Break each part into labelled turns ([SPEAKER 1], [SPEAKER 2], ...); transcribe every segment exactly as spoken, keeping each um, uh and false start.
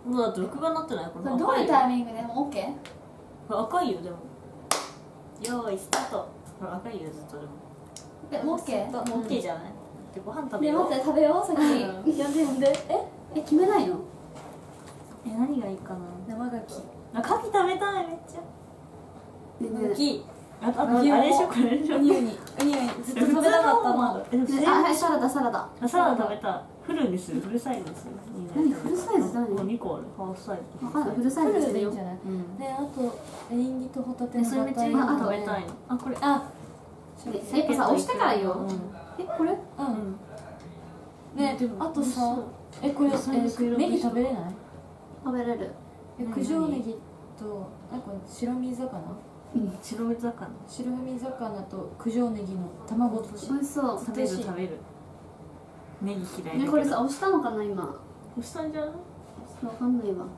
[SPEAKER 1] もうだって録画になってないこれ。
[SPEAKER 2] どういうタイミングでも OK？
[SPEAKER 1] これ赤いよでも。よーいスタート。これ赤いよずっとでも。
[SPEAKER 2] え、もう OK？
[SPEAKER 1] もう OK じゃない？でご飯食べ
[SPEAKER 2] ね、
[SPEAKER 1] よう。
[SPEAKER 2] 待って、食べよう先に。やんでやんで。ええ、決めないの？
[SPEAKER 1] え、何がいいかな。
[SPEAKER 2] 生牡蠣。
[SPEAKER 1] あ、牡蠣食べたいめっちゃ。
[SPEAKER 2] ねね
[SPEAKER 1] 牡蠣。あとあとあれでしょこれでしょ。
[SPEAKER 2] ウニウニウニウニずっと食べたかったの。
[SPEAKER 1] え、
[SPEAKER 2] あ、はい、サラダサラダ。
[SPEAKER 1] サラダ食べたい。フルにするフルサイズにする。
[SPEAKER 2] 何フルサイズ何？
[SPEAKER 1] もうにこある。ハーフサイズ。
[SPEAKER 2] わかんない、フルサイズでいいんじゃない？
[SPEAKER 1] うん。
[SPEAKER 2] で、あとエリンギとホタテの
[SPEAKER 1] それめっちゃいいの食べたいの。あ、これ。あ、
[SPEAKER 2] やっぱさ、押してからよ。え、これ？うん。ね、あとさ、え、これネギ食べれない？食べれる。え、九条ネギとなんか白身魚？
[SPEAKER 1] うん、白身魚。
[SPEAKER 2] 白身魚と九条ネギの卵とし。美味しそう。
[SPEAKER 1] 食べる食べる。ネギ嫌い。
[SPEAKER 2] ね、これさ、押したのかな今。
[SPEAKER 1] 押したんじゃない？
[SPEAKER 2] わかんないわ。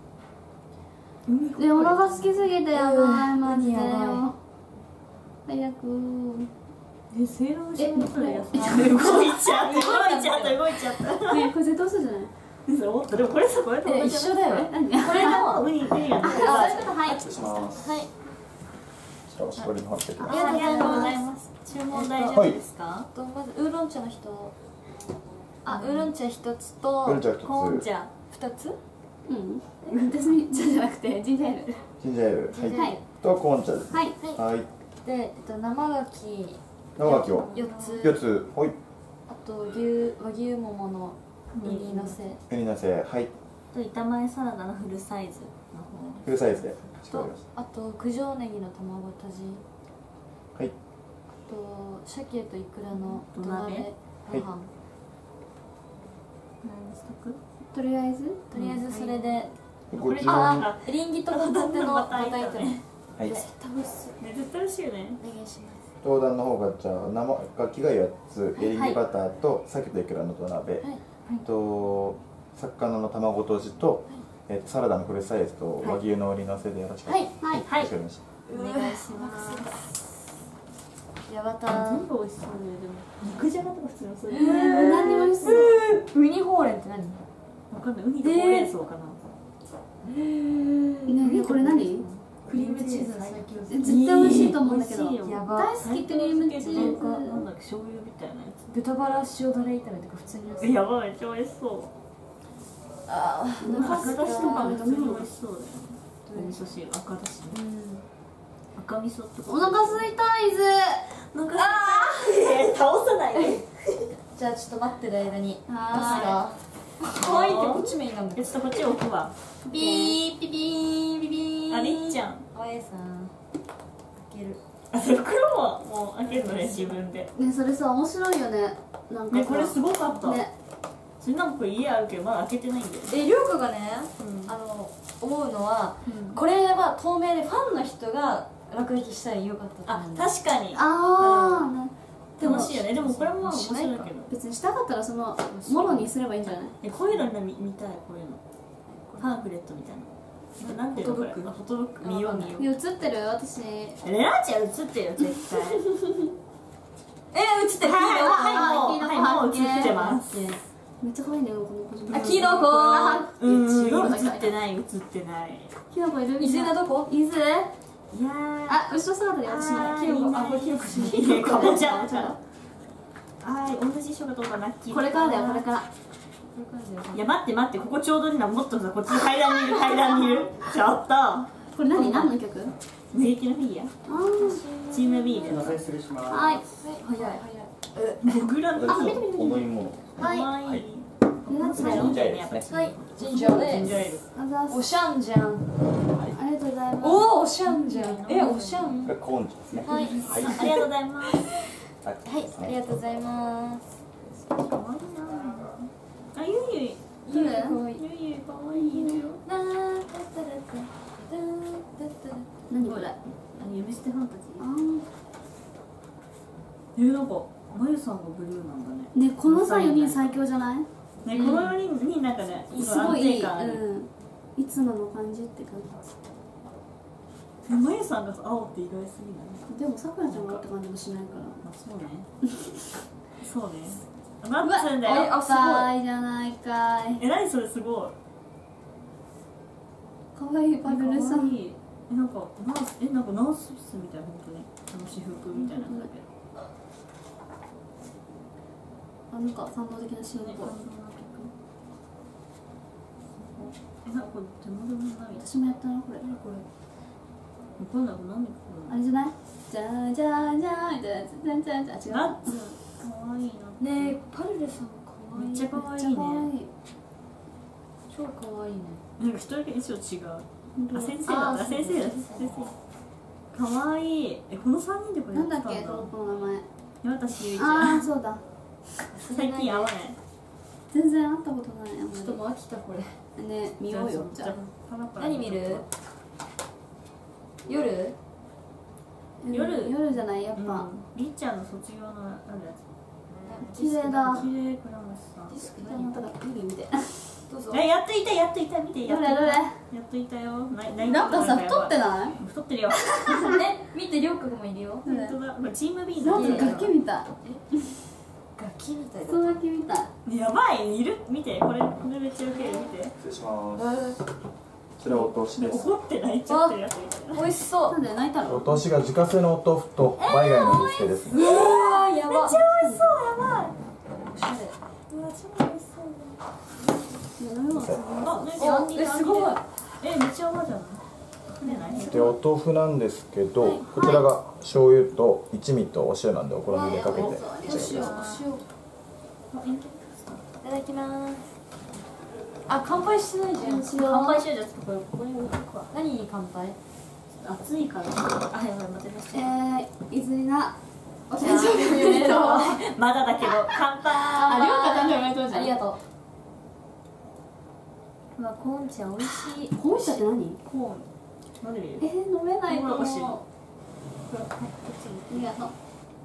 [SPEAKER 2] ね、お腹空きすぎてやばい、マジでよ。早く。
[SPEAKER 1] え、せいろ蒸しもそれやさ。動いちゃった、動いちゃった、動いちゃった。
[SPEAKER 2] ね、これ絶対嘘じゃない？
[SPEAKER 1] でもこれさ、これと
[SPEAKER 2] 一緒だよ。
[SPEAKER 1] これのウニ、ウニが出てる。
[SPEAKER 2] あ、そういうこと、はい。
[SPEAKER 3] 失礼します。
[SPEAKER 2] はい。
[SPEAKER 3] おしぼりの方にしてください。
[SPEAKER 1] ありがとうございます。注文大丈夫ですか？
[SPEAKER 2] とまずウーロン茶の人。あ、ウーロン茶一つと。
[SPEAKER 3] ウーロン茶一つ。
[SPEAKER 1] コーン茶
[SPEAKER 2] 二つ？うん。ジャスミン茶じゃなくてジンジャーエール。
[SPEAKER 3] ジンジャーエール。
[SPEAKER 2] はい。
[SPEAKER 3] とコーン茶です。
[SPEAKER 2] はい。
[SPEAKER 3] はい。
[SPEAKER 2] で、えっと生牡蠣。
[SPEAKER 3] 生牡蠣を。
[SPEAKER 2] 四つ。
[SPEAKER 3] 四つ。はい。
[SPEAKER 2] あと牛和牛もものウニのせ。
[SPEAKER 3] ウニのせ。はい。
[SPEAKER 1] と板前サラダのフルサイズの方。
[SPEAKER 3] フルサイズで。
[SPEAKER 2] とあと九条ネギの卵とじ。
[SPEAKER 3] はい。
[SPEAKER 2] と鮭とイクラの土鍋ご飯。
[SPEAKER 1] 何しとく？
[SPEAKER 2] とりあえずとりあえずそれで。
[SPEAKER 3] これ
[SPEAKER 2] あ、エリンギとホタテのバター炒め。
[SPEAKER 3] はい。
[SPEAKER 2] 絶対美味しそう。
[SPEAKER 1] ね、絶対美味しいよね。
[SPEAKER 2] お願いします。
[SPEAKER 3] 東壇の方がじゃあ生牡蠣がよっつ、エリンギバターと鮭とイクラの土鍋、と魚の卵とじと、えっとサラダのフルサイズと和牛のウニのせでよろしかったですか？
[SPEAKER 2] はい
[SPEAKER 1] はい。
[SPEAKER 3] わかりました。
[SPEAKER 1] お願いします。
[SPEAKER 2] やばた。
[SPEAKER 1] 全部美味しそうね。でも肉じゃがとか普通にそう。
[SPEAKER 2] 何にも美味しそう。ウニほうれんって何？
[SPEAKER 1] わかんない。ウニとほうれん草かな。
[SPEAKER 2] ね、これ何？クリームチーズの最強。絶対美味しいと思うんだけど。やば。大好きクリームチーズ。
[SPEAKER 1] なんだっけ、醤油みたいなやつ。
[SPEAKER 2] 豚バラ塩だれ炒めとか普通に美味しい。
[SPEAKER 1] やばい、めっちゃ美味しそう。ああ、赤だしとかめっちゃ美味しそうだよ。お味噌汁、赤だし。赤味噌とか。
[SPEAKER 2] お腹空いたイズ。
[SPEAKER 1] なんかえ倒さないで。
[SPEAKER 2] じゃあちょっと待ってる間に。
[SPEAKER 1] は
[SPEAKER 2] ーい。可愛いってこっちメインなんだ。
[SPEAKER 1] ちょっとこっち置くわ。
[SPEAKER 2] ピーピピーピピー。
[SPEAKER 1] あ、りっちゃん。
[SPEAKER 2] おやさん。開ける。
[SPEAKER 1] あ、袋ももう開けるのね、自分で。
[SPEAKER 2] ね、それさ面白いよね。なんか
[SPEAKER 1] ね、これすごかった。
[SPEAKER 2] ね。
[SPEAKER 1] それなんかこれ家あるけどまだ開けてないんだよ。
[SPEAKER 2] で、りょうかがね、あの思うのはこれは透明でファンの人が落書きしたらよかったと思う。
[SPEAKER 1] あ、確かに。
[SPEAKER 2] ああ。
[SPEAKER 1] 楽しいよね。でもこれも面白いけど。
[SPEAKER 2] 別にしたかったらそのものにすればいいんじゃない？
[SPEAKER 1] え、こういうの見見たい、こういうの。パンフレットみたいな。なんていうのこれ？フォトブック。見よう見よう。
[SPEAKER 2] 映ってる私。
[SPEAKER 1] レナちゃん映ってるよ絶対。
[SPEAKER 2] え、映ってる。
[SPEAKER 1] はいはいもう映ってます。
[SPEAKER 2] めっちゃ可愛いねこの子。
[SPEAKER 1] あ、キノコ。うん、映ってない映ってない。
[SPEAKER 2] キノコいる？伊豆がどこ？伊豆？
[SPEAKER 1] いや
[SPEAKER 2] あ、後ろ姿で私のキノコ。あ、これキノコじゃない。
[SPEAKER 1] キノコかぼちゃ。はい、同じ衣装がどうかな。
[SPEAKER 2] これからだよこれから。
[SPEAKER 1] いや待って待って、ここちょうどにな、もっとさ、こっちの階段にいる階段にいる。ちょっと
[SPEAKER 2] これ何？何の曲？
[SPEAKER 1] メイキのフィギュア。チーム B で。
[SPEAKER 3] 失礼します。
[SPEAKER 2] はい。早い早い。
[SPEAKER 1] え、僕らの
[SPEAKER 3] お飲み物。
[SPEAKER 2] はい。
[SPEAKER 3] ジンジャーエールですね。
[SPEAKER 2] はい。ジンジャーです。おしゃんじゃん。ありがとうございます。おお、おしゃんじゃん。え、おしゃん。
[SPEAKER 3] これコーン茶ですね。
[SPEAKER 2] はい。
[SPEAKER 1] ありがとうございます。
[SPEAKER 2] はい、ありがとうございます。
[SPEAKER 1] かわいいな。あ、ゆゆ。
[SPEAKER 2] どれ？
[SPEAKER 1] ゆゆかわいいのよ。
[SPEAKER 2] 何これ？
[SPEAKER 1] あ、指捨てファンタジー。
[SPEAKER 2] あー。
[SPEAKER 1] え、なんかまゆさんがブルーなんだね。
[SPEAKER 2] ね、このさよにん最強じゃない？
[SPEAKER 1] ね、このよにんになんかね、
[SPEAKER 2] すごいいい。
[SPEAKER 1] うん。
[SPEAKER 2] いつもの感じって感
[SPEAKER 1] じ。まゆさんが青って意外すぎない？
[SPEAKER 2] でもさくらちゃんがって感じもしないから。
[SPEAKER 1] あ、そうね。そうね。待つんだよ。
[SPEAKER 2] あ、すごいじゃないかい。
[SPEAKER 1] え、何それすごい。
[SPEAKER 2] かわいいバブルさん。
[SPEAKER 1] え、なんかナース、え、なんかナース室みたいな、本当にあの私服みたいなんだけど。
[SPEAKER 2] あ、なんか感動的なシーンっぽい。
[SPEAKER 1] え、なんかこれ手元の何？
[SPEAKER 2] 私もやったなこれ。
[SPEAKER 1] 何これ？わかんない、何これ？
[SPEAKER 2] あれじゃない？じゃーじゃーじゃーみたいなやつ、じゃんじゃんじゃん、違う。
[SPEAKER 1] ナッツ、可愛いな。
[SPEAKER 2] ねえ、パルルさん可愛い。
[SPEAKER 1] めっちゃ可愛いね。
[SPEAKER 2] 超可愛いね。
[SPEAKER 1] なんか一人だけ衣装違う。あ、先生だ。
[SPEAKER 2] あ
[SPEAKER 1] あ、先生だ。先生。可愛い。え、この三人でこれや
[SPEAKER 2] なんだっけ、
[SPEAKER 1] ったんだ。
[SPEAKER 2] この子の名前。
[SPEAKER 1] 山田しゆいちゃ
[SPEAKER 2] ああ、
[SPEAKER 1] ん。
[SPEAKER 2] そうだ。
[SPEAKER 1] 最近会わない。
[SPEAKER 2] 全然会ったことない。あんまり
[SPEAKER 4] ちょっともう飽きたこれ。
[SPEAKER 2] ね、見ようよ。じゃあ。
[SPEAKER 1] パラパラ
[SPEAKER 4] 何見る？夜？
[SPEAKER 1] 夜
[SPEAKER 2] 夜じゃない、やっぱ。
[SPEAKER 1] うんりっちゃんの卒業のあるやつ。
[SPEAKER 2] 綺麗だ。
[SPEAKER 1] 綺麗、倉持さん。
[SPEAKER 4] ディスク
[SPEAKER 2] じゃあ、まただ、見る見て。
[SPEAKER 4] どうぞ。
[SPEAKER 1] え、やっといた、やっといた、見て、やっといた。
[SPEAKER 2] どれどれ。
[SPEAKER 1] やっといたよ。な
[SPEAKER 2] なんかさ、太ってない？
[SPEAKER 1] 太ってるよ。
[SPEAKER 4] え、見て、りょうくんもいるよ。
[SPEAKER 1] 本当だ。これチーム B
[SPEAKER 2] なんか
[SPEAKER 1] だ。
[SPEAKER 2] 楽器みたい。
[SPEAKER 4] 楽器みたいだ。
[SPEAKER 2] クソ楽器みたい。
[SPEAKER 1] やばい、いる。見て、これ、これめっちゃウケる。見て。
[SPEAKER 3] 失礼しますこちらお通しです
[SPEAKER 1] 怒って泣いちゃってるやつみたいな。
[SPEAKER 4] 美味しそう。
[SPEAKER 2] なんで泣いたの？
[SPEAKER 3] お通しが自家製のお豆腐とバイ貝の煮付けですね、
[SPEAKER 4] うわー、やば。
[SPEAKER 1] めっちゃ美味しそう、やばい。
[SPEAKER 4] おしゃれ。
[SPEAKER 1] うわ、超美味しそう。
[SPEAKER 2] 飲み物。
[SPEAKER 1] あ、ね、
[SPEAKER 4] お
[SPEAKER 1] アンディ
[SPEAKER 4] えすごい。
[SPEAKER 1] え、めっちゃ甘じゃない。触れない。
[SPEAKER 3] でお豆腐なんですけど、こちらが醤油と一味とお塩なんでお好みでかけていっちゃってください。
[SPEAKER 4] お塩。
[SPEAKER 1] あ、インケル
[SPEAKER 4] いただきます。あ、乾杯してないじゃん。
[SPEAKER 1] 乾杯しようじゃん。これ、ここに置いとくわ。
[SPEAKER 4] 何に乾杯？
[SPEAKER 1] 暑いから。あ、やばい、待って
[SPEAKER 2] えー、いずりな。お誕
[SPEAKER 1] 生
[SPEAKER 2] 生日おめでとう。
[SPEAKER 1] まだだけど、乾杯。
[SPEAKER 2] あ、りょうか誕生日おめでとうじゃん。
[SPEAKER 4] ありがとう。
[SPEAKER 1] うわ、コーン茶美味しい。
[SPEAKER 2] コーン茶って何？
[SPEAKER 1] コーン。飲んでみる。
[SPEAKER 2] えー、飲めないと思う。
[SPEAKER 1] おいしい
[SPEAKER 2] ありがとう。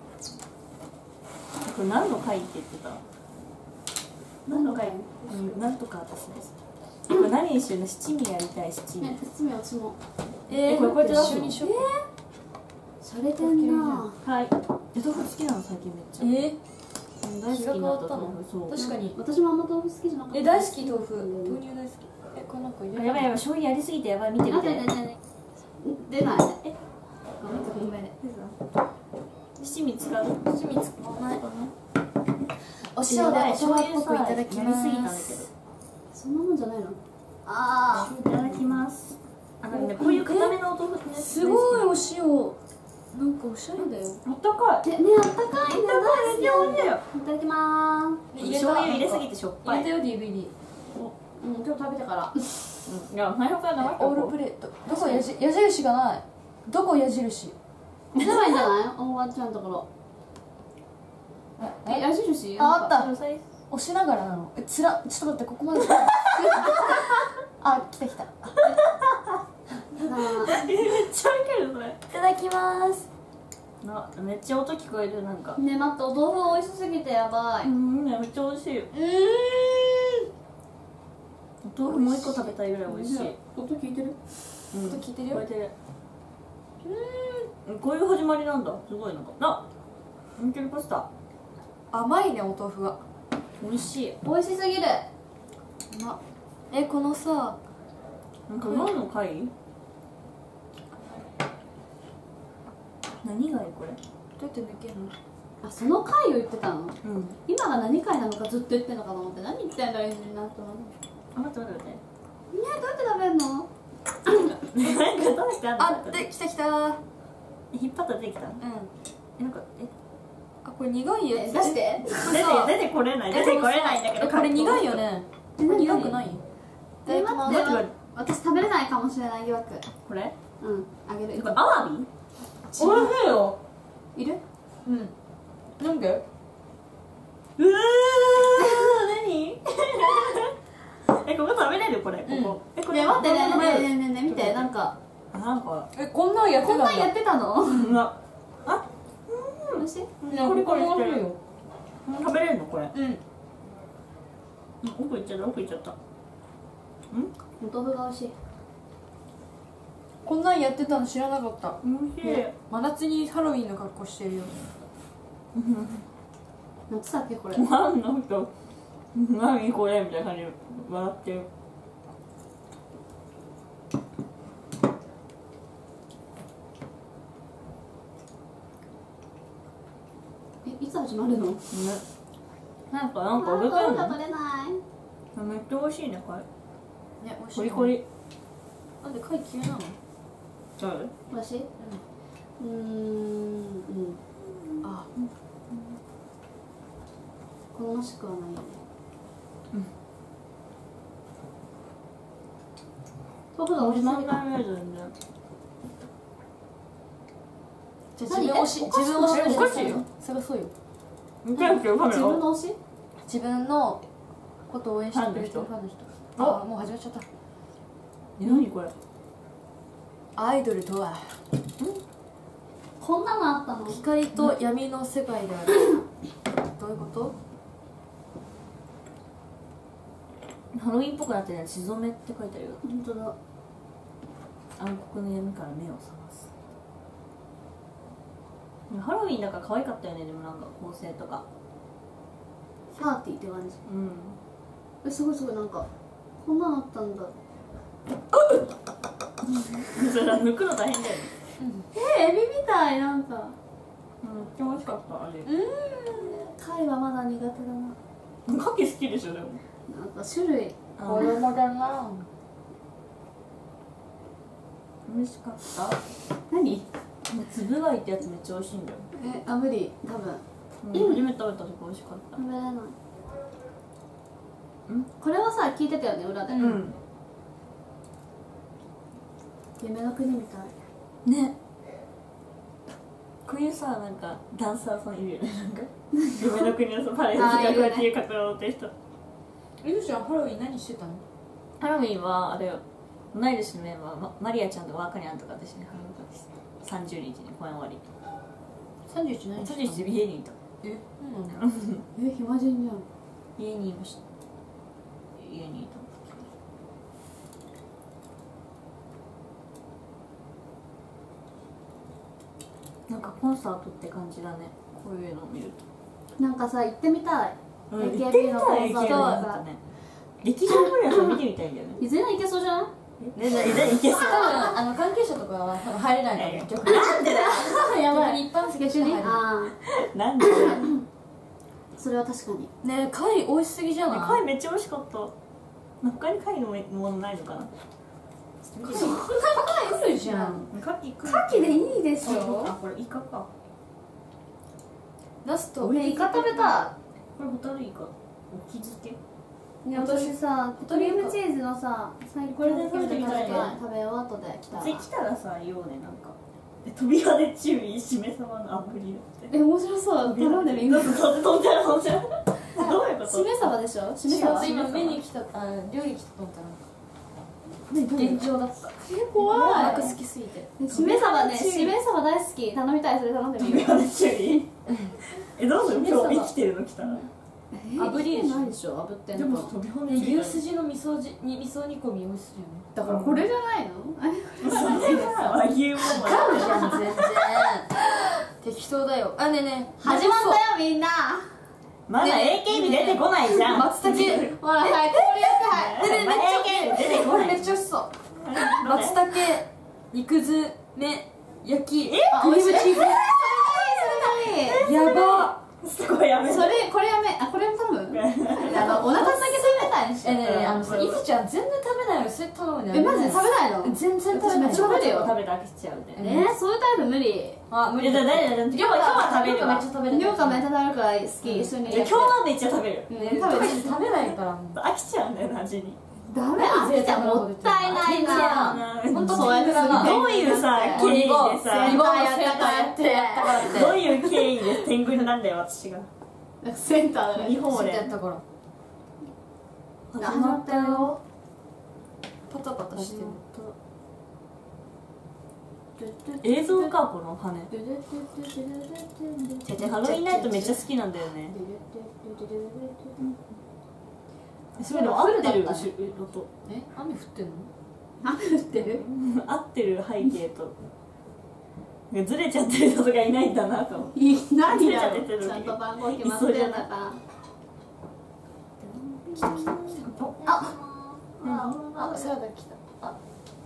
[SPEAKER 1] これ何の会って言ってた？何の会？うん、なんとか私です。これ何にしようね、七味やりたい、七味。
[SPEAKER 2] ね、包み私も。
[SPEAKER 1] え、これこうやって出すの？
[SPEAKER 4] 一緒にしよう。
[SPEAKER 2] 洒落てんな。
[SPEAKER 1] はい。え、豆腐好きなの最近めっちゃ。
[SPEAKER 4] え
[SPEAKER 1] うん大好きになった豆腐。そう。
[SPEAKER 4] 確かに。
[SPEAKER 2] 私もあんま豆腐好きじゃなかった。
[SPEAKER 4] え、大好き豆腐。豆乳大好き。え、これなんか入れる？
[SPEAKER 1] やばいやばい、醤油やりすぎてやばい、見てみて。
[SPEAKER 2] あ、出ない出ない出ない。え、ごめんごめん。
[SPEAKER 1] 七味使う？
[SPEAKER 4] 七味使わない。お
[SPEAKER 1] お
[SPEAKER 4] 塩でおそばっぽくいただきま
[SPEAKER 1] やりすぎたんだけ
[SPEAKER 4] す。
[SPEAKER 1] ど。
[SPEAKER 2] そんなもんじゃないの？あ
[SPEAKER 1] いただきます。あのね、こういう固めのお豆腐ね。
[SPEAKER 4] すごいお塩。なんかおしゃれだよ。
[SPEAKER 1] あったかい。
[SPEAKER 2] ー。え、ね、あったかいんだ。
[SPEAKER 1] めっちゃ美味しいよ。
[SPEAKER 2] いただきまー
[SPEAKER 4] 入れた
[SPEAKER 1] 醤油入れすぎてしょっぱい。
[SPEAKER 4] 入れたよ ディーブイディー。
[SPEAKER 2] す。うん、ちょっと食べてから。
[SPEAKER 1] いや、最初から長い
[SPEAKER 4] オールプレート。どこ矢印矢印がない。どこ矢印？
[SPEAKER 2] 出ないんじゃない？おばちゃんのところ。え、矢印？
[SPEAKER 4] あ、あった。
[SPEAKER 1] た。
[SPEAKER 4] 押しながらなの。え、つら、ちょっと待って、ここまで。あ、来た来た。
[SPEAKER 1] めっちゃウケるそれ。
[SPEAKER 4] いただきます。
[SPEAKER 1] な、めっちゃ音聞こえるなんか。
[SPEAKER 2] ね、待って、お豆腐美味しすぎてやばい。
[SPEAKER 1] うん、めっちゃ美味しいよ。
[SPEAKER 2] うーん。
[SPEAKER 1] お豆腐もう一個食べたいぐらい美味しい。
[SPEAKER 2] 音聞いてる？
[SPEAKER 1] うん、
[SPEAKER 4] 音聞いてるよ
[SPEAKER 1] 聞こえてる。うん、こういう始まりなんだ。すごいなんか。あ、インケルパスタ。
[SPEAKER 4] 甘いね、お豆腐が。
[SPEAKER 1] 美味しい。
[SPEAKER 2] 美味しすぎる。
[SPEAKER 4] うま。え、このさ、
[SPEAKER 1] なんか何の貝？何貝これ？
[SPEAKER 4] どうやって抜けるの？
[SPEAKER 2] あ、その貝を言ってたの？
[SPEAKER 1] うん。
[SPEAKER 2] 今が何貝なのかずっと言ってんのかと思って、何言ってんだよ、なと思って。
[SPEAKER 1] あ、待って待って待って。
[SPEAKER 2] ね、どうやって食べるの？
[SPEAKER 1] なんかどうやってあんの？
[SPEAKER 4] あ、で、来た来た。うん。
[SPEAKER 1] 引っ張ったら出てきた。え、なんかえ、
[SPEAKER 4] あ、これ苦いや
[SPEAKER 2] え、
[SPEAKER 4] つ。
[SPEAKER 2] 出して。
[SPEAKER 1] 出て出てこれない。出てこれないんだけど。
[SPEAKER 4] え、これ苦いよね。
[SPEAKER 2] え、何
[SPEAKER 4] 苦くない？いた
[SPEAKER 2] え、
[SPEAKER 4] だきます。
[SPEAKER 2] 待って、私食べれないかもしれない疑惑。
[SPEAKER 1] これ？
[SPEAKER 2] うん、あげる。
[SPEAKER 1] これアワビ？
[SPEAKER 4] 美味しいよ。
[SPEAKER 2] いる？
[SPEAKER 4] うん。なんで？
[SPEAKER 1] うわー、何？え、ここ食べれるこれ？ここ。え、こ
[SPEAKER 2] ね、待ってね、ね、ね、ね、ね、ね、見て、なんか。
[SPEAKER 1] なんか。
[SPEAKER 4] え、こんなんやってたんだ。
[SPEAKER 2] こんなんやってたの？
[SPEAKER 1] うわ。あ、
[SPEAKER 2] 美味しい？
[SPEAKER 1] これこれ
[SPEAKER 4] これよ。
[SPEAKER 1] 食べれるのこれ？
[SPEAKER 4] うん。
[SPEAKER 1] 奥行っちゃった奥行っちゃった。
[SPEAKER 2] お豆腐が美味しい。
[SPEAKER 4] こんなんやってたの知らなかった。
[SPEAKER 1] 美味しい。
[SPEAKER 4] 真夏にハロウィンの格好してるよ。
[SPEAKER 2] 夏だっけこれ？
[SPEAKER 1] なんの人？何これみたいな感じで笑ってる。 始まるのね。
[SPEAKER 2] なんかなんか揚げてるの。
[SPEAKER 1] 取れない。
[SPEAKER 2] めっちゃ美味しいね貝。ね、
[SPEAKER 4] 美味しい。
[SPEAKER 2] コリコリ。
[SPEAKER 4] なんで貝嫌いなの？
[SPEAKER 2] ちゃう？
[SPEAKER 1] 私？うん。うん。あ。好ましくはないよね。うん。豆腐が美味しすぎた。
[SPEAKER 4] じゃあ自分推し、自分推しの人よ。探そうよ。
[SPEAKER 1] 自分の推し？
[SPEAKER 4] 自分のことを応援してくれてるファンの人。ああ、もう始まっちゃった。
[SPEAKER 2] え、何これ？
[SPEAKER 4] アイドルとは
[SPEAKER 1] こんなのあったの？
[SPEAKER 4] 光と闇の世界である。どういうこと？
[SPEAKER 2] ハロウィンっぽくなってるね。血染めって書いてあるよ。
[SPEAKER 1] 本当だ。
[SPEAKER 2] 暗黒の闇から目を覚ます。ハロウィンだから可愛かったよね。でもなんか構成とか
[SPEAKER 1] パーティーって感じ。
[SPEAKER 2] うん。
[SPEAKER 1] え、すごいすごい、なんかこんなのあったんだ。
[SPEAKER 2] それ抜くの大変だよね。
[SPEAKER 1] えー、エビみたい。なんか
[SPEAKER 2] めっちゃ美味しかったあれ。
[SPEAKER 1] うん。貝はまだ苦手だな。
[SPEAKER 2] 牡蠣好きでしょ。でも
[SPEAKER 1] なんか種類
[SPEAKER 4] 子供だな。
[SPEAKER 2] 美味しかった。
[SPEAKER 1] 何？
[SPEAKER 2] つぶ貝ってやつめっちゃ美味しいんだよ。
[SPEAKER 1] え、あ、無理、多分。
[SPEAKER 2] うん、初めて食べた時美味しかった。
[SPEAKER 1] 食べれない。
[SPEAKER 2] ん？
[SPEAKER 1] これはさ、聞いてたよね、裏で。
[SPEAKER 2] うん。
[SPEAKER 1] 夢の国みたい。
[SPEAKER 2] ね。こういうさ、なんかダンサーさんいるよね。なんか夢の国のさ、パレードとかこうやって格好って人。
[SPEAKER 4] え、ゆうちゃんハロウィン何してたの？
[SPEAKER 2] ハロウィンはあれよ。同い年のメンバー、ま、マリアちゃんとワーカニャンとか私にハロウィン会です。さんじゅうにちに公演終わり。
[SPEAKER 4] 三十一何してたの？
[SPEAKER 2] さんじゅういち家にいた。
[SPEAKER 4] え、そうなんだ。
[SPEAKER 1] え、暇人じゃん。
[SPEAKER 2] 家にいました。家にいた。なんかコンサートって感じだね。こういうのを見ると。
[SPEAKER 1] なんかさ、行ってみたい。
[SPEAKER 2] うん、
[SPEAKER 1] エーケービー
[SPEAKER 2] 行ってみたい。
[SPEAKER 1] のコンサートとか
[SPEAKER 2] ね。劇場マリアさん見てみたいんだよね。
[SPEAKER 1] いずれ行けそうじゃない？
[SPEAKER 2] え、な、な、いけそう。
[SPEAKER 4] 多分あの関係者とかは多分入れないの。逆に。
[SPEAKER 2] なんでだよ。
[SPEAKER 1] やばい。
[SPEAKER 4] 一般席しか入れない。
[SPEAKER 1] あ
[SPEAKER 2] なんでだよ。
[SPEAKER 1] あ、それは確かに。
[SPEAKER 4] ねえ、貝美味しすぎじゃない？
[SPEAKER 2] 貝めっちゃ美味しかった。他に貝のものないのかな。
[SPEAKER 4] 貝来るじゃん。
[SPEAKER 2] 牡蠣
[SPEAKER 1] 牡蠣でいいでしょ。
[SPEAKER 2] あ、これイカか。
[SPEAKER 4] ラスト。
[SPEAKER 1] 俺イカ食べた
[SPEAKER 2] これホタルイカ。おき漬け。
[SPEAKER 1] い。ね、私さ、クリームチーズのさ、最
[SPEAKER 2] これで食べてみたいね。
[SPEAKER 1] 食べ終わったで来たわ。
[SPEAKER 2] 次来たらさ、言おうね、なんか。え、扉で注意、しめ様のアプリって。
[SPEAKER 1] え、面白そう。頼んでみる。
[SPEAKER 2] 飛んじゃう、飛んじゃう、飛んじゃう。どういうこと？
[SPEAKER 1] しめ鯖でしょ。しめ
[SPEAKER 4] 違
[SPEAKER 1] 鯖。
[SPEAKER 4] う、今目に来た、あ、料理来たと思ったら現状だった。
[SPEAKER 1] え、怖い。
[SPEAKER 4] マック好きすぎて。
[SPEAKER 1] しめ鯖ね、しめ鯖大好き。頼みたい、それ頼んでみる。
[SPEAKER 2] 扉で注意。え、どうする？今日生きてるの来たら。
[SPEAKER 1] 炙りないでしょ。炙ってんの。
[SPEAKER 2] でも飛び込んで
[SPEAKER 4] 牛すじの味噌じに味噌煮込み美味しいよね。
[SPEAKER 1] だからこれじゃないの？
[SPEAKER 2] それは和牛も
[SPEAKER 4] 違うじゃん全然。適当だよ。あ、ねえねえ。
[SPEAKER 1] 始まったよみんな。
[SPEAKER 2] まだ エーケービー 出てこないじゃん。
[SPEAKER 4] 松茸。
[SPEAKER 1] ほら、はい、これやってはい。
[SPEAKER 2] ね、めっちゃ出てこない。
[SPEAKER 4] めっちゃ美味しそう。松茸、肉詰め、焼き、クリ
[SPEAKER 1] あ、美味しい。
[SPEAKER 4] ームチーズ。
[SPEAKER 1] それ
[SPEAKER 4] やば。
[SPEAKER 2] すごいやめ
[SPEAKER 1] それ、これやめ、あ、これも頼む。あの、お腹だけ冷たいにして。
[SPEAKER 4] え、ねえねえ、あのさ、いずちゃん全然食べないの、それ頼むね。
[SPEAKER 1] え、マジで食べないの？
[SPEAKER 4] 全然食べない。
[SPEAKER 1] 私めっちゃ食べるよ。
[SPEAKER 2] 食べて飽きちゃうね。
[SPEAKER 1] えー、そういうタイプ無理。
[SPEAKER 4] あ、無理
[SPEAKER 2] いや、だ、だ、だ、今日は、今日は食べるわ。
[SPEAKER 4] めっちゃ食べる。
[SPEAKER 1] りょうかめっちゃ食べるから好き、一緒に。
[SPEAKER 2] いや、今日はめっちゃ食べる。
[SPEAKER 1] うん、
[SPEAKER 4] 食
[SPEAKER 1] 食べて。
[SPEAKER 4] べ食べないから。
[SPEAKER 2] 飽きちゃうんだよな、味に。
[SPEAKER 1] ダメ、あ、じゃもったいないな。
[SPEAKER 2] ほんと
[SPEAKER 1] そうやってす
[SPEAKER 2] どういうさ、経緯でさ、
[SPEAKER 4] リボンやったからやってやったからって。
[SPEAKER 2] どういう経緯で天狗になんだよ、私が。
[SPEAKER 1] センターだね。
[SPEAKER 2] 日本俺
[SPEAKER 4] やったから。
[SPEAKER 1] 始まったよ。
[SPEAKER 4] パタパタしてる。
[SPEAKER 2] 映像か、この羽。ハロウィンナイトめっちゃ好きなんだよね。それでも合ってる音。
[SPEAKER 4] え、雨降ってんの？
[SPEAKER 1] 雨降ってる？
[SPEAKER 2] 合ってる背景と。ずれちゃってる人がいないんだなと思って。
[SPEAKER 1] いない
[SPEAKER 2] ずれち
[SPEAKER 1] やろ。
[SPEAKER 2] ゃってる
[SPEAKER 1] ちゃんと番号決まってるんだから。
[SPEAKER 4] あ、あ、サラダ来た。あ、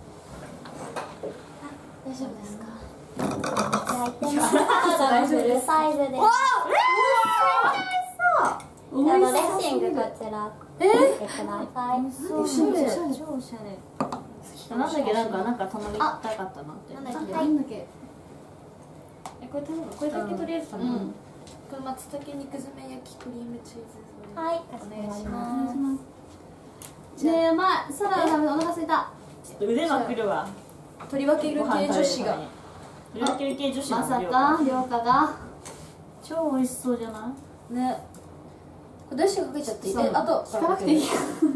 [SPEAKER 5] 大丈夫ですか？じゃあ行ってみます。大丈夫です。サイズです。
[SPEAKER 2] そう。
[SPEAKER 5] ドレッシングこちら
[SPEAKER 2] えー、
[SPEAKER 5] ください。
[SPEAKER 2] おしゃれ。
[SPEAKER 1] 超おしゃれ。なんだっけ、なんかなんか頼みたかったなって。
[SPEAKER 5] なんだっけ。
[SPEAKER 4] なんだっけ。
[SPEAKER 2] え、これ頼む。これだけとりあえず頼む。
[SPEAKER 4] うん。
[SPEAKER 2] これ松茸肉詰め焼きクリームチーズ。
[SPEAKER 5] はい、かしこまります。
[SPEAKER 4] ねえ、うまい。サラダ食べてお腹空いた。
[SPEAKER 1] ちょっと腕まくるわ。
[SPEAKER 2] 取り分ける系女子が。
[SPEAKER 1] 取り分ける系女子
[SPEAKER 4] まさか涼香が。
[SPEAKER 1] 超美味しそうじゃない？
[SPEAKER 2] ね。これダッシュかけちゃっていい？え、あと
[SPEAKER 4] 聞かなくていい。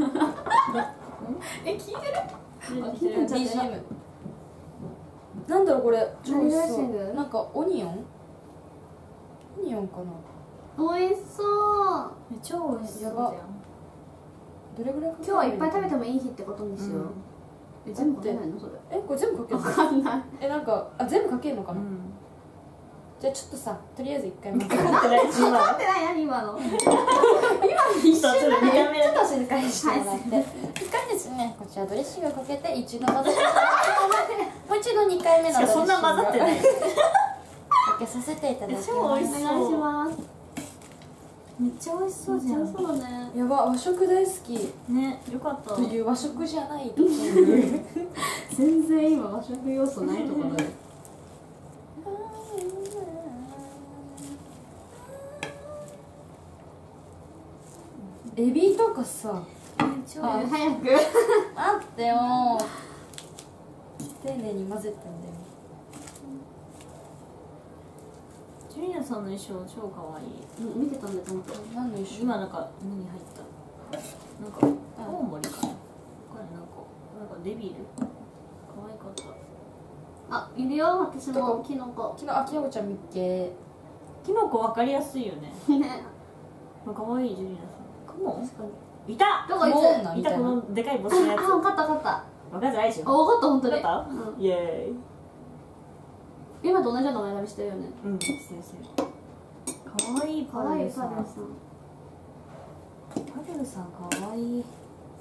[SPEAKER 2] え、聞いてる？
[SPEAKER 1] 聞いてる。
[SPEAKER 2] ビージーエム。なんだろうこれ。超美味しそ
[SPEAKER 4] 何ドレッシング
[SPEAKER 2] う。なんかオニオン？オニオンかな。
[SPEAKER 4] 美味しそう。
[SPEAKER 1] 超美味しそうじゃん。
[SPEAKER 2] どれぐらいかけ
[SPEAKER 4] 今日はいっぱい食べてもいい日ってことにしよう。え、全部かけないのそれ。
[SPEAKER 2] え、これ全部かけるの？
[SPEAKER 4] わかんない。
[SPEAKER 2] え、なんかあ全部かけるのかな。
[SPEAKER 1] うん。
[SPEAKER 2] じゃあちょっとさ、とりあえず一回待って。
[SPEAKER 1] 分かってないし、今の。
[SPEAKER 4] 分かってない何今の。
[SPEAKER 1] 一瞬だね。見た目
[SPEAKER 2] ちょっと静かにしてもらって。一回ですね、こちらドレッシングをかけて一度混ぜて、もう一度二回目のドレッシング
[SPEAKER 1] そんな混ざってない。
[SPEAKER 2] かけさせていただきます。
[SPEAKER 1] 超美味しそう。
[SPEAKER 4] お願いします。
[SPEAKER 1] めっちゃ美味しそうじゃん。
[SPEAKER 4] そうだね。
[SPEAKER 2] やば、和食大好き
[SPEAKER 1] ね、よかった。
[SPEAKER 2] という和食じゃないという
[SPEAKER 4] 全然今和食要素ないところで。
[SPEAKER 2] エビとかさ、
[SPEAKER 4] あ、早く。
[SPEAKER 2] 待ってよ、丁寧に混ぜてんだよ。
[SPEAKER 1] ジュリアさんの衣装超可愛い。
[SPEAKER 4] うん、見てたんだと思った。
[SPEAKER 2] 何の一緒？
[SPEAKER 1] 今なんか目に入ったなんかコウモリかな、これなんかなんかデビル可愛かった。
[SPEAKER 4] あ、いるよ、私もキノコ。
[SPEAKER 2] 昨日あきのこちゃん見っけ。
[SPEAKER 1] キノコわかりやすいよね。
[SPEAKER 4] ね。
[SPEAKER 1] 可愛いジュリアさん。クモン
[SPEAKER 4] 確かに。
[SPEAKER 1] いた。
[SPEAKER 4] どこいつ？
[SPEAKER 2] モーンなみ
[SPEAKER 1] いた、
[SPEAKER 2] たいな。
[SPEAKER 1] このでかいボスのやつ。
[SPEAKER 4] あ、分かった分かった。
[SPEAKER 1] わかんないでし
[SPEAKER 4] あ、
[SPEAKER 1] ょ。
[SPEAKER 4] 分かった本当に。
[SPEAKER 1] わかった
[SPEAKER 4] うん。
[SPEAKER 1] イエーイ。
[SPEAKER 4] 今と同じような前髪してるよね。
[SPEAKER 1] うん、先生。可愛いパ
[SPEAKER 4] 可愛い
[SPEAKER 1] ルルさん。
[SPEAKER 4] パルルさん。
[SPEAKER 1] パルルさん可愛い。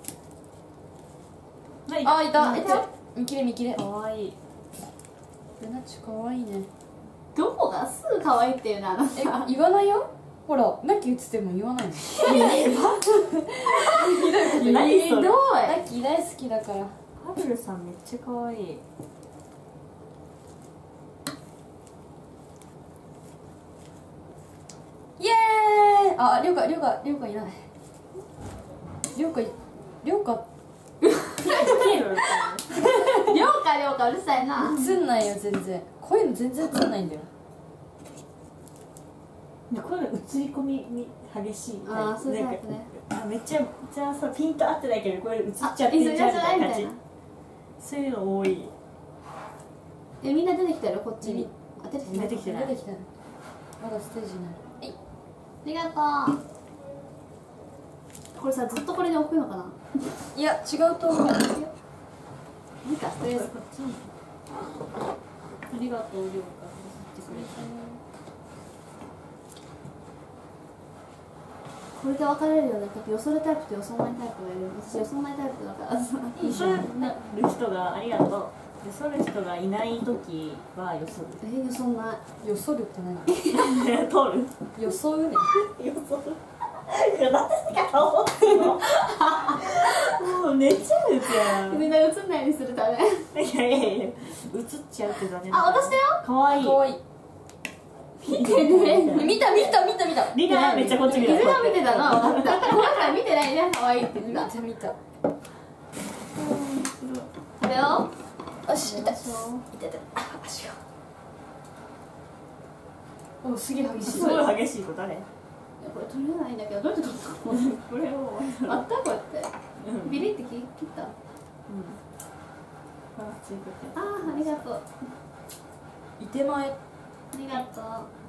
[SPEAKER 2] あ、いた。
[SPEAKER 4] いたよ。
[SPEAKER 2] 見切れ見切れ。
[SPEAKER 1] 可愛い。
[SPEAKER 2] ルナッチ可愛いね。
[SPEAKER 4] どこがすぐ可愛いっていうのあな
[SPEAKER 2] え、
[SPEAKER 4] た。
[SPEAKER 2] 言わないよ。ほら、ナッキー映っても言わないの。
[SPEAKER 1] 何それ。
[SPEAKER 2] ナッキー大好きだから。
[SPEAKER 1] パルルさんめっちゃ可愛い。
[SPEAKER 2] イエーイ。あ、りょうか、りょうか、りょうかいない。りょうか、りょうか。
[SPEAKER 1] ケール
[SPEAKER 4] りょうかりょうかうるさいな。
[SPEAKER 2] 映んないよ、全然。こういうの全然映んないんだよ。
[SPEAKER 1] これ映り込みみ激しい。
[SPEAKER 4] あー、そういうタイ
[SPEAKER 1] なんか
[SPEAKER 4] プね。
[SPEAKER 1] あ、めっちゃじゃあさピント合ってないけどこれ映っちゃってんじゃんみたいな感じ。そういうの多い。
[SPEAKER 4] え、みんな出てきたよこっちに。あ、出てきた。
[SPEAKER 1] 出てきてない。
[SPEAKER 2] 出てきたね。まだステージない。
[SPEAKER 4] ありがとう。これさ、ずっとこれで置くのかな。
[SPEAKER 2] いや、違うと思う。
[SPEAKER 4] いいか、とりあえずこっちに。
[SPEAKER 1] ありがとうりょうかってくれた。
[SPEAKER 4] これで分かれるよね。だってよそるタイプとよそないタイプがいる。私よそないタイプだからさ。
[SPEAKER 1] よそる人がありがとう。よそる人がいない時はよそる。
[SPEAKER 4] え、よそない。
[SPEAKER 2] よそるって何？
[SPEAKER 1] 通る。
[SPEAKER 2] よそうね。
[SPEAKER 1] よそる。いや、なんで顔をつの。もう寝ちゃうじゃん。
[SPEAKER 4] みんな映んないようにするため。
[SPEAKER 1] いやいやいや、映っちゃうけどね。
[SPEAKER 4] あ、私だよ。
[SPEAKER 1] 可愛い。
[SPEAKER 2] 可愛い。
[SPEAKER 4] 見てね。
[SPEAKER 2] 見た見た見た見た。
[SPEAKER 1] リナめっちゃこっち見て
[SPEAKER 4] 水が見てたの。分かった。この人は見てないね。可愛いって言
[SPEAKER 2] 見
[SPEAKER 4] って
[SPEAKER 2] た見た。
[SPEAKER 4] た。これを。
[SPEAKER 2] よし、痛い。痛い
[SPEAKER 4] よいしょ
[SPEAKER 2] 痛い。あ、足が。お、すげえ激しい。
[SPEAKER 1] すごい激しい子誰？
[SPEAKER 4] これ取れないんだけど、どうやって取ったの？
[SPEAKER 1] これを。
[SPEAKER 4] あったこうやって。
[SPEAKER 1] うん。
[SPEAKER 4] ビリって切った。
[SPEAKER 1] うん。あ、ついてて。
[SPEAKER 4] あー、ありがとう。
[SPEAKER 2] いてまえ。
[SPEAKER 4] ありがとう。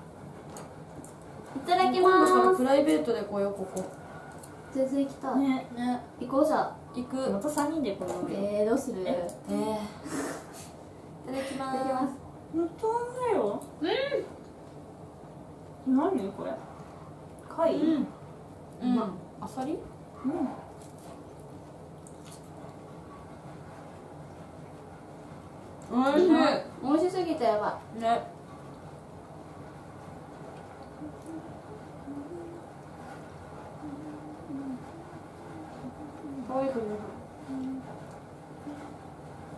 [SPEAKER 4] いただき
[SPEAKER 2] 今度から
[SPEAKER 4] ます。
[SPEAKER 2] プライベートで来よう、ここ。
[SPEAKER 4] 全然行きたい。
[SPEAKER 1] ね。
[SPEAKER 2] ね。
[SPEAKER 4] 行こうじゃ。
[SPEAKER 2] 行く。
[SPEAKER 1] また三人でこの。
[SPEAKER 4] えー、どうする？
[SPEAKER 1] え
[SPEAKER 2] えー。いただきま
[SPEAKER 4] いただきます。
[SPEAKER 1] 本当だよ。うん。何これ？貝？うん。
[SPEAKER 2] うん。あさり？
[SPEAKER 4] おいしい。美味しすぎてやば
[SPEAKER 2] ね。
[SPEAKER 4] い。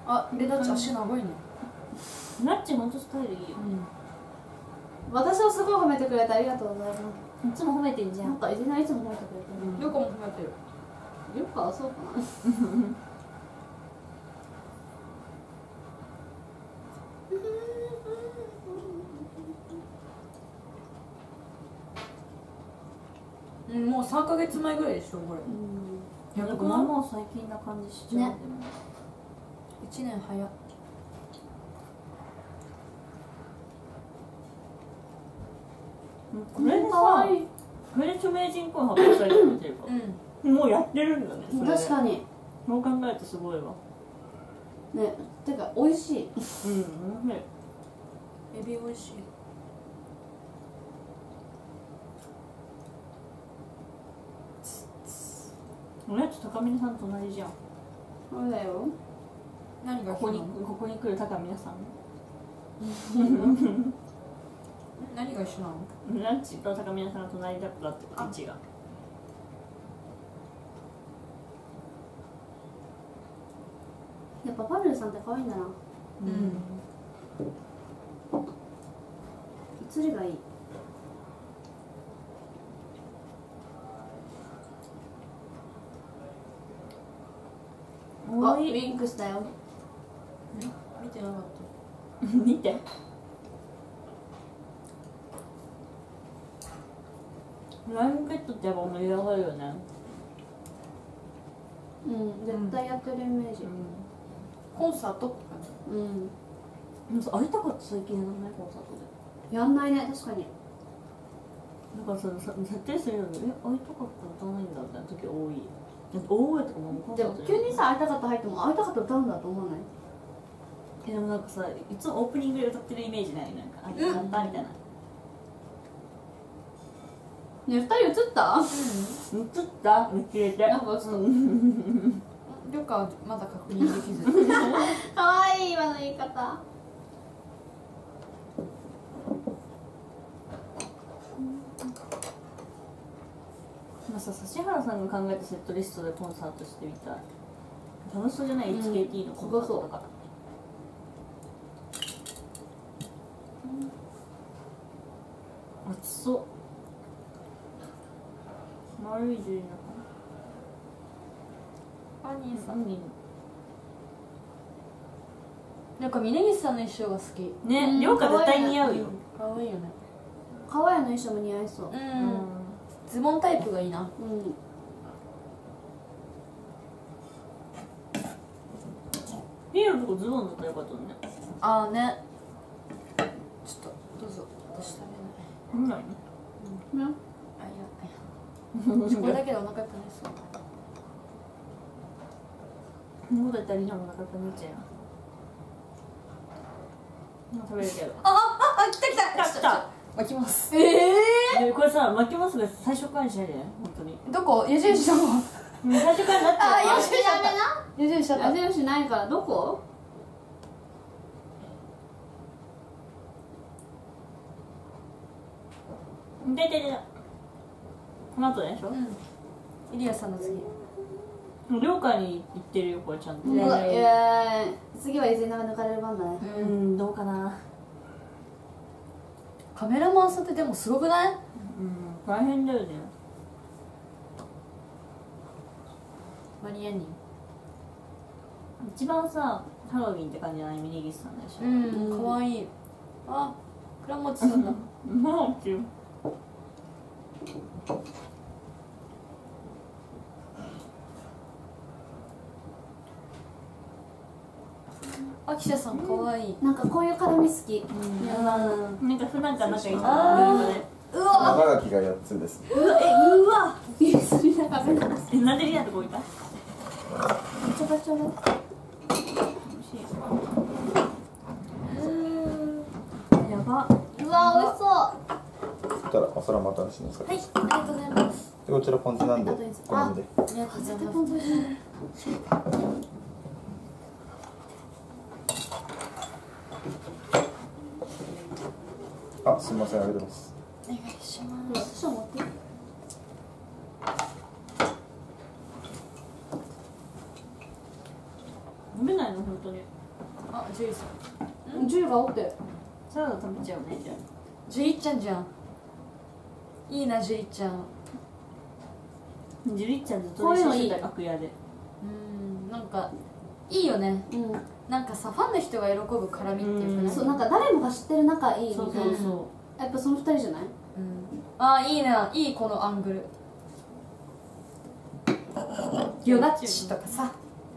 [SPEAKER 2] あ、レナッチ足長いね。
[SPEAKER 1] ナッチほんとスタイルいいよ、
[SPEAKER 4] 私をすごい褒めてくれてありがとうございます。
[SPEAKER 1] いつも褒めてんじゃ
[SPEAKER 4] なん
[SPEAKER 1] ん。
[SPEAKER 4] かいじないつも褒めてくれてる。
[SPEAKER 2] よくも褒めてる。
[SPEAKER 4] よくはそうかな。
[SPEAKER 2] うん、もうさんかげつまえぐらいでしょこれ。
[SPEAKER 1] いや、でももう最近な感じしちゃう、
[SPEAKER 4] ね、
[SPEAKER 2] いちねん早っ。
[SPEAKER 1] これでさ、これで著名人公発表されてるっていうか、うん、もうやってるんだね。それで
[SPEAKER 4] 確かに
[SPEAKER 1] そう考えるとすごいわ
[SPEAKER 4] ね。てか美味しい。
[SPEAKER 1] うん、ね、
[SPEAKER 2] エビ美味しい。
[SPEAKER 1] おやつ高見さん隣じゃん。
[SPEAKER 4] そうだよ。
[SPEAKER 2] 何が
[SPEAKER 1] ここにここに来る高見さん。
[SPEAKER 2] 何が一緒なの？
[SPEAKER 1] ランチと高見さんが隣だったって位置が。
[SPEAKER 4] やっぱパルルさんって可愛いんだな。
[SPEAKER 1] うん。
[SPEAKER 4] 写りがいい。あ、ウィンクしたよ。
[SPEAKER 2] 見てなかった。
[SPEAKER 1] 見て。ライブベッドってやっぱ盛り上がるよね。
[SPEAKER 4] うん、絶対やってるイメージ。
[SPEAKER 2] コンサートとかね。
[SPEAKER 4] うん。
[SPEAKER 1] 会いたかった最近やらないコンサートで。
[SPEAKER 4] やんないね、確かに。
[SPEAKER 1] だからその設定するのに、え、会いたかったら歌わないんだみたいな時多い。大声とかもコンサ
[SPEAKER 4] でも
[SPEAKER 1] ート
[SPEAKER 4] 急にさ、会いたかった入っても会いたかった歌うんだと思わない？
[SPEAKER 1] え、でもなんかさ、いつもオープニングで歌ってるイメージない？なんか、あ、歌ったみたいな。
[SPEAKER 4] ね、二人映った？
[SPEAKER 1] 映った見切れて。
[SPEAKER 4] なんか映った。
[SPEAKER 2] りょうかはまだ確認できず。
[SPEAKER 4] かわいい今の言い方。
[SPEAKER 1] まあさ、指原さんが考えたセットリストでコンサートしてみたい。楽しそうじゃない？ エイチケーティー のコンサートとか。熱そう。丸い十円だか
[SPEAKER 2] ファニー
[SPEAKER 1] ら。
[SPEAKER 2] さん。
[SPEAKER 1] 何？
[SPEAKER 2] なんか峯岸さんの衣装が好き。
[SPEAKER 1] ね、りょうか絶対似合うよ。
[SPEAKER 2] 可愛いよね。
[SPEAKER 4] 可愛いの衣装も似合いそう。
[SPEAKER 2] うん。ズボンタイプがいいな。
[SPEAKER 4] うん。
[SPEAKER 1] リエのとこズボンだったらよかったのね。
[SPEAKER 2] ああね。ちょっとどうぞ。私食べない。
[SPEAKER 1] なんないの？
[SPEAKER 4] うん。
[SPEAKER 2] あ、いや。これだけでお腹いっぱいです。
[SPEAKER 1] もうだったらリナもお腹いっぱいになっちゃうよ。もう食べるけど。
[SPEAKER 2] あああ、来た来た
[SPEAKER 1] 来た来た。
[SPEAKER 2] 巻きます。
[SPEAKER 4] ええ
[SPEAKER 1] でこれさ、巻きますが最初からにしないでね、本当に。
[SPEAKER 2] どこ？矢印どこ？
[SPEAKER 1] 最初からなっちゃう。
[SPEAKER 2] あ、矢印だった。矢印だった。
[SPEAKER 4] 矢印ないからどこ？
[SPEAKER 1] でででこの後でしょ。
[SPEAKER 2] うん。イリアさんの次。
[SPEAKER 1] 了解に行ってるよ、これちゃんと。
[SPEAKER 4] うわ、いやー、次は伊豆長抜かれる番だね。
[SPEAKER 1] うん、どうかな。
[SPEAKER 2] カメラマンさんってでもすごくない？
[SPEAKER 1] うん、大変だよね。
[SPEAKER 2] マリアンニ。
[SPEAKER 1] 一番さ、ハロウィンって感じじゃない？峯岸さんでしょ。
[SPEAKER 2] うん、可愛い。あ、倉持さんだ。
[SPEAKER 1] もうっていう。
[SPEAKER 2] あきしゃさん可愛い。
[SPEAKER 4] なんかこういう絡み好き。
[SPEAKER 1] うん、なんか普段から仲いい人。
[SPEAKER 2] あ
[SPEAKER 4] うわ、
[SPEAKER 3] 長垣がやっつです。
[SPEAKER 1] うわ、え、うわ。
[SPEAKER 4] ゆすりながら。めっ
[SPEAKER 1] え、なんでリナとこ置いた？
[SPEAKER 4] ちゃバチャだ。
[SPEAKER 1] やば。
[SPEAKER 4] うわ、美味しそう。
[SPEAKER 3] そしたらお皿またしますか。
[SPEAKER 2] はい、ありがとうございます。
[SPEAKER 3] でこちらポン酢なんで好みで。
[SPEAKER 2] ありがとうございます。
[SPEAKER 3] あ、すみません、ありがとうございます。
[SPEAKER 2] お願いします。
[SPEAKER 4] 少々持って。
[SPEAKER 1] 飲めないの本当に。
[SPEAKER 2] あ、ジュイさ
[SPEAKER 4] んジュイがおって
[SPEAKER 1] サラダ食べちゃうねじゃあ。
[SPEAKER 2] ジュイちゃんじゃん。いいなジュイちゃん。
[SPEAKER 1] ジュリちゃんずっと一緒にしてた楽屋で。
[SPEAKER 2] うん、なんかいいよね。
[SPEAKER 4] うん
[SPEAKER 2] なんかさ、ファンの人が喜ぶ絡みっていうかね。
[SPEAKER 4] そうなんか誰もが知ってる仲いいみたいな。
[SPEAKER 1] そうそうそ
[SPEAKER 4] やっぱその二人じゃない？
[SPEAKER 2] うん。あ、いいな、いいこのアングル。ヨナッチとかさ。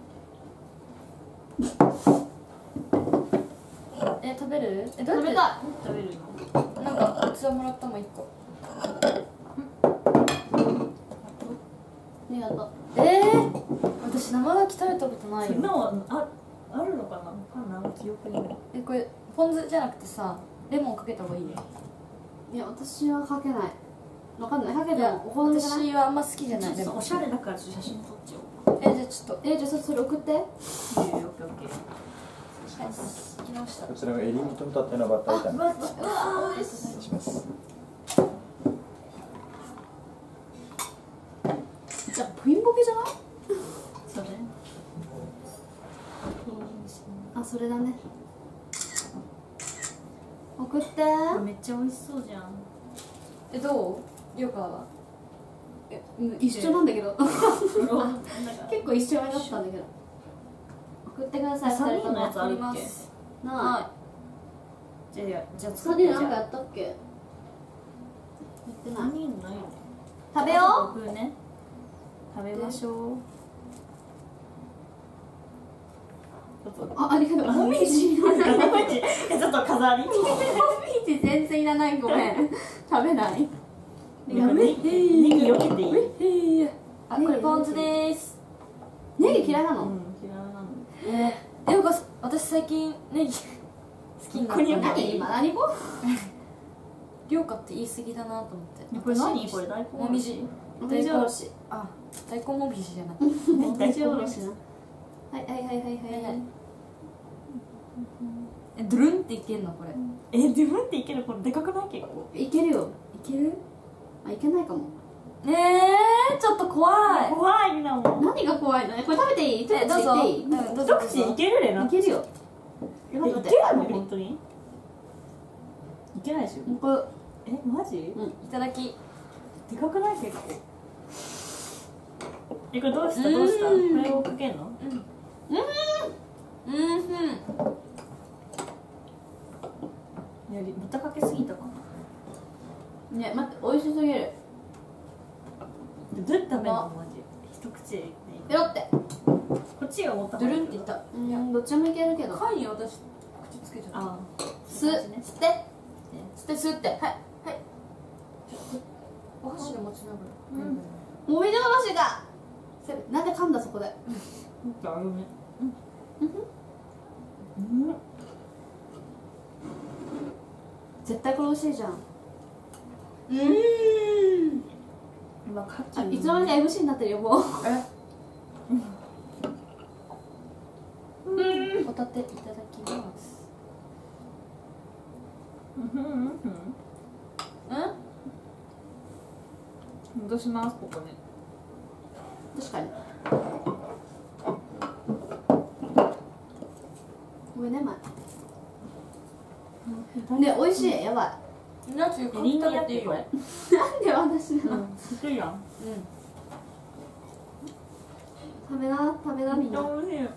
[SPEAKER 2] え、食べる？え、どうやって
[SPEAKER 4] 食べた
[SPEAKER 1] 食べるの？
[SPEAKER 2] なんか器もらったもん一個。
[SPEAKER 4] ありがとう。
[SPEAKER 2] えー、私生牡蠣食べたことないよ。
[SPEAKER 1] 今はああるのかな？パンの記憶にない。
[SPEAKER 2] え、これポン酢じゃなくてさ、レモンかけた方がいいね。
[SPEAKER 4] いや私はかけない。わかんない。かけて
[SPEAKER 2] いや、
[SPEAKER 4] もお好みじゃない？
[SPEAKER 2] 私はあんま好きじゃない。
[SPEAKER 1] ちょっとおしゃれだからちょっと写真撮っちゃおう。
[SPEAKER 2] え、じゃあちょっと。
[SPEAKER 4] えじゃあそれ送って。
[SPEAKER 1] いいよ、オッケーオッケー。
[SPEAKER 2] はい、行きました。
[SPEAKER 3] こちらがエリンギとんたってのバッター炒め。
[SPEAKER 2] うわ、うわ、
[SPEAKER 3] お願いします。
[SPEAKER 4] じゃあプリンボケじゃない？
[SPEAKER 1] そうね。
[SPEAKER 4] あそれだね。送って。
[SPEAKER 1] めっちゃ美味しそうじゃん。
[SPEAKER 2] え、どう？よかは。
[SPEAKER 4] えうん一緒なんだけど。
[SPEAKER 1] なんか
[SPEAKER 4] 結構一緒だったんだけど。送ってください。
[SPEAKER 1] サニーのやつあ
[SPEAKER 2] あり
[SPEAKER 1] るっけ？
[SPEAKER 2] ます。
[SPEAKER 4] な
[SPEAKER 2] は
[SPEAKER 1] じゃあじゃあ
[SPEAKER 4] あ。
[SPEAKER 1] 作ってじゃ
[SPEAKER 4] サニーなんかや
[SPEAKER 1] あ。
[SPEAKER 4] ったっけ？やって
[SPEAKER 1] サ
[SPEAKER 4] ない。
[SPEAKER 1] ニーないよね。
[SPEAKER 4] 食べよ
[SPEAKER 1] 僕ね。食べましょう。ちょっ
[SPEAKER 4] う。あありがとう。もみじ。
[SPEAKER 1] とえちょっと飾り。
[SPEAKER 4] もみじ全然いらない。ごめん。食べない。
[SPEAKER 1] ネギ避けていい？
[SPEAKER 2] あ、これポン酢でーす。
[SPEAKER 4] ネギ嫌いなの？
[SPEAKER 1] うん、嫌いなの。
[SPEAKER 2] えー、よか私最近ネギ好きになったんだ。
[SPEAKER 4] 何今何語？
[SPEAKER 2] りょうかって言い過ぎだなと思って。
[SPEAKER 1] これ何？これ大根
[SPEAKER 2] もみじ。
[SPEAKER 4] もみじおろし。
[SPEAKER 2] あ、大根もみじじゃなくて。
[SPEAKER 4] もみじおろしな。はいはいはいはいはい。
[SPEAKER 2] え、ドゥルンっていけんのこれ？
[SPEAKER 1] え、自分っていける？これでかくない結構？
[SPEAKER 4] いけるよ。
[SPEAKER 2] いける？
[SPEAKER 4] あいけないかも。
[SPEAKER 2] ねえ、ちょっと怖い。
[SPEAKER 1] 怖いなもん。
[SPEAKER 4] 何が怖いの？これ食べていい？
[SPEAKER 2] え、どうぞ。
[SPEAKER 4] いい？
[SPEAKER 2] うん、どうぞ。
[SPEAKER 1] 一口いけるレナ？
[SPEAKER 4] いけるよ。
[SPEAKER 1] え、いけるの本当に？いけないでしょ？
[SPEAKER 4] これ
[SPEAKER 1] え、マジ？
[SPEAKER 2] いただき。
[SPEAKER 1] でかくない結構？え、これどうしたどうした？これをかけんの？
[SPEAKER 2] うんうんうん。
[SPEAKER 1] いや、豚かけすぎたかな。
[SPEAKER 4] ね待って美味しすぎる。
[SPEAKER 1] どうやって食べるのマジ？一口でいい。
[SPEAKER 4] ペロって。
[SPEAKER 1] こっちが持った
[SPEAKER 2] ドゥルンって言った。
[SPEAKER 4] うんどっちもいけるけど。
[SPEAKER 2] 貝に私口つけちゃった。
[SPEAKER 1] あ
[SPEAKER 2] 吸吸って吸って吸ってはいはい。お箸で持ちながら。
[SPEAKER 1] うん。
[SPEAKER 4] もみじおろしが。なんで噛んだそこで。
[SPEAKER 1] あるね。うん。
[SPEAKER 4] 絶対これ美味しいじゃん。
[SPEAKER 2] うん。
[SPEAKER 1] 今カ
[SPEAKER 4] あ
[SPEAKER 1] キ。
[SPEAKER 4] いつの間にか エムシー になってるよもう。
[SPEAKER 2] え。ホタテいただきます。
[SPEAKER 1] うんうんうん。
[SPEAKER 2] うん？
[SPEAKER 1] 戻しますここね。
[SPEAKER 4] 確かに。ごめんねまい。ね美味しい。やばい。
[SPEAKER 2] ナチュ
[SPEAKER 1] リンゴやっていいよ。
[SPEAKER 4] なんで私なの？
[SPEAKER 1] 知ってるやん。
[SPEAKER 4] 食べな食べなみんな。
[SPEAKER 1] 美味しい。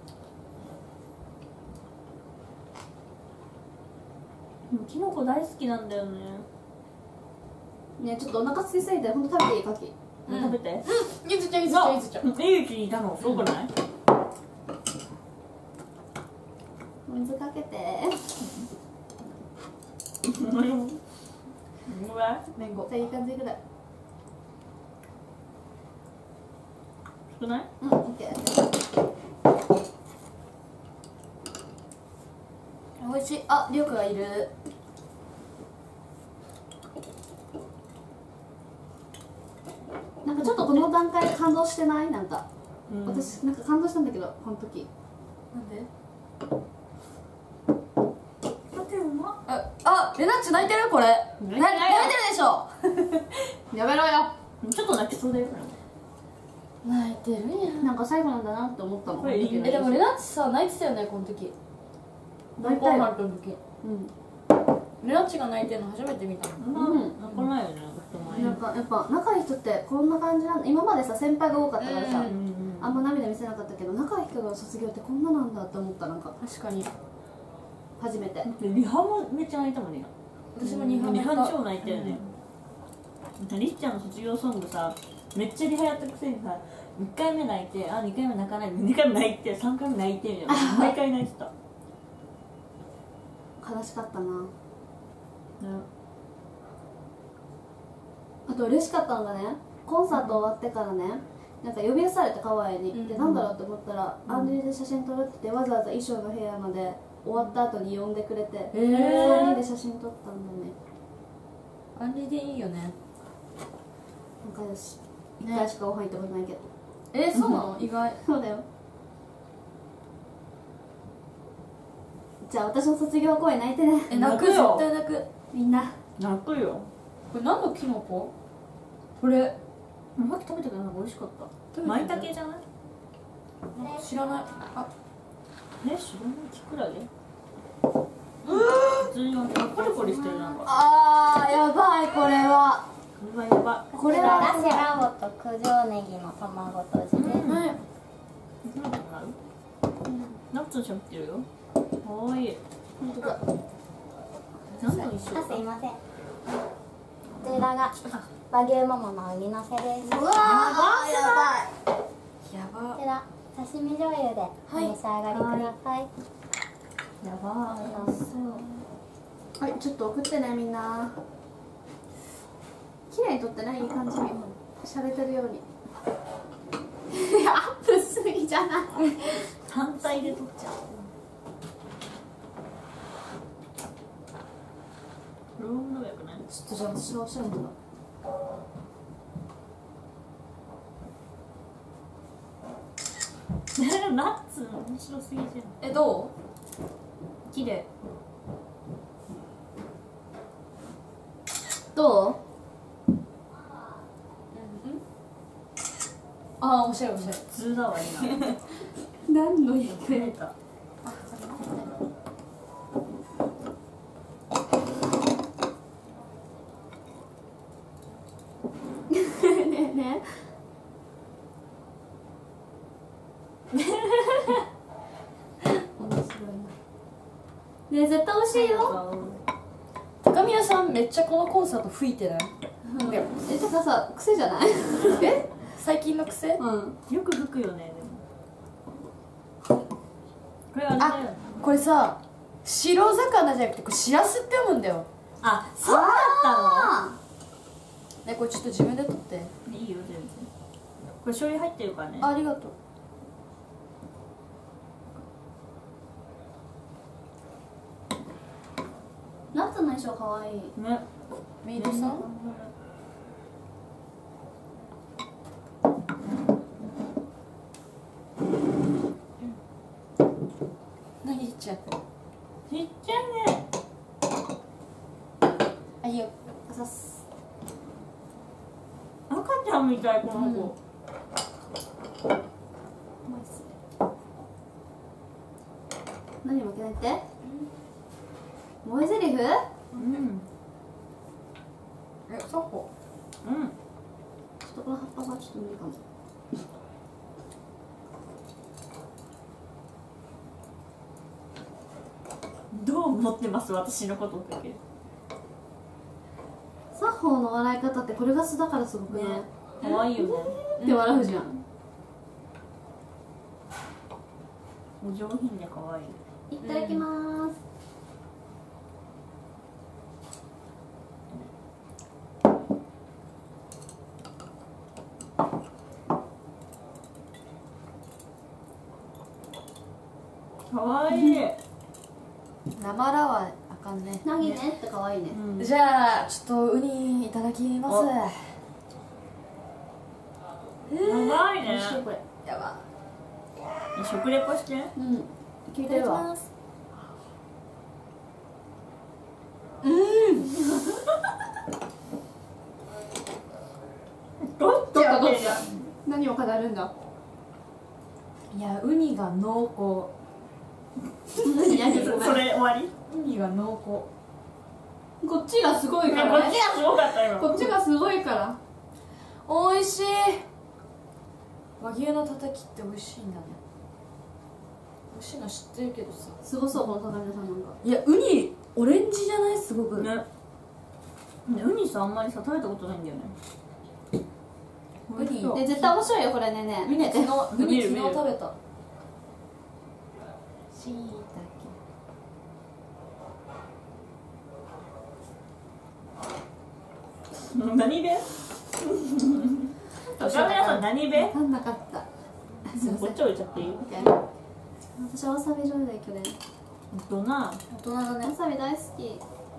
[SPEAKER 1] キノコ大好きなんだよね。
[SPEAKER 4] ねちょっとお腹空きすぎて本当食べていいかき。
[SPEAKER 2] うん
[SPEAKER 1] 食べて。
[SPEAKER 2] ゆずちゃんゆずちゃんゆずちゃん。
[SPEAKER 1] えゆきにいたのすごくない？
[SPEAKER 4] 水かけて。
[SPEAKER 1] うまい。
[SPEAKER 2] めんご。
[SPEAKER 4] じゃあいい感じぐらい。
[SPEAKER 1] 少ない？
[SPEAKER 4] うんオッケー。
[SPEAKER 2] 美味しい。あ、りょうかがいる。
[SPEAKER 4] なんかちょっとこの段階で感動してない？なんか、
[SPEAKER 1] うん、
[SPEAKER 4] 私なんか感動したんだけどこの時。
[SPEAKER 2] なんで？
[SPEAKER 1] 待ってうま。
[SPEAKER 2] あ、あ、レナッチ泣いてるこれ。
[SPEAKER 1] 泣いて
[SPEAKER 2] 泣い
[SPEAKER 1] ないよ
[SPEAKER 2] てるでしょ。
[SPEAKER 4] やめろよ。
[SPEAKER 1] ちょっと泣きそうだよ。
[SPEAKER 2] 泣いてるんや。
[SPEAKER 4] なんか最後なんだなって思ったの。
[SPEAKER 1] これいいね
[SPEAKER 2] えでもレナッチさ泣いてたよねこの時。
[SPEAKER 4] 泣いたよ。
[SPEAKER 2] の時。
[SPEAKER 4] うん。
[SPEAKER 2] レナッチが泣いてるの初めて見たの。
[SPEAKER 1] うん泣かないよね人前
[SPEAKER 4] なんかやっぱ仲いい人ってこんな感じなんだ。今までさ先輩が多かったからさ、
[SPEAKER 2] うん
[SPEAKER 4] あんま涙見せなかったけど仲いい人が卒業ってこんななんだって思った。なんか
[SPEAKER 2] 確かに。
[SPEAKER 4] 初めて。
[SPEAKER 1] リハもめっちゃ泣いたもんね。
[SPEAKER 2] 私も日本
[SPEAKER 1] リハ超泣いたよね。りっちゃんの卒業ソングさめっちゃリハやったくせにさいっかいめ泣いてあにかいめ泣かないでにかいめ泣いてさんかいめ泣いてみたいな毎回泣いてた。
[SPEAKER 4] 悲しかったな。あと嬉しかったのがね、コンサート終わってからね、なんか呼び出されて川栄に、うん、でなんだろうと思ったら、うん、アンジュリで写真撮るって言ってわざわざ衣装の部屋まで終わった後に呼んでくれて、えー、さんにんで写真撮ったんだよね。
[SPEAKER 2] アンリでいいよね。
[SPEAKER 4] 仲良し。いっかいしかご飯行ったことないけど。
[SPEAKER 2] えー、そうなの？意外。
[SPEAKER 4] そうだよ。じゃあ私の卒業公演泣いてね。
[SPEAKER 2] え泣くよ。絶対泣く。
[SPEAKER 4] みんな
[SPEAKER 1] 泣くよ。
[SPEAKER 2] これ何のキノコ？これ
[SPEAKER 1] さっき食べたけどなんか美味しかった。舞茸じゃない？
[SPEAKER 2] 知らない。あ、
[SPEAKER 1] え、知らないキクラゲ？普通にポリポリしてるなんか。
[SPEAKER 4] あーやばいこれは。
[SPEAKER 1] これはやばい。
[SPEAKER 4] これは
[SPEAKER 5] ラシラボと九条ネギの卵とじで。
[SPEAKER 2] はい。
[SPEAKER 1] ナッツしゃべってるよ。かわいい。
[SPEAKER 4] 本当だ。
[SPEAKER 1] 何の一緒？
[SPEAKER 5] あ、すいません。こちらが和牛ももの海のせです。
[SPEAKER 4] うわーやばい。
[SPEAKER 2] やば。
[SPEAKER 5] こちら刺身醤油でお召し上がりください。
[SPEAKER 1] やば
[SPEAKER 5] どうぞ。
[SPEAKER 4] はい、ちょっと送ってねみんな。綺麗に撮ってね、いい感じに洒落てるように。いや、アップしすぎじゃない。
[SPEAKER 1] 単体で撮っちゃう。ロームのよくない？
[SPEAKER 4] ちょっとじゃあ私がおしゃれだ。
[SPEAKER 1] ナッツ面白すぎじゃん。
[SPEAKER 2] えどう？綺麗。
[SPEAKER 4] どう？
[SPEAKER 2] ああおしゃれおしゃれ。
[SPEAKER 1] 普通だわ今。
[SPEAKER 4] 何の役？
[SPEAKER 1] 増えた。
[SPEAKER 4] ねえねえ。ねえ絶対美味しいよ。
[SPEAKER 2] 高宮さんめっちゃこのコンサート吹いてない？
[SPEAKER 4] え、てかさ、癖じゃない？
[SPEAKER 2] え？最近の癖？
[SPEAKER 4] うん。
[SPEAKER 1] よく吹くよねでも。これあれだよね。
[SPEAKER 2] これさ白魚じゃなくてこれしらすって読むんだよ。
[SPEAKER 1] あ、そうだった
[SPEAKER 2] ねこれちょっと自分で取って。
[SPEAKER 1] の？いいよ全然。これ醤油入ってるからね。
[SPEAKER 2] ありがとう。
[SPEAKER 4] ナッツの衣装かわいい。
[SPEAKER 1] ね。
[SPEAKER 2] メイドさん？何言っちゃう？
[SPEAKER 1] ちっちゃいね。
[SPEAKER 2] あいいよ。
[SPEAKER 4] あざっす。
[SPEAKER 1] 赤ちゃんみたいこの子。
[SPEAKER 4] うまいっすね。何負けないって？萌えゼリフ？
[SPEAKER 1] うん。
[SPEAKER 2] えサッホ。
[SPEAKER 1] うん。
[SPEAKER 4] ちょっとこの葉っぱがちょっと無理かも。
[SPEAKER 1] どう思ってます私のことってけ。
[SPEAKER 4] サッホーの笑い方ってこれが素だからすごくね。
[SPEAKER 1] 可愛いよね。
[SPEAKER 4] って笑うじゃん。
[SPEAKER 1] お上品で可愛い。
[SPEAKER 4] いただきまーす。
[SPEAKER 1] 可愛い。
[SPEAKER 2] 生ラはあかんね。
[SPEAKER 4] なぎねって可愛いね。
[SPEAKER 1] うん。
[SPEAKER 2] じゃあちょっとウニいただきます。
[SPEAKER 1] おやばいね
[SPEAKER 4] 美味しいこれ。
[SPEAKER 2] やば。
[SPEAKER 1] 食レポして。
[SPEAKER 4] うん。聞い
[SPEAKER 2] いただ
[SPEAKER 4] てるわ。
[SPEAKER 2] きます。
[SPEAKER 1] どっちが
[SPEAKER 4] どっち何をを飾るんだ。
[SPEAKER 2] いやウニが濃
[SPEAKER 1] それ終わり？
[SPEAKER 2] 厚ウニが濃
[SPEAKER 4] こっちがすごいか
[SPEAKER 1] こ
[SPEAKER 4] らね。
[SPEAKER 1] っちがすごかった今。
[SPEAKER 4] こっちがすごいから。
[SPEAKER 2] 厚おいしい。和牛のたたきって美味しいんだね。美味しいの知ってるけどさ。
[SPEAKER 4] すごそうこの魚屋さんなんか。
[SPEAKER 2] いやウニオレンジじゃない？すごく
[SPEAKER 1] ね。ウニさあんまりさ食べたことないんだよね。
[SPEAKER 2] ウニ
[SPEAKER 4] え絶対面白いよこれねね。
[SPEAKER 2] ウニ昨日ウニ昨
[SPEAKER 1] 見る見る
[SPEAKER 2] 日食べた。しい
[SPEAKER 1] 何べ？カメラさん何べ？
[SPEAKER 4] 分かんなかった。すいません。
[SPEAKER 1] こっち置いちゃっていい？
[SPEAKER 4] 私はわさび醤油で去年。
[SPEAKER 1] どな。
[SPEAKER 2] 大人だね。
[SPEAKER 4] わさび大好き。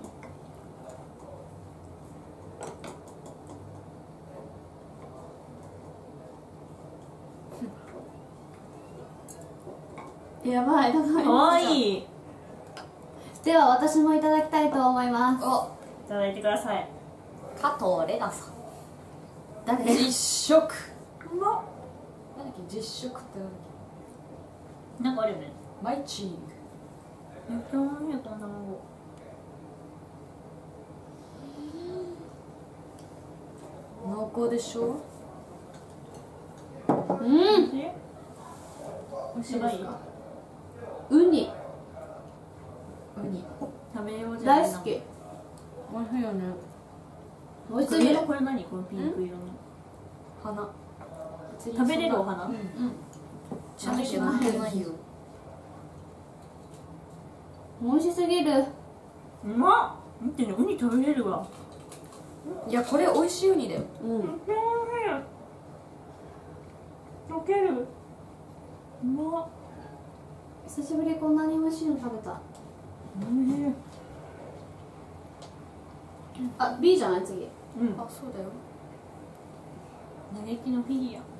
[SPEAKER 4] やばい、高い。
[SPEAKER 1] かわいい。
[SPEAKER 4] では私もいただきたいと思います。
[SPEAKER 2] お
[SPEAKER 1] いただいてください。
[SPEAKER 2] 加藤レナさん。
[SPEAKER 4] 誰？
[SPEAKER 2] 実食。
[SPEAKER 1] うまっ。
[SPEAKER 2] なんだっけ実食ってなんだっ
[SPEAKER 1] なんかあるよね。
[SPEAKER 2] け。マイチーグ。
[SPEAKER 1] めっちゃおいしいこの卵。
[SPEAKER 2] 濃厚でしょ。
[SPEAKER 4] うん。
[SPEAKER 1] 美味しいですか？
[SPEAKER 4] ウニ
[SPEAKER 2] ウニ。
[SPEAKER 1] 食べようじゃないな。
[SPEAKER 4] 大好き。
[SPEAKER 2] 美味しいよね。
[SPEAKER 4] 美味しすぎる。
[SPEAKER 1] これ何？このピンク色の。
[SPEAKER 2] 花。
[SPEAKER 1] 食べれるお花？
[SPEAKER 2] うん。
[SPEAKER 4] うん。
[SPEAKER 2] ちゃんとしないよ。
[SPEAKER 4] 美味しすぎる。
[SPEAKER 1] うまっ。見てね、ウニ食べれるわ。
[SPEAKER 2] いやこれ美味しいウニだよ。
[SPEAKER 4] うん。
[SPEAKER 1] 溶ける。うまっ。
[SPEAKER 4] 久しぶりこんなに美味しいの食べた。
[SPEAKER 1] うん
[SPEAKER 4] あ、B じゃない次。
[SPEAKER 1] うん。
[SPEAKER 2] あそうだよ。
[SPEAKER 1] 嘆きのフィギュア。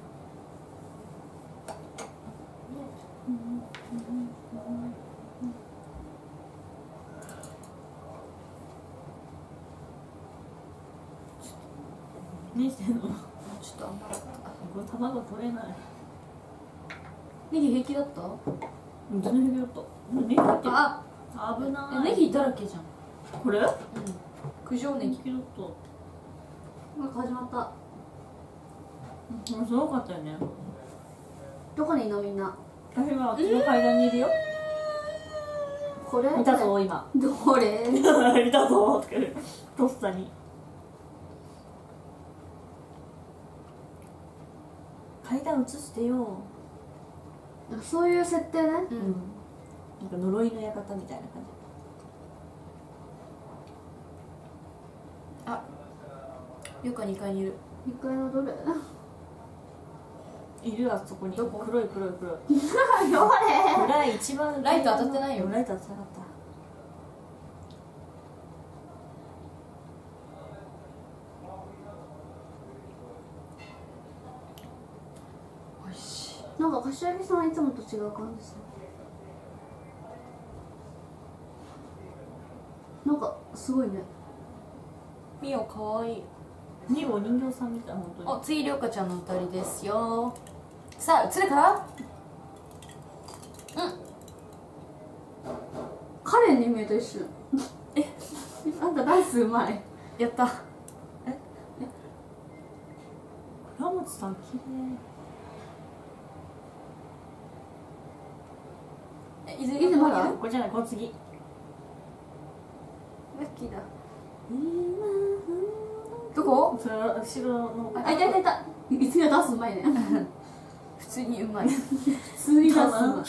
[SPEAKER 1] 何してんの？
[SPEAKER 2] ちょっと甘かった。
[SPEAKER 1] これ卵取れない。
[SPEAKER 2] ネギ平気だった？
[SPEAKER 1] うん、全然だった。ネギ入ってる。
[SPEAKER 2] あ、
[SPEAKER 1] 危ない。
[SPEAKER 2] ネギだらけじゃん。
[SPEAKER 1] これ？うん。
[SPEAKER 2] 九条ネギ。
[SPEAKER 1] ネギだった。
[SPEAKER 4] なんか始まった。
[SPEAKER 1] うん、すごかったよね。
[SPEAKER 4] どこにいるのみんな。
[SPEAKER 1] 私はあっちの階段にいるよ。
[SPEAKER 4] これ？
[SPEAKER 1] 見たぞ今。
[SPEAKER 4] どれ？
[SPEAKER 1] 見たぞって。とっさに。階段映してよ。
[SPEAKER 4] そういう設定ね。
[SPEAKER 2] う
[SPEAKER 1] うん。なんか呪いの館みたいな感じ。
[SPEAKER 2] ゆかにかいにいる。
[SPEAKER 4] 一階のどれ？
[SPEAKER 1] いるあそこに。
[SPEAKER 2] どこ？
[SPEAKER 1] 黒い黒い黒い。
[SPEAKER 4] どれ？
[SPEAKER 1] 暗い一番。
[SPEAKER 2] ライト当たってないよ
[SPEAKER 1] ライト当たってなかった。
[SPEAKER 2] 美味しい。
[SPEAKER 4] なんか柏木さんはいつもと違う感じする。なんかすごいね。
[SPEAKER 2] みおかわいい。
[SPEAKER 1] ミオお人形さんみたい本当に。
[SPEAKER 2] お次りょうかちゃんの歌りですよ。さあ映るから。
[SPEAKER 4] カレンに見えた一瞬。え、あんたダンスうまい。
[SPEAKER 2] やった。
[SPEAKER 1] 倉本さん綺麗。
[SPEAKER 2] えいず
[SPEAKER 4] いつまだ
[SPEAKER 1] これじゃない、この次。
[SPEAKER 2] ラッキーだ。どこ？
[SPEAKER 1] それは後ろの。
[SPEAKER 4] あ、いたいたいた。いつがダンスうまいね。
[SPEAKER 2] 普通にうまい。
[SPEAKER 4] 普通にダンスうまい。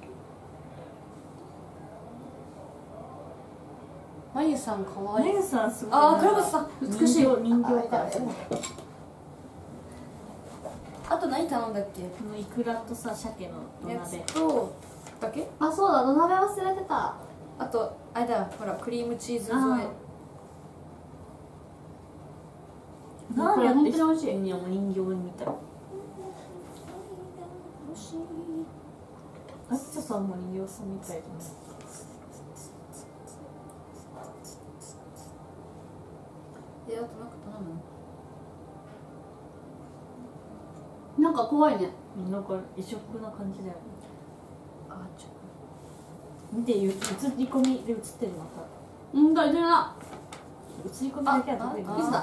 [SPEAKER 2] まゆさんかわいい。
[SPEAKER 1] メンさんすごい。
[SPEAKER 2] あー倉本さん
[SPEAKER 4] 美しい。
[SPEAKER 1] 人形人形か。
[SPEAKER 2] あと何頼んだっけ？
[SPEAKER 1] このイクラとさ鮭の土
[SPEAKER 2] や
[SPEAKER 1] 鍋。
[SPEAKER 2] つとだけ？
[SPEAKER 4] あ、そうだ、土鍋忘れてた。
[SPEAKER 2] あとあれだほらクリームチーズ添え。
[SPEAKER 1] 何やって
[SPEAKER 4] これ本当に美味しい。
[SPEAKER 1] いやもう人形みたい。あっちゃさんも人形さんみたいだね。
[SPEAKER 2] えあとなんか頼む？
[SPEAKER 4] なんかか怖いね。
[SPEAKER 1] なんか異色な感じだよね。あちょ見て、映り込みで映ってるまた。
[SPEAKER 4] うんだ、いるな。
[SPEAKER 1] 映り込みだけは出てるんですね。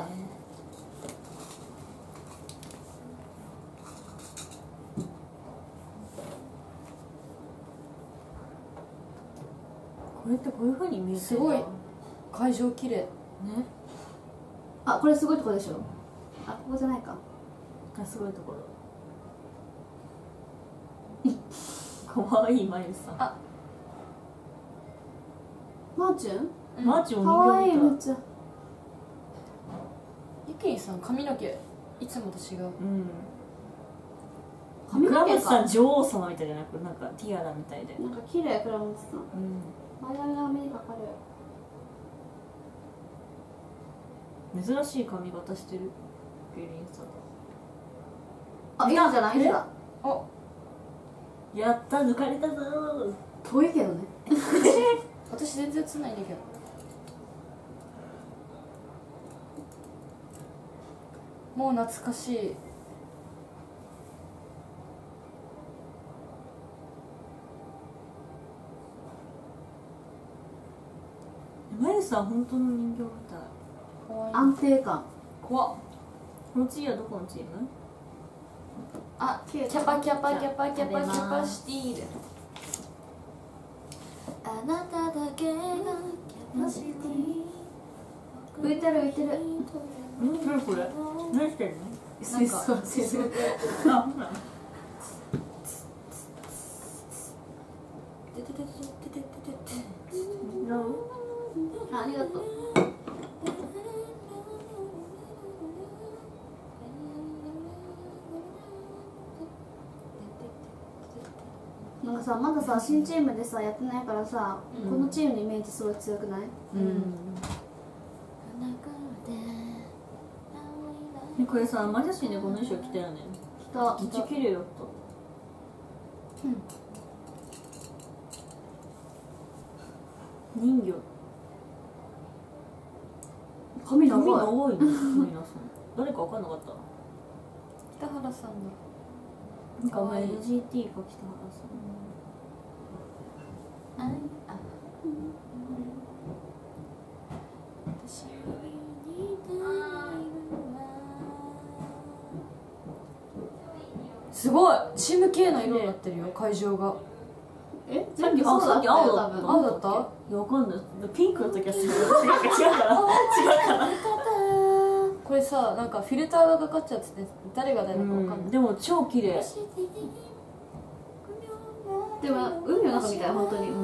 [SPEAKER 1] これってこういう風に見えてる。
[SPEAKER 2] すごい会場綺麗ね。
[SPEAKER 4] あ、これすごいとこでしょ。あ、ここじゃないか。
[SPEAKER 1] あ、すごいところ。かわいいまゆさん。あ、
[SPEAKER 4] マーチュン？
[SPEAKER 1] マーチュン
[SPEAKER 4] かわいい、めっ
[SPEAKER 1] ゃ。
[SPEAKER 4] ちゃ。
[SPEAKER 2] ゆきりさん髪の毛いつもと違う。
[SPEAKER 1] うん。
[SPEAKER 4] 髪の毛か。
[SPEAKER 1] 倉本さん女王様みたいじゃなく、なんかティアラみたいで。
[SPEAKER 4] なんか綺麗、倉本さん。
[SPEAKER 1] うん。
[SPEAKER 4] 前髪が目にかかる。
[SPEAKER 1] 珍しい髪型してる。グリーンさん。
[SPEAKER 4] あ、いいんじゃない？いいんだ。
[SPEAKER 2] あ、
[SPEAKER 1] やった、抜かれたぞー。
[SPEAKER 4] 遠いけどね。
[SPEAKER 2] 私全然映んないんだけど。もう懐かしい。
[SPEAKER 1] まゆさん本当の人形みたい。
[SPEAKER 2] 怖い。
[SPEAKER 4] 安定感。
[SPEAKER 2] 怖っ。
[SPEAKER 1] この次はどこのチーム？
[SPEAKER 2] あ、キャパキャパキャパキャパキャパシティール。
[SPEAKER 5] あなただけがキャパシティ。
[SPEAKER 4] 浮いてる浮いてる。
[SPEAKER 1] うん、何これ？何してんの？
[SPEAKER 2] なんか
[SPEAKER 4] そうそうそう。
[SPEAKER 1] あ、ほら。
[SPEAKER 4] あ、ありがとう。なんかさ、まださ、新チームでさ、やってないからさ、
[SPEAKER 1] うん、
[SPEAKER 4] このチームのイメージすごい強くない？
[SPEAKER 1] うん。ね、これさ、マジャシンでこの衣装着たよね。
[SPEAKER 4] 来た。
[SPEAKER 1] めっちゃ綺麗だった。
[SPEAKER 4] うん。
[SPEAKER 1] 人魚。
[SPEAKER 4] 髪長い。
[SPEAKER 1] 髪長いね、皆さん。誰か分かんなかった。
[SPEAKER 2] 北原さんの。
[SPEAKER 1] なんかお前 エルジーティー か北原さん。
[SPEAKER 2] あ、あ。すごいチーム系の色になってるよ、会場が。
[SPEAKER 4] え、
[SPEAKER 1] さっき青だったよ、青だった。
[SPEAKER 2] 青だった？
[SPEAKER 1] いや、わかんない。ピンクの時はすごい。違うか、違うかな。違うかな。
[SPEAKER 2] これさ、なんかフィルターがかかっちゃってて、誰が誰だかわかんない。
[SPEAKER 1] でも超綺麗。
[SPEAKER 4] でも海の中みたい、本当に。うん。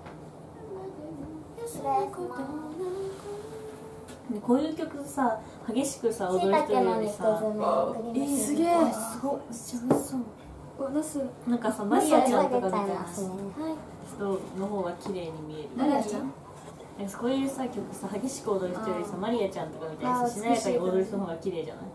[SPEAKER 1] こういう曲さ、激しくさ、踊る人よりさ、
[SPEAKER 2] えー、すげえ、
[SPEAKER 1] すごい、めっちゃ美味しそう。
[SPEAKER 2] ナス
[SPEAKER 1] なんかさ、マリアちゃんとかみたいな
[SPEAKER 5] ますね。
[SPEAKER 1] 人の方が綺麗に見える。
[SPEAKER 4] マリアちゃん？
[SPEAKER 1] こういうさ、曲さ、激しく踊る人よりさ、マリアちゃんとかみたいにさ、しなやかに踊る人の方が綺麗じゃない？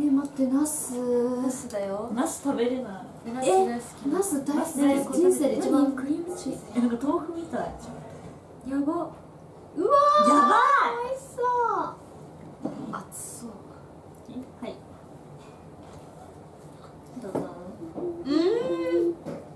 [SPEAKER 4] ねえ、待って、ナス。
[SPEAKER 2] ナスだよ。
[SPEAKER 1] ナス食べれない。
[SPEAKER 2] え、ナス大好き。
[SPEAKER 4] ナス大好き。
[SPEAKER 1] 人
[SPEAKER 4] 人生で一番。
[SPEAKER 2] クリームチーズ。
[SPEAKER 1] え、なんか豆腐みたい。
[SPEAKER 2] やば。
[SPEAKER 4] うわー、
[SPEAKER 1] やばい。
[SPEAKER 4] 美味しそう。
[SPEAKER 2] 熱そう。
[SPEAKER 1] はい。どうぞ。
[SPEAKER 4] うーん。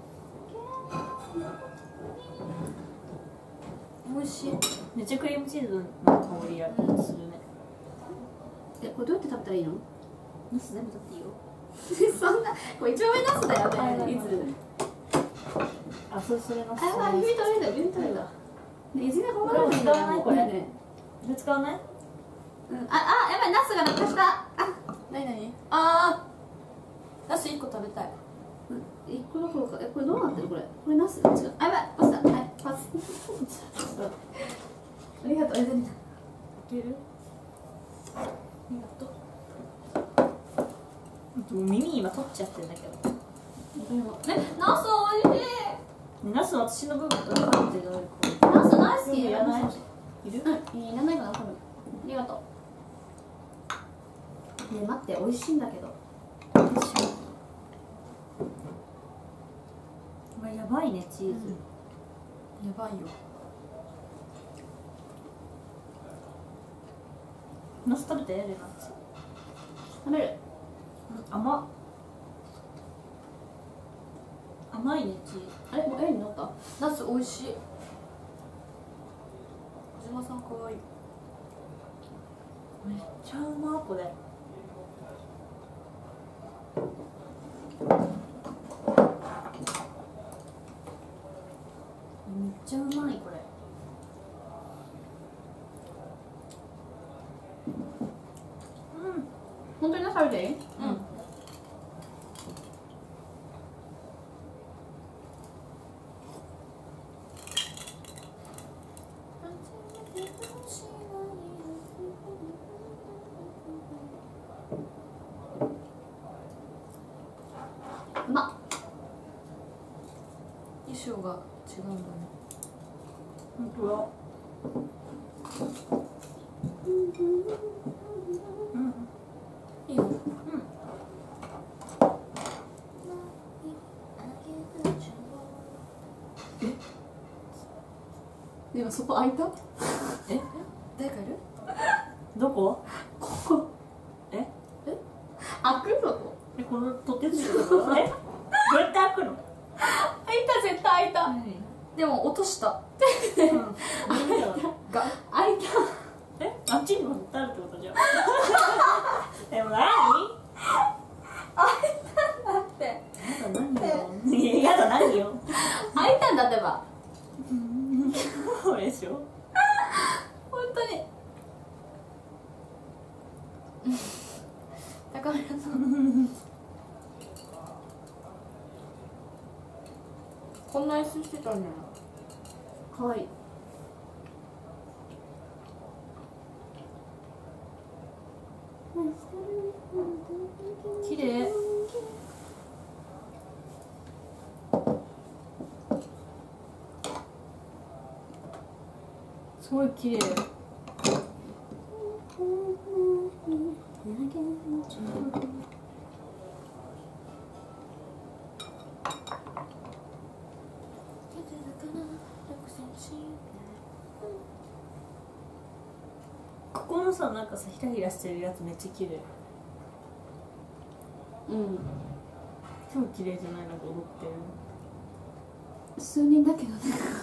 [SPEAKER 2] 美味しい。
[SPEAKER 1] めっちゃクリームチーズの香りがするね。
[SPEAKER 4] え、これどうやって食べたらいいの？
[SPEAKER 1] ナス全部取っていいよ。
[SPEAKER 4] そんな、これ一番上ナスだよね。いつ？
[SPEAKER 1] あ、それそれナス。
[SPEAKER 4] あ、指取れた、指取れた。ね、いずれこ
[SPEAKER 1] これ使わないこれ。
[SPEAKER 4] ね。
[SPEAKER 1] これ使わない？
[SPEAKER 4] うん、あ、あ、やばい、ナスが落下した。あ、
[SPEAKER 2] なになに？あー。ナス一個食べたい。
[SPEAKER 4] 一個どころか、え、これどうなってるこれ？これナス？違う。あ、やばい、パスだ。はい、パス。ありがとう、え、全然。
[SPEAKER 1] いける？
[SPEAKER 2] ありがとう。
[SPEAKER 1] 耳今取っちゃってるんだけど。
[SPEAKER 4] え、ナス美味しい。
[SPEAKER 1] ナス私の部分とかってどういうこ
[SPEAKER 4] ナス大好き。
[SPEAKER 1] いらない？いる？
[SPEAKER 4] うん、いらないかな、多分。ありがとう。ね、待って、美味しいんだけど。
[SPEAKER 1] これやばいね、チーズ。
[SPEAKER 2] やばいよ。
[SPEAKER 1] ナス食べてレナ。
[SPEAKER 4] 食べる。
[SPEAKER 1] 甘っ。 甘いねチー。
[SPEAKER 4] あれもう絵になった？
[SPEAKER 2] ナス美味しい。小島さん可愛い。
[SPEAKER 1] めっちゃうまこれ。めっちゃうまいこれ。うん。
[SPEAKER 4] 本当に食べていい？
[SPEAKER 1] うん。
[SPEAKER 4] うまっ。
[SPEAKER 2] 衣装が違うんだね。
[SPEAKER 1] 本当だ。うん。
[SPEAKER 2] いいよ。
[SPEAKER 4] でもそこ開いた？
[SPEAKER 2] え？誰かいる？
[SPEAKER 1] どこ？
[SPEAKER 4] ここ
[SPEAKER 1] え？
[SPEAKER 4] え？開くの？
[SPEAKER 1] え、この取ってつけたところ？え？どうやって開くの？
[SPEAKER 4] 開いた、絶対開いた。
[SPEAKER 2] でも落とした。
[SPEAKER 1] うん。
[SPEAKER 2] が
[SPEAKER 4] 開いた。
[SPEAKER 1] え？あっちにもってあるってことじゃん。でも何？
[SPEAKER 4] 開いたんだって。
[SPEAKER 1] 何よ。いや、やだ何よ。
[SPEAKER 4] 開いたんだってば。
[SPEAKER 1] そうでしょ。
[SPEAKER 4] 本当に。
[SPEAKER 2] 高村さん。こんな椅子してたんじゃない？
[SPEAKER 4] かわいい。
[SPEAKER 1] 綺麗。すごい綺麗。ここのさ、なんかさ、ひらひらしてるやつめっちゃ綺麗。
[SPEAKER 4] うん。
[SPEAKER 1] 超綺麗じゃない？なんか踊ってる。
[SPEAKER 4] 数人だけどね。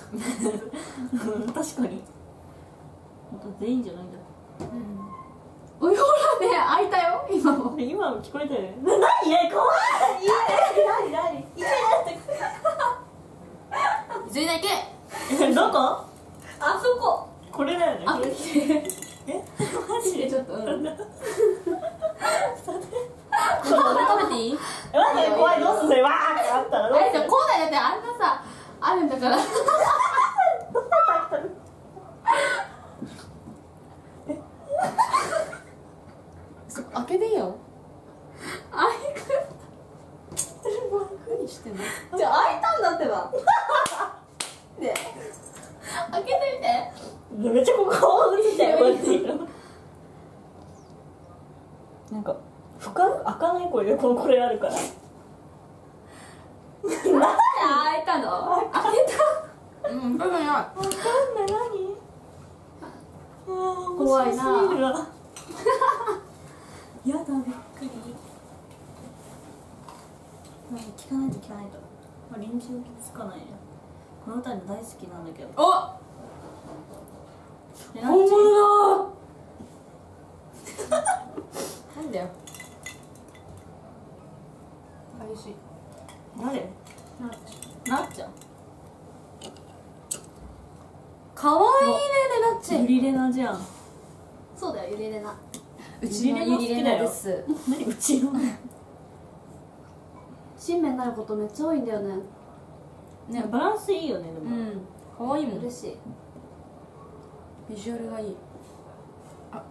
[SPEAKER 1] 確かに。本当全員じゃないんだ。
[SPEAKER 4] おいほらね、開いたよ今も。
[SPEAKER 1] 今も聞こえたよね。な、なに？え、怖い。いや、なになに。いけないって。
[SPEAKER 2] 急いで行け。
[SPEAKER 1] え、どこ？
[SPEAKER 4] あそこ。
[SPEAKER 1] これだよね。
[SPEAKER 4] あ、
[SPEAKER 1] これ。
[SPEAKER 4] 来て。
[SPEAKER 1] え、マジで
[SPEAKER 4] ちょっと。うん。
[SPEAKER 2] これ食べていい？
[SPEAKER 1] え、待って、怖い、どうすんのよ。わーってあったらどうする？
[SPEAKER 4] あれじゃ、こうだよって、あんなさ、あるんだから。
[SPEAKER 2] そこ開けていいよ。
[SPEAKER 4] 開く。
[SPEAKER 2] 何してんの？
[SPEAKER 4] じゃあ開いたんだってば。ね、開けてみて。
[SPEAKER 1] めっちゃここ顔映ってるよ、こうやって。なんか、深く開かないこれで、このこれあるから。
[SPEAKER 4] なんで開いたの？開けた。
[SPEAKER 2] うん、開かない。
[SPEAKER 1] わかんない、何？
[SPEAKER 4] 怖いな。
[SPEAKER 1] 面白すぎるわ。やだ、びっくり。聞かないと聞かないと。まあ、臨時受けつかないね。この歌大好きなんだけど。
[SPEAKER 2] お、
[SPEAKER 1] 本物だ。
[SPEAKER 2] なんだよ。開始。
[SPEAKER 1] 誰？なっちゃん。
[SPEAKER 2] かわいいね、レナッチ。
[SPEAKER 1] ユリレナじゃん。
[SPEAKER 4] そうだよ、ゆりれな。
[SPEAKER 2] うちのユリレナです。
[SPEAKER 1] 何うちの？
[SPEAKER 4] 新芽になることめっちゃ多いんだよね。
[SPEAKER 1] ね、バランスいいよね、でも。
[SPEAKER 2] うん、かわいいもん。
[SPEAKER 4] 嬉しい。
[SPEAKER 2] ビジュアルがいい。あ、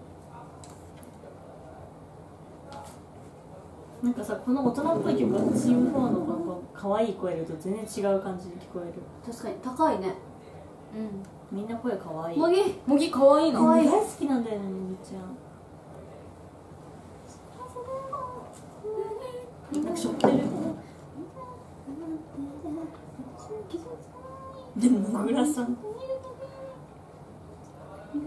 [SPEAKER 1] なんかさ、この大人っぽい曲がチームフォーのこの可愛い声でと全然違う感じで聞こえる。
[SPEAKER 4] 確かに高いね。
[SPEAKER 2] うん。
[SPEAKER 1] みんな声可愛い。
[SPEAKER 4] もぎ。
[SPEAKER 2] もぎかわいいの。
[SPEAKER 4] かわいい
[SPEAKER 1] 大好きなんだよね、みーちゃん。なんかしょってる。でももぐらさん。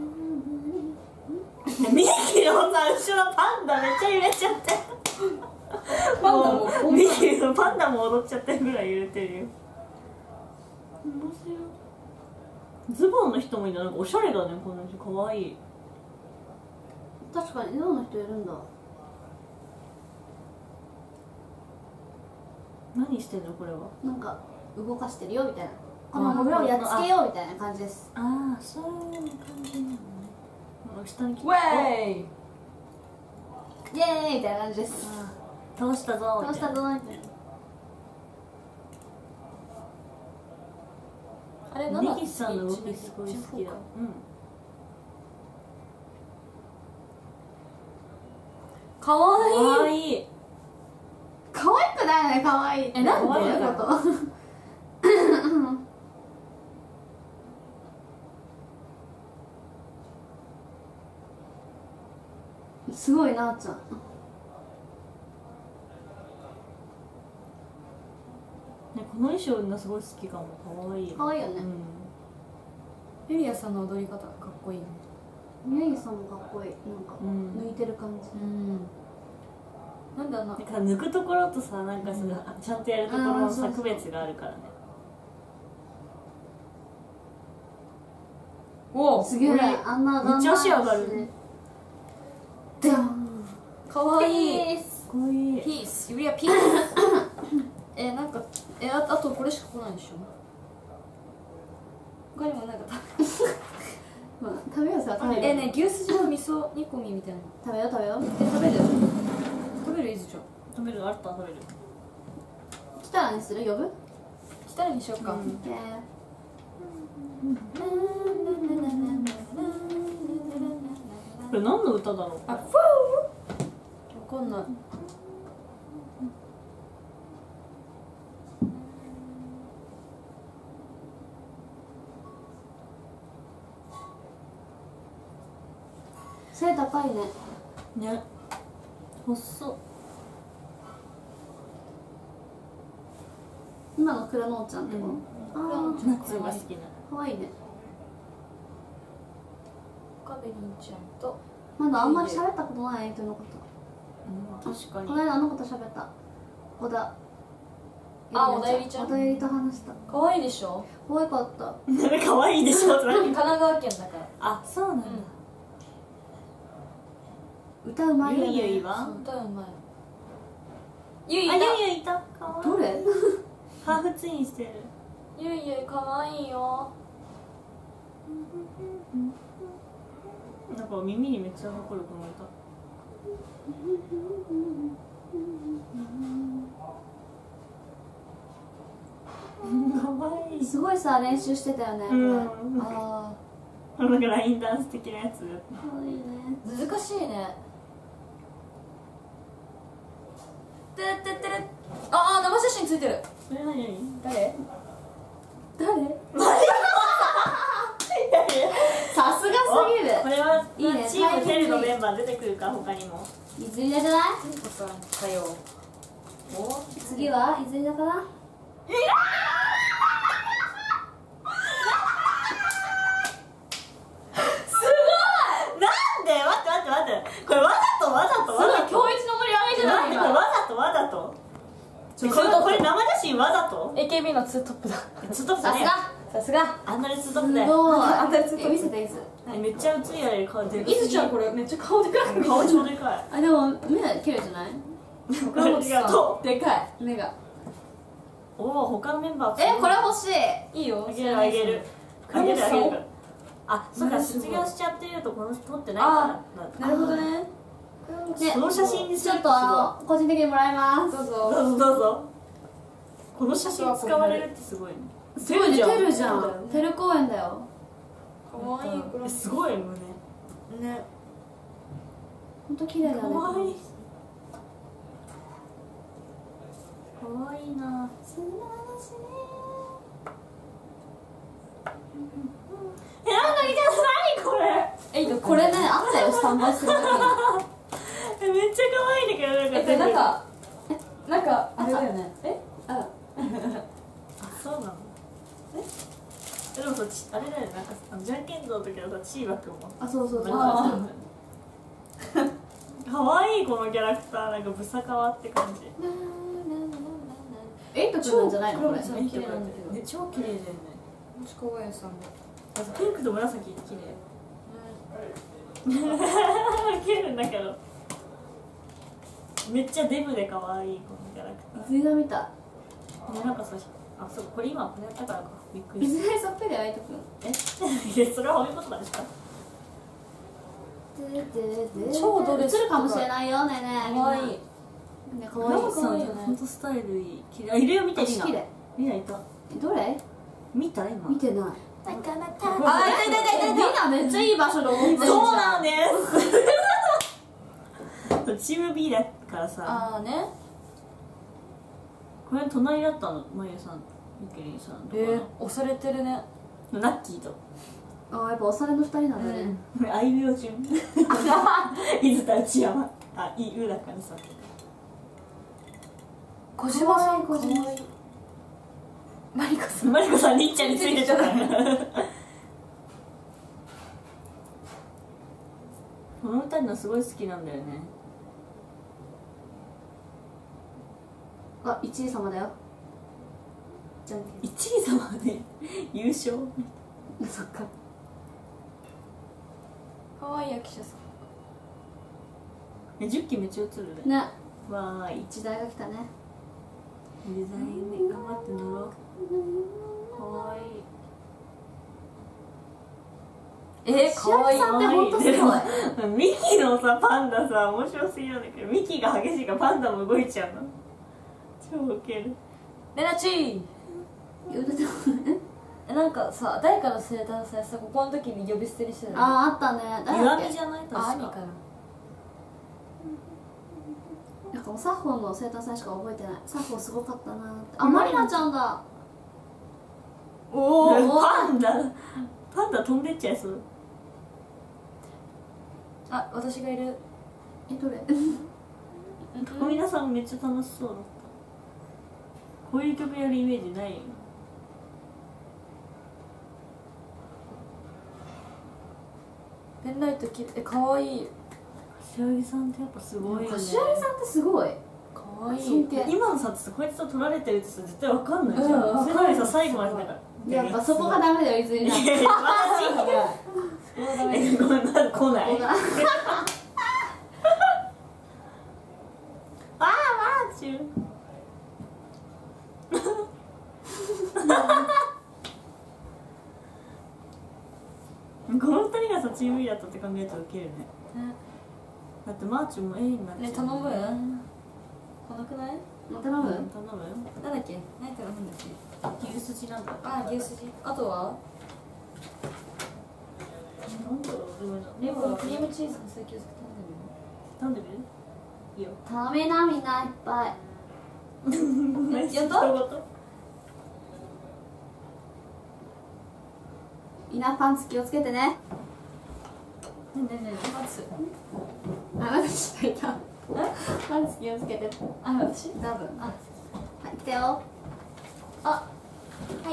[SPEAKER 1] ミキのさ、後ろのパンダめっちゃ揺れちゃって。
[SPEAKER 2] パンダも
[SPEAKER 1] ミキのパンダも踊っちゃってるぐらい揺れてるよ。面白い。ズボンの人もいる。なんかおしゃれだね、この人。かわいい。
[SPEAKER 4] 確かにズボンの人いるんだ。
[SPEAKER 1] 何してんのこれは。
[SPEAKER 4] なんか動かしてるよみたいな、このモグラをやっつけようみたいな感じです。
[SPEAKER 1] ああ、そういう感じなのね。下に来て、
[SPEAKER 2] ウェイ
[SPEAKER 4] イエーイみたいな感じです。
[SPEAKER 1] 倒したぞ
[SPEAKER 4] 倒したぞみたいな。
[SPEAKER 2] あれなんだっけ。
[SPEAKER 1] ネギさんの動きすごい好きだ。うん。
[SPEAKER 2] かわいい。
[SPEAKER 1] かわいい。
[SPEAKER 4] 可愛くないね、可愛い。
[SPEAKER 2] え、なんで？
[SPEAKER 4] どういうこと？すごいなあちゃん。
[SPEAKER 1] ね、この衣装がすごい好きかも。かわいい。
[SPEAKER 4] 可愛いよね。
[SPEAKER 2] ユリアさんの踊り方かっこいいね。
[SPEAKER 4] 宮城さんもかっこいい。なんか
[SPEAKER 1] うん
[SPEAKER 4] 抜いてる感じ。
[SPEAKER 2] うん。なんだろうな。
[SPEAKER 1] だから抜くところとさ、なんかその、ちゃんとやるところのさ、区別があるからね。
[SPEAKER 2] おお、
[SPEAKER 4] すげえ。あんな
[SPEAKER 1] めっちゃ足上がる。
[SPEAKER 4] でん。
[SPEAKER 2] かわいい。
[SPEAKER 1] すごい。
[SPEAKER 2] ピース、ユリアピース。え、なんか、え、あ、あとこれしか来ないでしょ。他にもなんか
[SPEAKER 4] まあ食べようさ、食べよう。
[SPEAKER 2] え、ね、牛すじの味噌煮込みみたいな。
[SPEAKER 4] 食べよう食べよう。
[SPEAKER 2] え、食べる？食べる？いずちゃん。
[SPEAKER 1] 食べる？あったら食べる。
[SPEAKER 4] 来たらにする？呼ぶ？
[SPEAKER 2] 来たらにしようか。
[SPEAKER 4] え
[SPEAKER 1] これ何の歌だろう。
[SPEAKER 2] あ、フォー。わかんない。
[SPEAKER 4] 背高いね。
[SPEAKER 1] ね。細っ。
[SPEAKER 4] 今の倉野ちゃんってこ
[SPEAKER 1] うん
[SPEAKER 4] と？あ
[SPEAKER 1] 夏が好きな。
[SPEAKER 4] あ、可愛いね。
[SPEAKER 2] カベリンちゃんと。
[SPEAKER 4] まだあんまり喋ったことない人のこ
[SPEAKER 1] うん、確か
[SPEAKER 4] と。
[SPEAKER 1] に。
[SPEAKER 4] この間あの子と喋った。小田。
[SPEAKER 2] あ、小田ゆりちゃん。
[SPEAKER 4] 小田ゆりと話した。
[SPEAKER 2] 可愛いでしょ。
[SPEAKER 4] 可愛かった。
[SPEAKER 1] 可愛いでしょって何。
[SPEAKER 2] 神奈川県だから。
[SPEAKER 1] あ、そうなんだ。
[SPEAKER 4] 歌うまいよね。
[SPEAKER 1] ゆいゆいは？
[SPEAKER 2] 歌うまい。ゆい
[SPEAKER 1] あ、
[SPEAKER 2] いた。
[SPEAKER 1] ゆいゆいいた。かわいい。
[SPEAKER 4] どれ？
[SPEAKER 1] ハーフツインしてる。
[SPEAKER 2] ゆいゆい可愛いよ。
[SPEAKER 1] なんか耳にめっちゃ残るこの歌。かわいい。
[SPEAKER 4] すごいさ、練習してたよね。これ。
[SPEAKER 1] うん。
[SPEAKER 4] あ
[SPEAKER 1] なんかラインダンス的なやつ。
[SPEAKER 4] あ、可愛いね。
[SPEAKER 2] 難しいね。てってってれ。ああ、生写真ついてる。
[SPEAKER 1] これ何？
[SPEAKER 2] 誰？
[SPEAKER 4] 誰？
[SPEAKER 1] いやいや。
[SPEAKER 4] さすがすぎる。
[SPEAKER 1] これはい
[SPEAKER 4] いね
[SPEAKER 1] チームテルのメンバー出てくるか他にも。
[SPEAKER 4] いずりだじゃない？
[SPEAKER 2] おさん、かよ。お？
[SPEAKER 4] 次はいずりだかな？
[SPEAKER 1] なんで？待って待って待って。これわざとわざとわざと。
[SPEAKER 4] 今日一の盛り上げじゃない
[SPEAKER 1] わざとわざと。これこれ生写真わざと？
[SPEAKER 2] エーケービー のツートップだ。
[SPEAKER 1] ツートップだね。
[SPEAKER 2] さすが。
[SPEAKER 1] あんなにツートッ
[SPEAKER 4] すごい。
[SPEAKER 1] プだよ。
[SPEAKER 2] あんたツートップ
[SPEAKER 4] え、見せていず。
[SPEAKER 1] めっちゃ映りやれる顔で。
[SPEAKER 2] いずちゃんこれめっちゃ顔でかく見える。
[SPEAKER 1] 顔超でかい。
[SPEAKER 4] あ、でも目綺麗じゃない？
[SPEAKER 1] ありがとう。
[SPEAKER 4] でかい目が。
[SPEAKER 1] おお、他のメンバー。
[SPEAKER 4] え、これ欲しい。
[SPEAKER 2] いいよ。
[SPEAKER 1] あげるあげる。あげるあげる。あ、そうか、
[SPEAKER 2] すごい
[SPEAKER 1] 卒業しちゃってるとこの撮ってないから。
[SPEAKER 2] なるほどね。
[SPEAKER 4] ね、
[SPEAKER 1] その写真にす
[SPEAKER 4] ちょっ
[SPEAKER 1] るとすごい。
[SPEAKER 4] とあの個人的にもらいます。
[SPEAKER 2] どうぞ。
[SPEAKER 1] どうぞどうぞ。この写真使われるってすごいね。
[SPEAKER 4] すごいね、テルじゃ
[SPEAKER 1] そうだよね。
[SPEAKER 4] んテル公園だよ。
[SPEAKER 2] 可愛いこれ。
[SPEAKER 1] えすごい胸。
[SPEAKER 2] ね。
[SPEAKER 4] ほんと綺麗だね。
[SPEAKER 1] かわいい。かわいいな。え、なんだっけ、何これ。
[SPEAKER 2] えいと
[SPEAKER 4] これね、あったよ、スタンバイするときに。
[SPEAKER 1] え、めっちゃ可愛いんだけど、なんか。
[SPEAKER 2] え、でなんかなんかあれだよね。え？
[SPEAKER 4] うん。
[SPEAKER 1] あ、そうなの。え、でもさ、ちあれだよね、なんかあのじゃんけん道の時はさ、チーバくんも。
[SPEAKER 4] あ、そうそうそう。
[SPEAKER 1] なんか
[SPEAKER 4] あ
[SPEAKER 1] 可かわいいこのキャラクター。なんかブサカワって感じ。
[SPEAKER 4] エイトくんなんじゃないのこれ。
[SPEAKER 2] 超綺麗なんだけど。
[SPEAKER 1] ね、超綺麗だよね。
[SPEAKER 2] もしかわやさんも。
[SPEAKER 1] あとピンクと紫綺麗。綺麗んだけど。めっちゃデブで可愛いこのキャラクター。
[SPEAKER 4] 水が見た。
[SPEAKER 1] ね、なんかさ、あ、そう、これ今これやったからか。びっくりし
[SPEAKER 4] 水がそっくりエイトくん。
[SPEAKER 1] た。え、いや、それは褒め言葉でした。
[SPEAKER 2] 超ドレス
[SPEAKER 4] 映るかもしれないよねえねえ。
[SPEAKER 2] かわいい。
[SPEAKER 4] ね可愛い。
[SPEAKER 1] ラオさん、本当スタイルいい。綺麗。あ、いるよ、見て、リナ。
[SPEAKER 4] 綺麗。
[SPEAKER 1] リナいた。
[SPEAKER 4] どれ？
[SPEAKER 1] 見た今。
[SPEAKER 4] 見てない。
[SPEAKER 5] なかなか
[SPEAKER 4] あ、いたいたいたいた。リナめっちゃいい場所で思ってるじゃん。
[SPEAKER 1] そうなんですチーム B だからさ、
[SPEAKER 2] ああね。
[SPEAKER 1] これ隣だったの、まゆさん、ゆきりんさんとか
[SPEAKER 2] えー、押されてるね。
[SPEAKER 1] のナッキーと
[SPEAKER 4] あ、やっぱおされの二人なんだね。
[SPEAKER 1] あいうえお順伊豆田内山、あ、いうだからさ。
[SPEAKER 2] 小島さん
[SPEAKER 4] かわいい小島
[SPEAKER 2] かわいい。マリカさん。
[SPEAKER 1] マリコさん、りっちゃんについてちゃったこの歌のすごい好きなんだよね。
[SPEAKER 4] あ、一位様だよ。じゃんけ
[SPEAKER 1] 一位様で優勝。
[SPEAKER 4] ん。そっか。
[SPEAKER 2] かわいい役者さん。
[SPEAKER 1] え、じゅっきめっちゃ映るね。
[SPEAKER 4] ね。
[SPEAKER 1] わーい、
[SPEAKER 4] 時代が来たね。
[SPEAKER 1] デザインで頑張って乗ろう。かわいい。
[SPEAKER 2] えー、かわいい。
[SPEAKER 4] さんってほんとすごい。
[SPEAKER 1] でもミキのさパンダさ面白すぎるんだけど、ミキが激しいからパンダも動いちゃうの。超ウケる。
[SPEAKER 2] レナチー。え、なんかさ、誰かの生誕祭さ、ここの時に呼び捨てにしてたよね。
[SPEAKER 4] あー、あったね。誰だっけ
[SPEAKER 1] 岩見じゃない確
[SPEAKER 2] あ、
[SPEAKER 1] か。
[SPEAKER 2] 兄かな。
[SPEAKER 4] なんかおサッホンの生誕祭しか覚えてない。サッホンすごかったなーって。あ、マリナちゃんだ。
[SPEAKER 1] おお、パンダパンダ飛んでっちゃいそう。
[SPEAKER 2] あ、私がいる。
[SPEAKER 4] え、どれ？
[SPEAKER 1] 小皆さんめっちゃ楽しそうだった。こういう曲やるイメージないよ。
[SPEAKER 2] ペンライトきえ、かわいい。
[SPEAKER 1] 柏木さんってやっぱすごいよね。
[SPEAKER 4] 柏木さんってすごい。
[SPEAKER 2] かわいい。
[SPEAKER 4] 尊敬。
[SPEAKER 1] 今のさってさ、こいつと撮られてるってさ絶対わかんないじゃん。
[SPEAKER 2] うん
[SPEAKER 1] それなのにさ最後までなんか。
[SPEAKER 4] やっぱそこがダメだよ、いずれに。
[SPEAKER 1] いやいや、マジえ、ごめん、なんか来ない。ああ、マーチュこの二人がさチーム B だったって考えるとウケるね。だってマーチュも A になっちゃう。
[SPEAKER 2] ね、頼む。来なくない？
[SPEAKER 4] もう頼む？
[SPEAKER 1] 頼む。
[SPEAKER 2] なんだっけ？何頼むんだっけ？
[SPEAKER 1] 牛すじなんだ。
[SPEAKER 2] あ、牛すじ。あとは？
[SPEAKER 1] なんだろう、でも
[SPEAKER 2] レモンクリームチーズの最強作
[SPEAKER 1] 頼んでみる？いいよ。
[SPEAKER 4] 頼みな、みんないっぱい。
[SPEAKER 2] やった
[SPEAKER 4] みんなパンツ気をつけてね。
[SPEAKER 2] ねえねえねえ、待つ。
[SPEAKER 4] あ、私がいた。パンツ気をつけて。
[SPEAKER 2] あ、私？
[SPEAKER 4] 多分。
[SPEAKER 2] あ、
[SPEAKER 4] はい、来たよ。
[SPEAKER 2] あ、はい。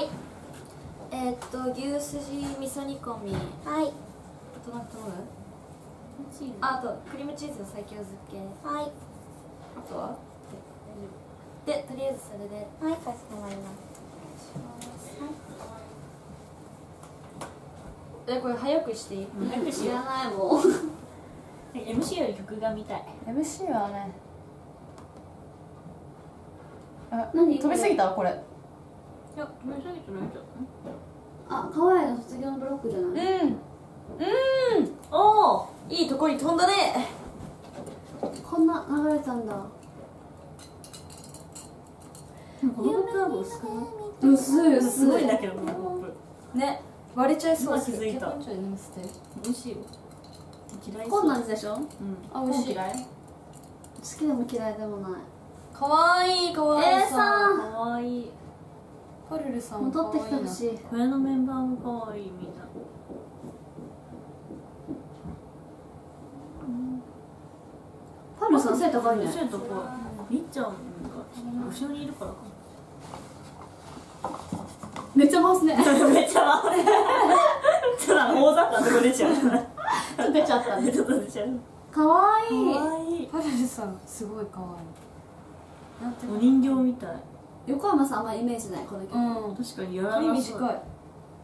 [SPEAKER 2] えー、っと牛すじ味噌煮込み。
[SPEAKER 5] はい
[SPEAKER 2] あとなんか頼む？あ、あとクリームチーズの最強漬け。
[SPEAKER 5] はい
[SPEAKER 2] あとは？で、とりあえずそれで。
[SPEAKER 5] はい、かしこまります。
[SPEAKER 2] え、これ早くしていい？
[SPEAKER 1] 早くしよう。
[SPEAKER 4] 知らないもん。
[SPEAKER 1] エムシー より曲が見たい。
[SPEAKER 2] エムシー はね。あ、
[SPEAKER 4] 何
[SPEAKER 2] 飛びすぎたこれ。
[SPEAKER 1] いや、止めすぎてないじゃん。
[SPEAKER 4] あ、可愛いの卒業のブロックじゃない？
[SPEAKER 2] うん。うん。
[SPEAKER 1] おお、
[SPEAKER 2] いいとこに飛んだね。
[SPEAKER 4] こんな流れたんだ。
[SPEAKER 1] このポップアップ薄くない？
[SPEAKER 4] 薄い
[SPEAKER 1] すごいんだけど、このポップ。
[SPEAKER 2] ね、割れちゃいそう。
[SPEAKER 1] 今気づいた。
[SPEAKER 2] 結構ちょい飲ませて。
[SPEAKER 1] 美味しいよ。嫌いそう。
[SPEAKER 4] こんなんでしょ？
[SPEAKER 1] うん。
[SPEAKER 2] あ、美味しい。
[SPEAKER 1] 嫌い？
[SPEAKER 4] 好きでも嫌いでもない。
[SPEAKER 2] かわいい、かわいい。
[SPEAKER 4] えーさん
[SPEAKER 1] かわいい。
[SPEAKER 2] パルルさんもか
[SPEAKER 4] 戻って
[SPEAKER 2] わいいな。
[SPEAKER 4] きてほしい。
[SPEAKER 1] 小屋のメンバーもかわいい、みんな。
[SPEAKER 4] パルさん背高いね。
[SPEAKER 1] 背高い。りっちゃんが後ろにいるからか。
[SPEAKER 4] めっちゃ回すね。
[SPEAKER 1] めっちゃ回る。ちょっと大雑把なとこ出ちゃう。
[SPEAKER 4] 出ちゃったね。
[SPEAKER 1] ちょっと出ちゃう。
[SPEAKER 4] かわいい。
[SPEAKER 1] かわいい。
[SPEAKER 2] パルルさんすごいかわいい。なんていう
[SPEAKER 1] お
[SPEAKER 2] の
[SPEAKER 1] 人形みたい。
[SPEAKER 4] 横浜さんあんまイメージないこの曲。
[SPEAKER 2] うん、
[SPEAKER 1] 確かにやら
[SPEAKER 2] 髪
[SPEAKER 1] な
[SPEAKER 2] 短い。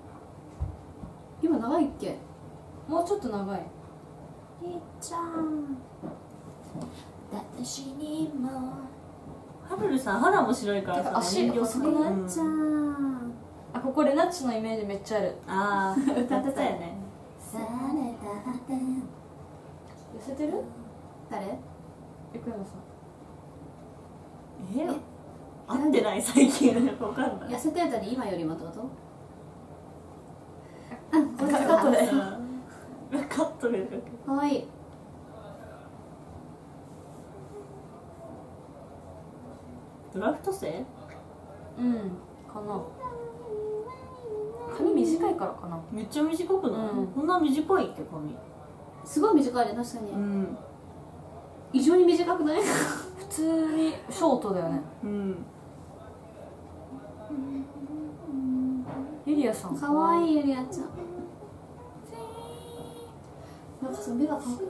[SPEAKER 4] 今長いっけ？
[SPEAKER 2] もうちょっと長い。
[SPEAKER 5] いっちゃん私にも
[SPEAKER 1] ハルルさん肌も白いからさ、
[SPEAKER 2] 足
[SPEAKER 1] お人形
[SPEAKER 2] 細くない
[SPEAKER 1] うん
[SPEAKER 4] じゃん。
[SPEAKER 2] あ、ここレナッチのイメージめっちゃある。
[SPEAKER 1] ああ、歌ってたよね。
[SPEAKER 5] されたって
[SPEAKER 2] 痩せてる？
[SPEAKER 4] 誰？
[SPEAKER 2] 横山さん。
[SPEAKER 1] え合ってない最近わかんない。
[SPEAKER 4] 痩せてたり今よりもってこと？
[SPEAKER 2] カットで。
[SPEAKER 1] カットで。
[SPEAKER 4] かわいい。
[SPEAKER 1] ドラフト生？
[SPEAKER 2] うん、かな。髪短いからかな。
[SPEAKER 1] めっちゃ短くない？
[SPEAKER 2] うん
[SPEAKER 1] こんな短いっけ髪。
[SPEAKER 4] すごい短いね、確かに。
[SPEAKER 1] うん。
[SPEAKER 4] 異常に短くない？
[SPEAKER 2] 普通にショートだよね。
[SPEAKER 1] うん。
[SPEAKER 2] ユリアさん。
[SPEAKER 4] かわいいゆりあちゃん。なんかさ、目がかわいい。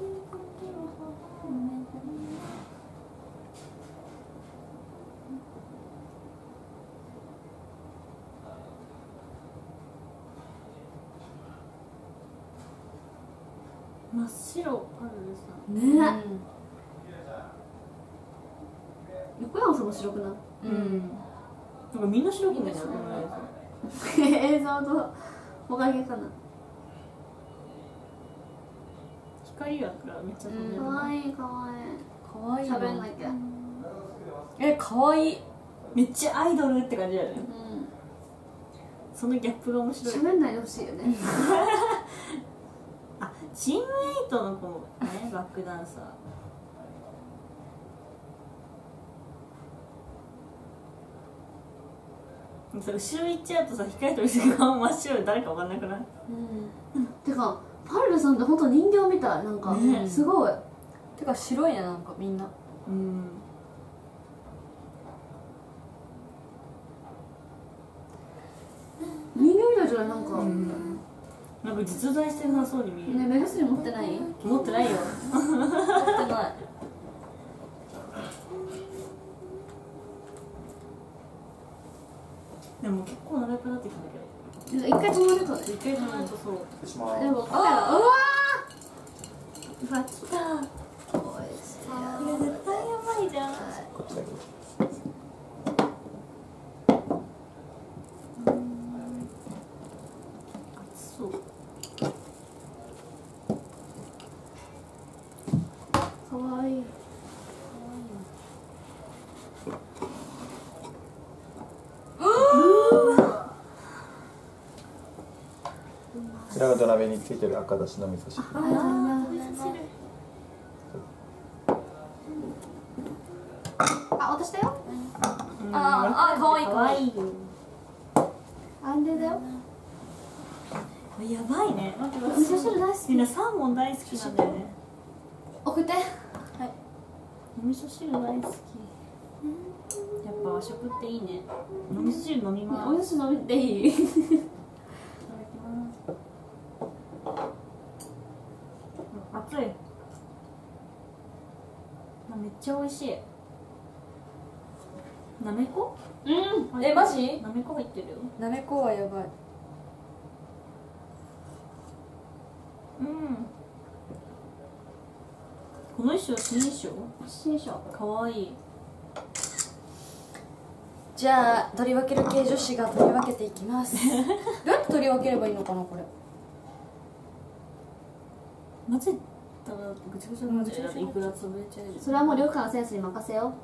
[SPEAKER 1] 真っ白パルルさん。
[SPEAKER 2] うん。
[SPEAKER 4] ねえ。横山さんも白くない？
[SPEAKER 1] うん。なんかみんな白くないじゃんこの
[SPEAKER 4] 映像とおかげかな。
[SPEAKER 1] 光やからめっちゃ飛んでる。
[SPEAKER 4] かわいいかわ
[SPEAKER 2] かわいいな。
[SPEAKER 4] いい。喋んなきゃ。
[SPEAKER 2] え、かわいい。
[SPEAKER 1] めっちゃアイドルって感じだよね。
[SPEAKER 4] う
[SPEAKER 1] そのギャップが面
[SPEAKER 4] ん。
[SPEAKER 1] 白い。
[SPEAKER 4] 喋んないでほしいよね。
[SPEAKER 1] あ、チームエイトの子もね、バックダンサー。さ後ろ行っちゃうとさ、光と後ろが真っ白で誰か分かんなくない？
[SPEAKER 4] てかパルルさんって本当人形みたい、なんか、
[SPEAKER 1] ね
[SPEAKER 4] すごい。
[SPEAKER 2] てか白いね、なんかみんな。
[SPEAKER 1] うん。
[SPEAKER 4] 人形みたいじゃない、なんか。
[SPEAKER 1] うんなんか実在してなそうに見える。
[SPEAKER 4] ね、目薬持ってない？
[SPEAKER 1] 持ってないよ。
[SPEAKER 2] 持ってない。
[SPEAKER 1] でも結構長くなってきたけど。
[SPEAKER 4] 一回止まるとね。
[SPEAKER 1] 一回止まるとそう。
[SPEAKER 3] 失礼します。
[SPEAKER 4] でも、あうわーうわ、来た。おいしい。
[SPEAKER 1] いや絶対やばいじゃん。
[SPEAKER 3] こっちだけど。
[SPEAKER 1] そう。
[SPEAKER 4] かわいい。
[SPEAKER 3] こちらが土鍋についてる赤だしの味噌汁。
[SPEAKER 1] ああ、味噌汁。
[SPEAKER 4] あ、私だよ。
[SPEAKER 2] ああ、かわいいかわいい。
[SPEAKER 4] あれだよ。
[SPEAKER 1] やばいね。待って
[SPEAKER 4] 味噌汁大好き。
[SPEAKER 1] みんなサーモン大好きなんだよね。
[SPEAKER 4] 送って。
[SPEAKER 1] お味噌汁大好き。やっぱ和食っていいね。お味噌汁飲みます。
[SPEAKER 4] お味噌飲みていい？
[SPEAKER 1] いただきます。熱い。めっちゃ美味しい。なめこ？
[SPEAKER 4] うん。
[SPEAKER 2] え、マジ？
[SPEAKER 1] なめこ入ってるよ。
[SPEAKER 2] なめこはやばい。
[SPEAKER 1] うん。この衣装新衣装？
[SPEAKER 4] 新衣装。
[SPEAKER 1] かわいい。
[SPEAKER 2] じゃあ取り分ける系女子が取り分けていきますどうやって取り分ければいいのかな、これ。
[SPEAKER 1] 混ぜたらぐちゃぐちゃになっちゃう。だっていくら潰れちゃう。
[SPEAKER 4] それはもうりょうかのセンスに任せよ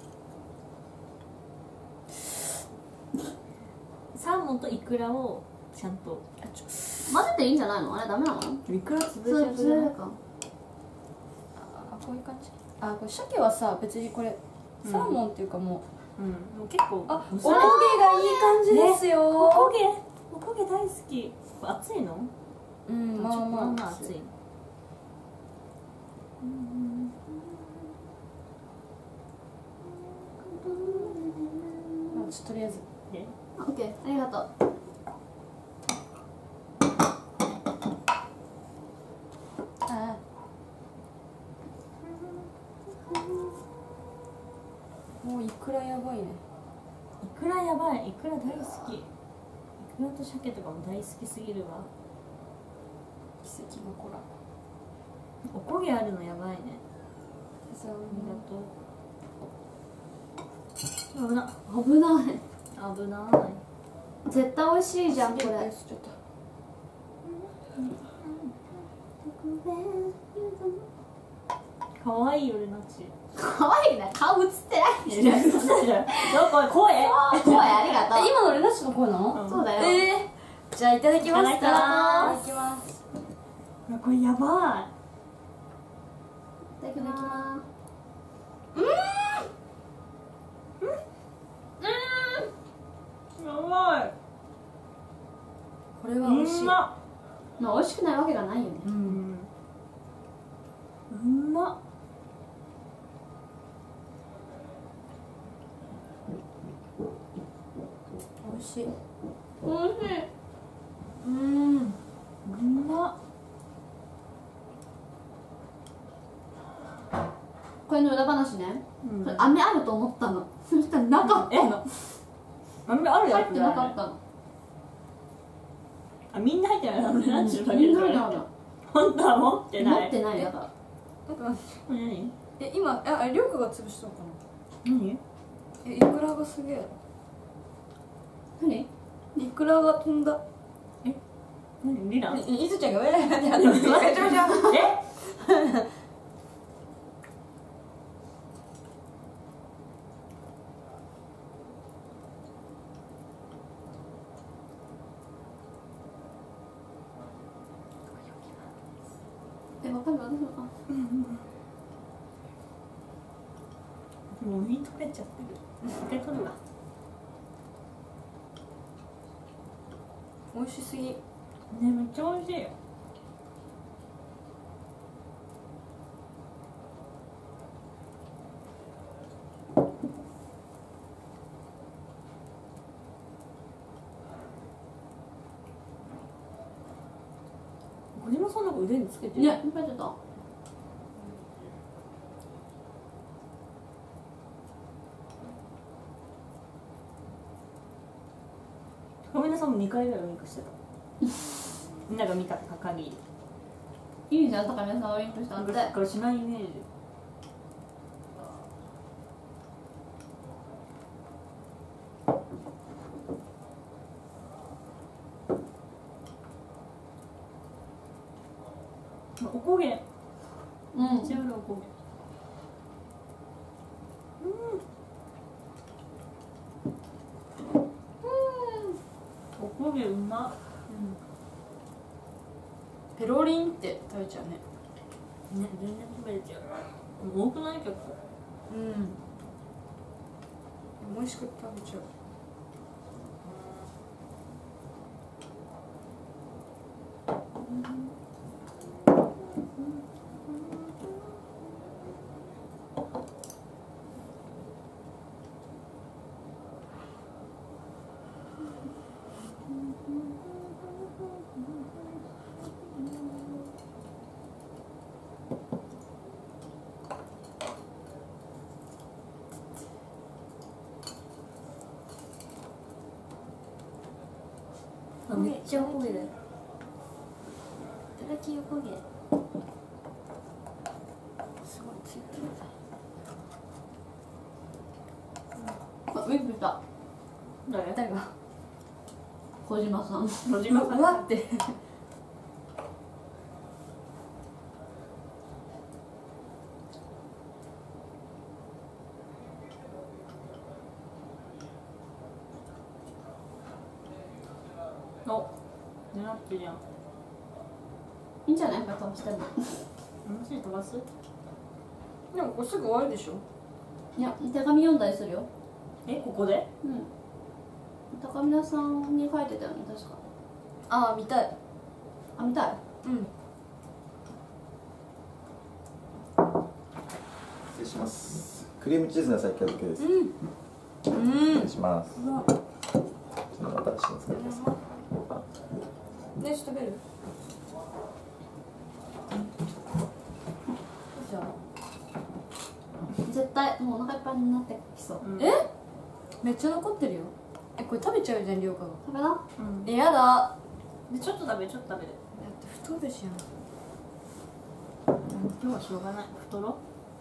[SPEAKER 1] サーモンとイクラをちゃんと
[SPEAKER 4] う。混ぜていいんじゃないの？あれダメなの？
[SPEAKER 1] イクラ潰
[SPEAKER 4] それ
[SPEAKER 1] れちゃう。
[SPEAKER 4] それか。
[SPEAKER 2] あ、こういう感じ。あ、これ鮭はさ、別にこれサーモンっていうかもう、
[SPEAKER 1] うん。もう結構
[SPEAKER 2] あ、お
[SPEAKER 1] おしゃれ
[SPEAKER 2] こげがいい感じですよ。
[SPEAKER 1] おこげおこげ大好き。熱いの？
[SPEAKER 2] うん、まあまあ
[SPEAKER 1] まあまあ熱い。
[SPEAKER 2] まあちょっととりあえず。
[SPEAKER 1] で
[SPEAKER 4] オッケー、ありがとう。
[SPEAKER 2] あごいね。
[SPEAKER 1] いくらやばい、いくら大好き。いくらと鮭とかも大好きすぎるわ。
[SPEAKER 2] 奇跡の子ら。
[SPEAKER 1] おこげあるのやばいね。
[SPEAKER 2] そう、
[SPEAKER 1] ありがとう。危な
[SPEAKER 4] 危ない
[SPEAKER 1] 危ない。
[SPEAKER 4] 絶対美味しいじゃんこれ。
[SPEAKER 2] ちょっと
[SPEAKER 1] かわいいよルナチ。
[SPEAKER 4] 可愛いな、顔映ってないでしょ。
[SPEAKER 1] どこ声
[SPEAKER 4] 声ありがとう。
[SPEAKER 2] 今のレナッシュの声なの？
[SPEAKER 4] そうだよ。
[SPEAKER 2] えー、じゃあいただきます。
[SPEAKER 1] いただきます
[SPEAKER 2] いただきます。
[SPEAKER 1] これやば
[SPEAKER 4] いただきます。
[SPEAKER 1] い。やばい。
[SPEAKER 2] これは美味しい。
[SPEAKER 1] うまっ。
[SPEAKER 4] まあ美味しくないわけがないよね。
[SPEAKER 1] うん。うまっ。
[SPEAKER 2] 美味しい。
[SPEAKER 4] 美味しい。
[SPEAKER 1] うん。うまっ。
[SPEAKER 4] これの裏話ね。
[SPEAKER 1] うん
[SPEAKER 4] これ飴あると思ったの。そしたらなかったの。
[SPEAKER 1] 飴あるやつ
[SPEAKER 4] 入ってなかったの。
[SPEAKER 1] あ、みんな入ってないの？ルナチのかけ
[SPEAKER 4] みん
[SPEAKER 1] るから。
[SPEAKER 4] なだ。
[SPEAKER 1] 本当は持ってない。
[SPEAKER 4] 持ってないだから。
[SPEAKER 2] なんか
[SPEAKER 1] 何？
[SPEAKER 2] え今ありょうかが潰したのかな。
[SPEAKER 1] 何？
[SPEAKER 2] えイクラがすげえ。
[SPEAKER 4] 何？
[SPEAKER 2] イクラが飛んだ。
[SPEAKER 1] 何？リナ？
[SPEAKER 2] いずちゃんが上にやってる。めちゃめちゃ。
[SPEAKER 1] え？
[SPEAKER 4] え、わかるわかる。
[SPEAKER 1] もう身溶けちゃってる。一回取るわ。
[SPEAKER 2] 美味しすぎ。
[SPEAKER 1] ね、めっちゃ美味しいよ。小島さんなんか腕につけてる。
[SPEAKER 4] いや、いっぱい出た。
[SPEAKER 1] ごめんなさい、もうにかいぐらいウインクしてた。みんなが見た限り。
[SPEAKER 4] いいじゃん、高宮さんウインクしたんで。
[SPEAKER 1] これしないイメージ。おこげ。
[SPEAKER 4] うん。
[SPEAKER 1] めっちゃあるおこげ。おこげうまっ。
[SPEAKER 2] ペロリンって食べちゃうね。
[SPEAKER 1] ね、全然食べれちゃう。もう多くない結構。
[SPEAKER 2] うん美味しく食べちゃう。
[SPEAKER 1] あ、めっちゃおこげだよ。
[SPEAKER 4] いただきおこげ。
[SPEAKER 2] すごいついてる。
[SPEAKER 4] あ、ウインクした。
[SPEAKER 1] 誰？
[SPEAKER 2] 誰が？
[SPEAKER 4] 小島さん。
[SPEAKER 1] 小島さん。
[SPEAKER 2] うわって
[SPEAKER 1] お、狙ってるやん。
[SPEAKER 4] いいんじゃないか、飛ばしても。
[SPEAKER 1] もし飛ばす？
[SPEAKER 2] でもこれすぐ終わるでしょ。
[SPEAKER 4] いや、手紙読んだりするよ。
[SPEAKER 1] え、ここで？
[SPEAKER 4] うん。高宮さんに書いてたよね、確か。
[SPEAKER 2] ああ見たい。
[SPEAKER 4] あ、見たい。
[SPEAKER 2] うん
[SPEAKER 3] 失礼します。クリームチーズの最強漬けです。
[SPEAKER 2] うん
[SPEAKER 3] 失礼します。ちょっと新しいの使ってください。
[SPEAKER 2] ね、食べる？じゃあ
[SPEAKER 4] 絶対もうお腹いっぱいになってきそう。
[SPEAKER 1] うん
[SPEAKER 2] え？ めっちゃ残ってるよ。え、これ食べちゃうじゃん、りょうかが。
[SPEAKER 4] 食べな。
[SPEAKER 1] うん
[SPEAKER 2] え、やだ。
[SPEAKER 1] でちょっと食べるちょっと食べる。
[SPEAKER 2] だって太るじゃん。
[SPEAKER 1] 今日はしょうがない。太ろう。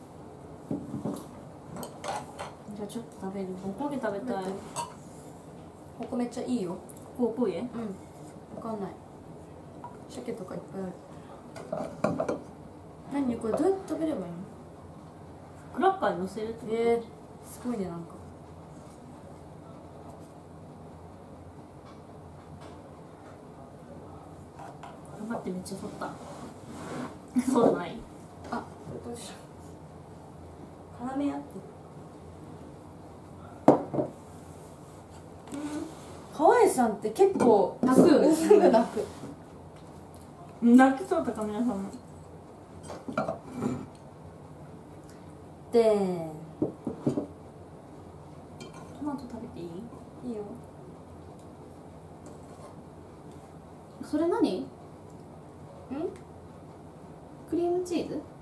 [SPEAKER 1] じゃあちょっと食べる。おこげ食べたい。
[SPEAKER 2] ここめっちゃいいよ。
[SPEAKER 1] ここおこげ？
[SPEAKER 2] うん。わかんない。鮭とかいっぱいある。何これどうやって食べればいいの？
[SPEAKER 1] クラッカーに乗せるってこと？
[SPEAKER 2] えー、すごいね、なんか。
[SPEAKER 1] 頑張ってめっちゃ反った。そうじゃない？
[SPEAKER 2] あ、これどうしよう。絡め合って。川栄さんって結構
[SPEAKER 4] 泣くよね。
[SPEAKER 2] すぐ泣く。
[SPEAKER 1] 泣きそう高宮さんも。
[SPEAKER 2] で、
[SPEAKER 1] トマト食べていい？
[SPEAKER 2] いいよ。
[SPEAKER 4] それ何？
[SPEAKER 2] ん？
[SPEAKER 4] クリームチーズ？
[SPEAKER 1] うん。
[SPEAKER 2] うん。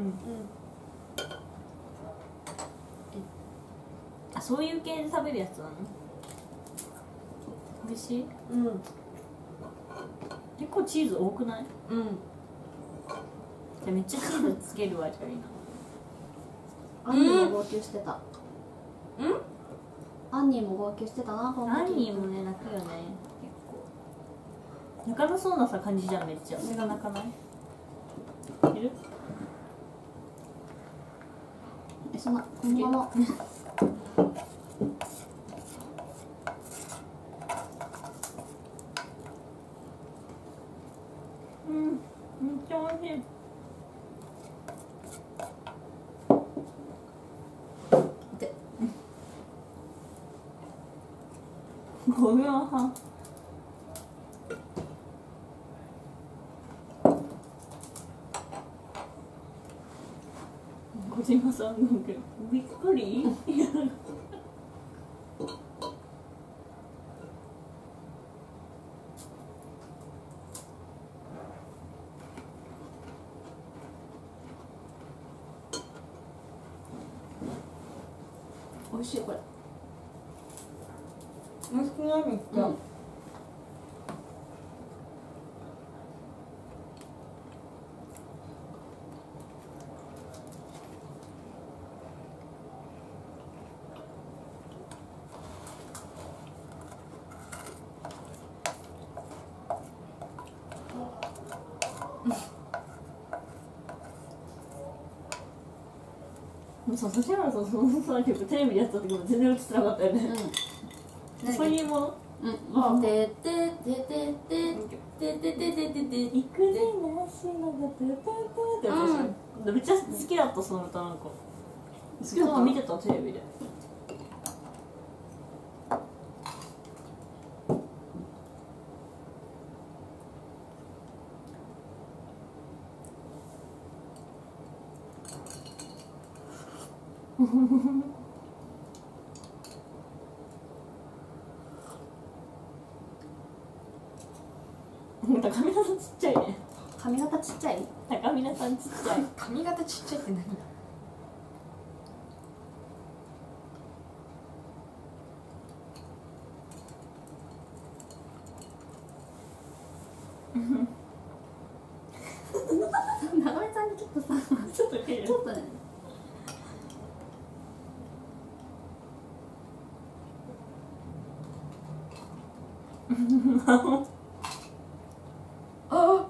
[SPEAKER 1] あ、そういう系で食べるやつなの？美味しい？
[SPEAKER 2] うん。
[SPEAKER 1] 結構チーズ多くない？
[SPEAKER 2] うん。
[SPEAKER 1] じゃあめっちゃチーズつけるわ。じゃあいいな。
[SPEAKER 4] アンニーも号泣してた。
[SPEAKER 2] うん？
[SPEAKER 4] アンニーも号泣してたな、この時。
[SPEAKER 1] アンニーもね泣くよね。結構泣かなそうなさ感じじゃん。めっちゃそれが泣かない？いる？
[SPEAKER 4] え、そんなこのまま。
[SPEAKER 1] うん、めっちゃ美味しい。
[SPEAKER 2] で、
[SPEAKER 1] ごびょうはん。小島さんなんかびっくり？
[SPEAKER 4] 美味しいこれ。
[SPEAKER 2] 美味しくないめっちゃ。
[SPEAKER 4] うん
[SPEAKER 1] もうさ、指原さんそのさ曲テレビでやってた時も全然映ってなかったよね。そういうもの？
[SPEAKER 4] うん。
[SPEAKER 2] てててててててててててて。
[SPEAKER 1] 育児なしのがトゥトゥトゥってやつでしょ。めっちゃ好きだったその歌なんか。
[SPEAKER 4] 好きだった？
[SPEAKER 1] 見てたテレビで。高見さんちっちゃいね。
[SPEAKER 4] 髪型ちっちゃい？
[SPEAKER 1] 高見さんちっちゃい。
[SPEAKER 2] 髪型ちっちゃいって何？
[SPEAKER 4] 長めさんにちょっとさ、
[SPEAKER 1] ちょっとける
[SPEAKER 4] ちょっとね。
[SPEAKER 2] ああ。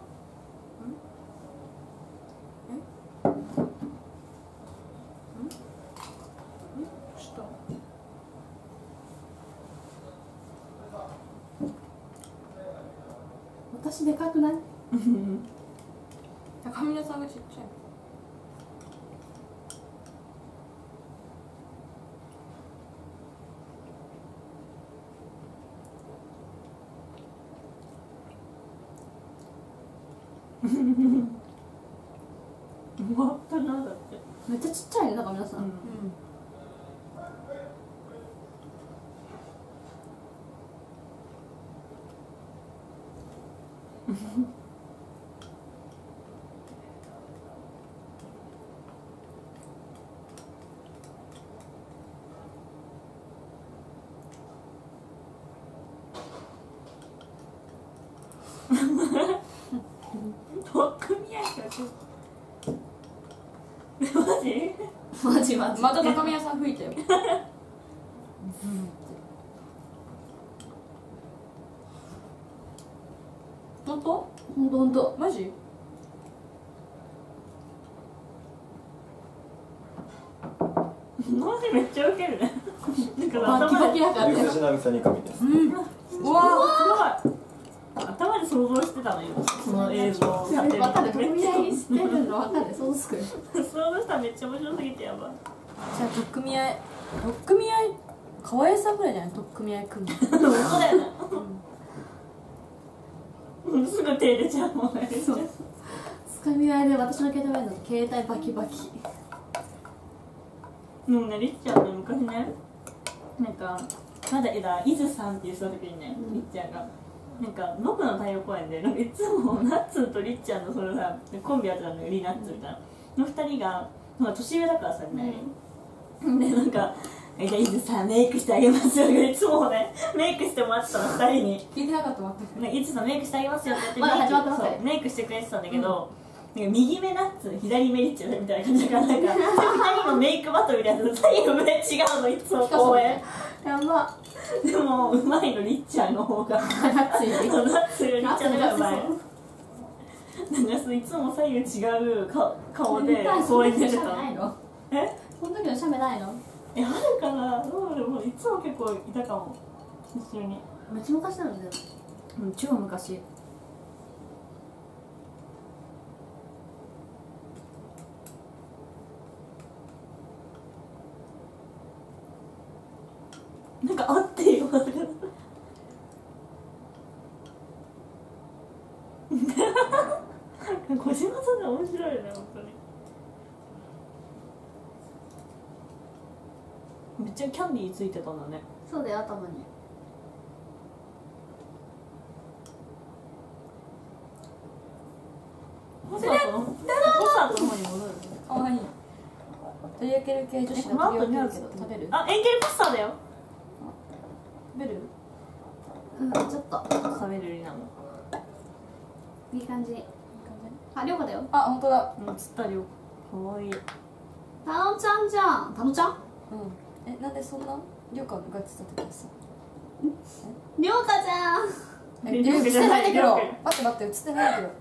[SPEAKER 4] 私でかくない？
[SPEAKER 2] 高見さんがちっちゃい。
[SPEAKER 1] 終わったなだって。
[SPEAKER 4] めっちゃちっちゃいね、中村さん。
[SPEAKER 1] うん。 マジ
[SPEAKER 4] マジマジ
[SPEAKER 2] また高宮さん吹いたよ。本当？
[SPEAKER 4] ほんとほんと。
[SPEAKER 2] マジ？
[SPEAKER 1] マジめっちゃウケるね。なんか
[SPEAKER 2] バキバキだからね。
[SPEAKER 3] 藤波さんに神です。
[SPEAKER 2] うわ
[SPEAKER 1] すごい。頭で想像してたのよ。その映像。
[SPEAKER 4] わかる。得意合いしてるのわかる。そうすく。
[SPEAKER 1] 想像したらめっちゃ面白すぎてやばい。
[SPEAKER 2] じゃあ取っ組み合い取っ組み合い河合さんぐらいじゃない？取っ組み合い組む。
[SPEAKER 1] 本当だよね。すぐ手出ちゃうもんね。
[SPEAKER 4] そう。つかみ合いで私の携帯見るの携帯バキバキ。
[SPEAKER 1] もうね、りっちゃんね、昔ね、なんかまだ枝伊豆さんっていう人の時にね、りっちゃんがなんか僕の太陽公演でなんかいつもナッツンとりっちゃんのそのさコンビやってたのよ、リナッツみたいなのふたりが、まあ、年上だからさね、うん、でなんか「じゃあ伊豆さんメイクしてあげますよ」っていつもねメイクしてもらってたのふたりに。
[SPEAKER 2] 聞いてなかったわ。
[SPEAKER 1] ね、伊豆さんメイクしてあげますよって言って
[SPEAKER 4] まだ始まってますね
[SPEAKER 1] そうメイクしてくれてたんだけど、うん、なんか右目ナッツ左目リッチャみたいな感じだからなんかふたりのメイクバトルみたいな左右目違うのいつも公演
[SPEAKER 4] やば。
[SPEAKER 1] でもうまいのリッチャーの方が
[SPEAKER 4] ナッツより。
[SPEAKER 1] ナッツよりリッチャーの方がうまい。なんかいつも左右違うか顔で公演出てたの。
[SPEAKER 4] ないの？
[SPEAKER 1] え？
[SPEAKER 4] その時の写メないの？
[SPEAKER 1] え、あるかな？どうでもいつも結構いたかも一緒に。
[SPEAKER 4] めっちゃ昔なのね。
[SPEAKER 1] うん、超昔。なんかあってよ。小島さんが面白いよね、本当に。めっちゃキャンディーついてたんだね。
[SPEAKER 4] そうだよ、頭に。
[SPEAKER 1] コンサートのコンサートの方に戻る。
[SPEAKER 2] かわいい。取り上げる系女子
[SPEAKER 1] この後に
[SPEAKER 2] が取り上げるけど食べる？
[SPEAKER 1] あ、エンゲルパスタだよ。
[SPEAKER 2] 食べる？
[SPEAKER 4] うん、ちょっと
[SPEAKER 1] 食べるリナも。
[SPEAKER 4] いい感じ。あ、りょうかだよ。
[SPEAKER 2] あ、本当だ。
[SPEAKER 1] うん、つったりょう。かわいい。
[SPEAKER 4] たのちゃんじゃん。たのちゃん？
[SPEAKER 2] うん。え、なんでそんなりょうかが言ってた時さ。
[SPEAKER 4] りょうかちゃん。
[SPEAKER 2] え、
[SPEAKER 1] りょうか
[SPEAKER 2] 映って
[SPEAKER 1] じゃな
[SPEAKER 2] ないいんだけど。
[SPEAKER 1] りょうか
[SPEAKER 2] 待って待って、映ってないんだけど。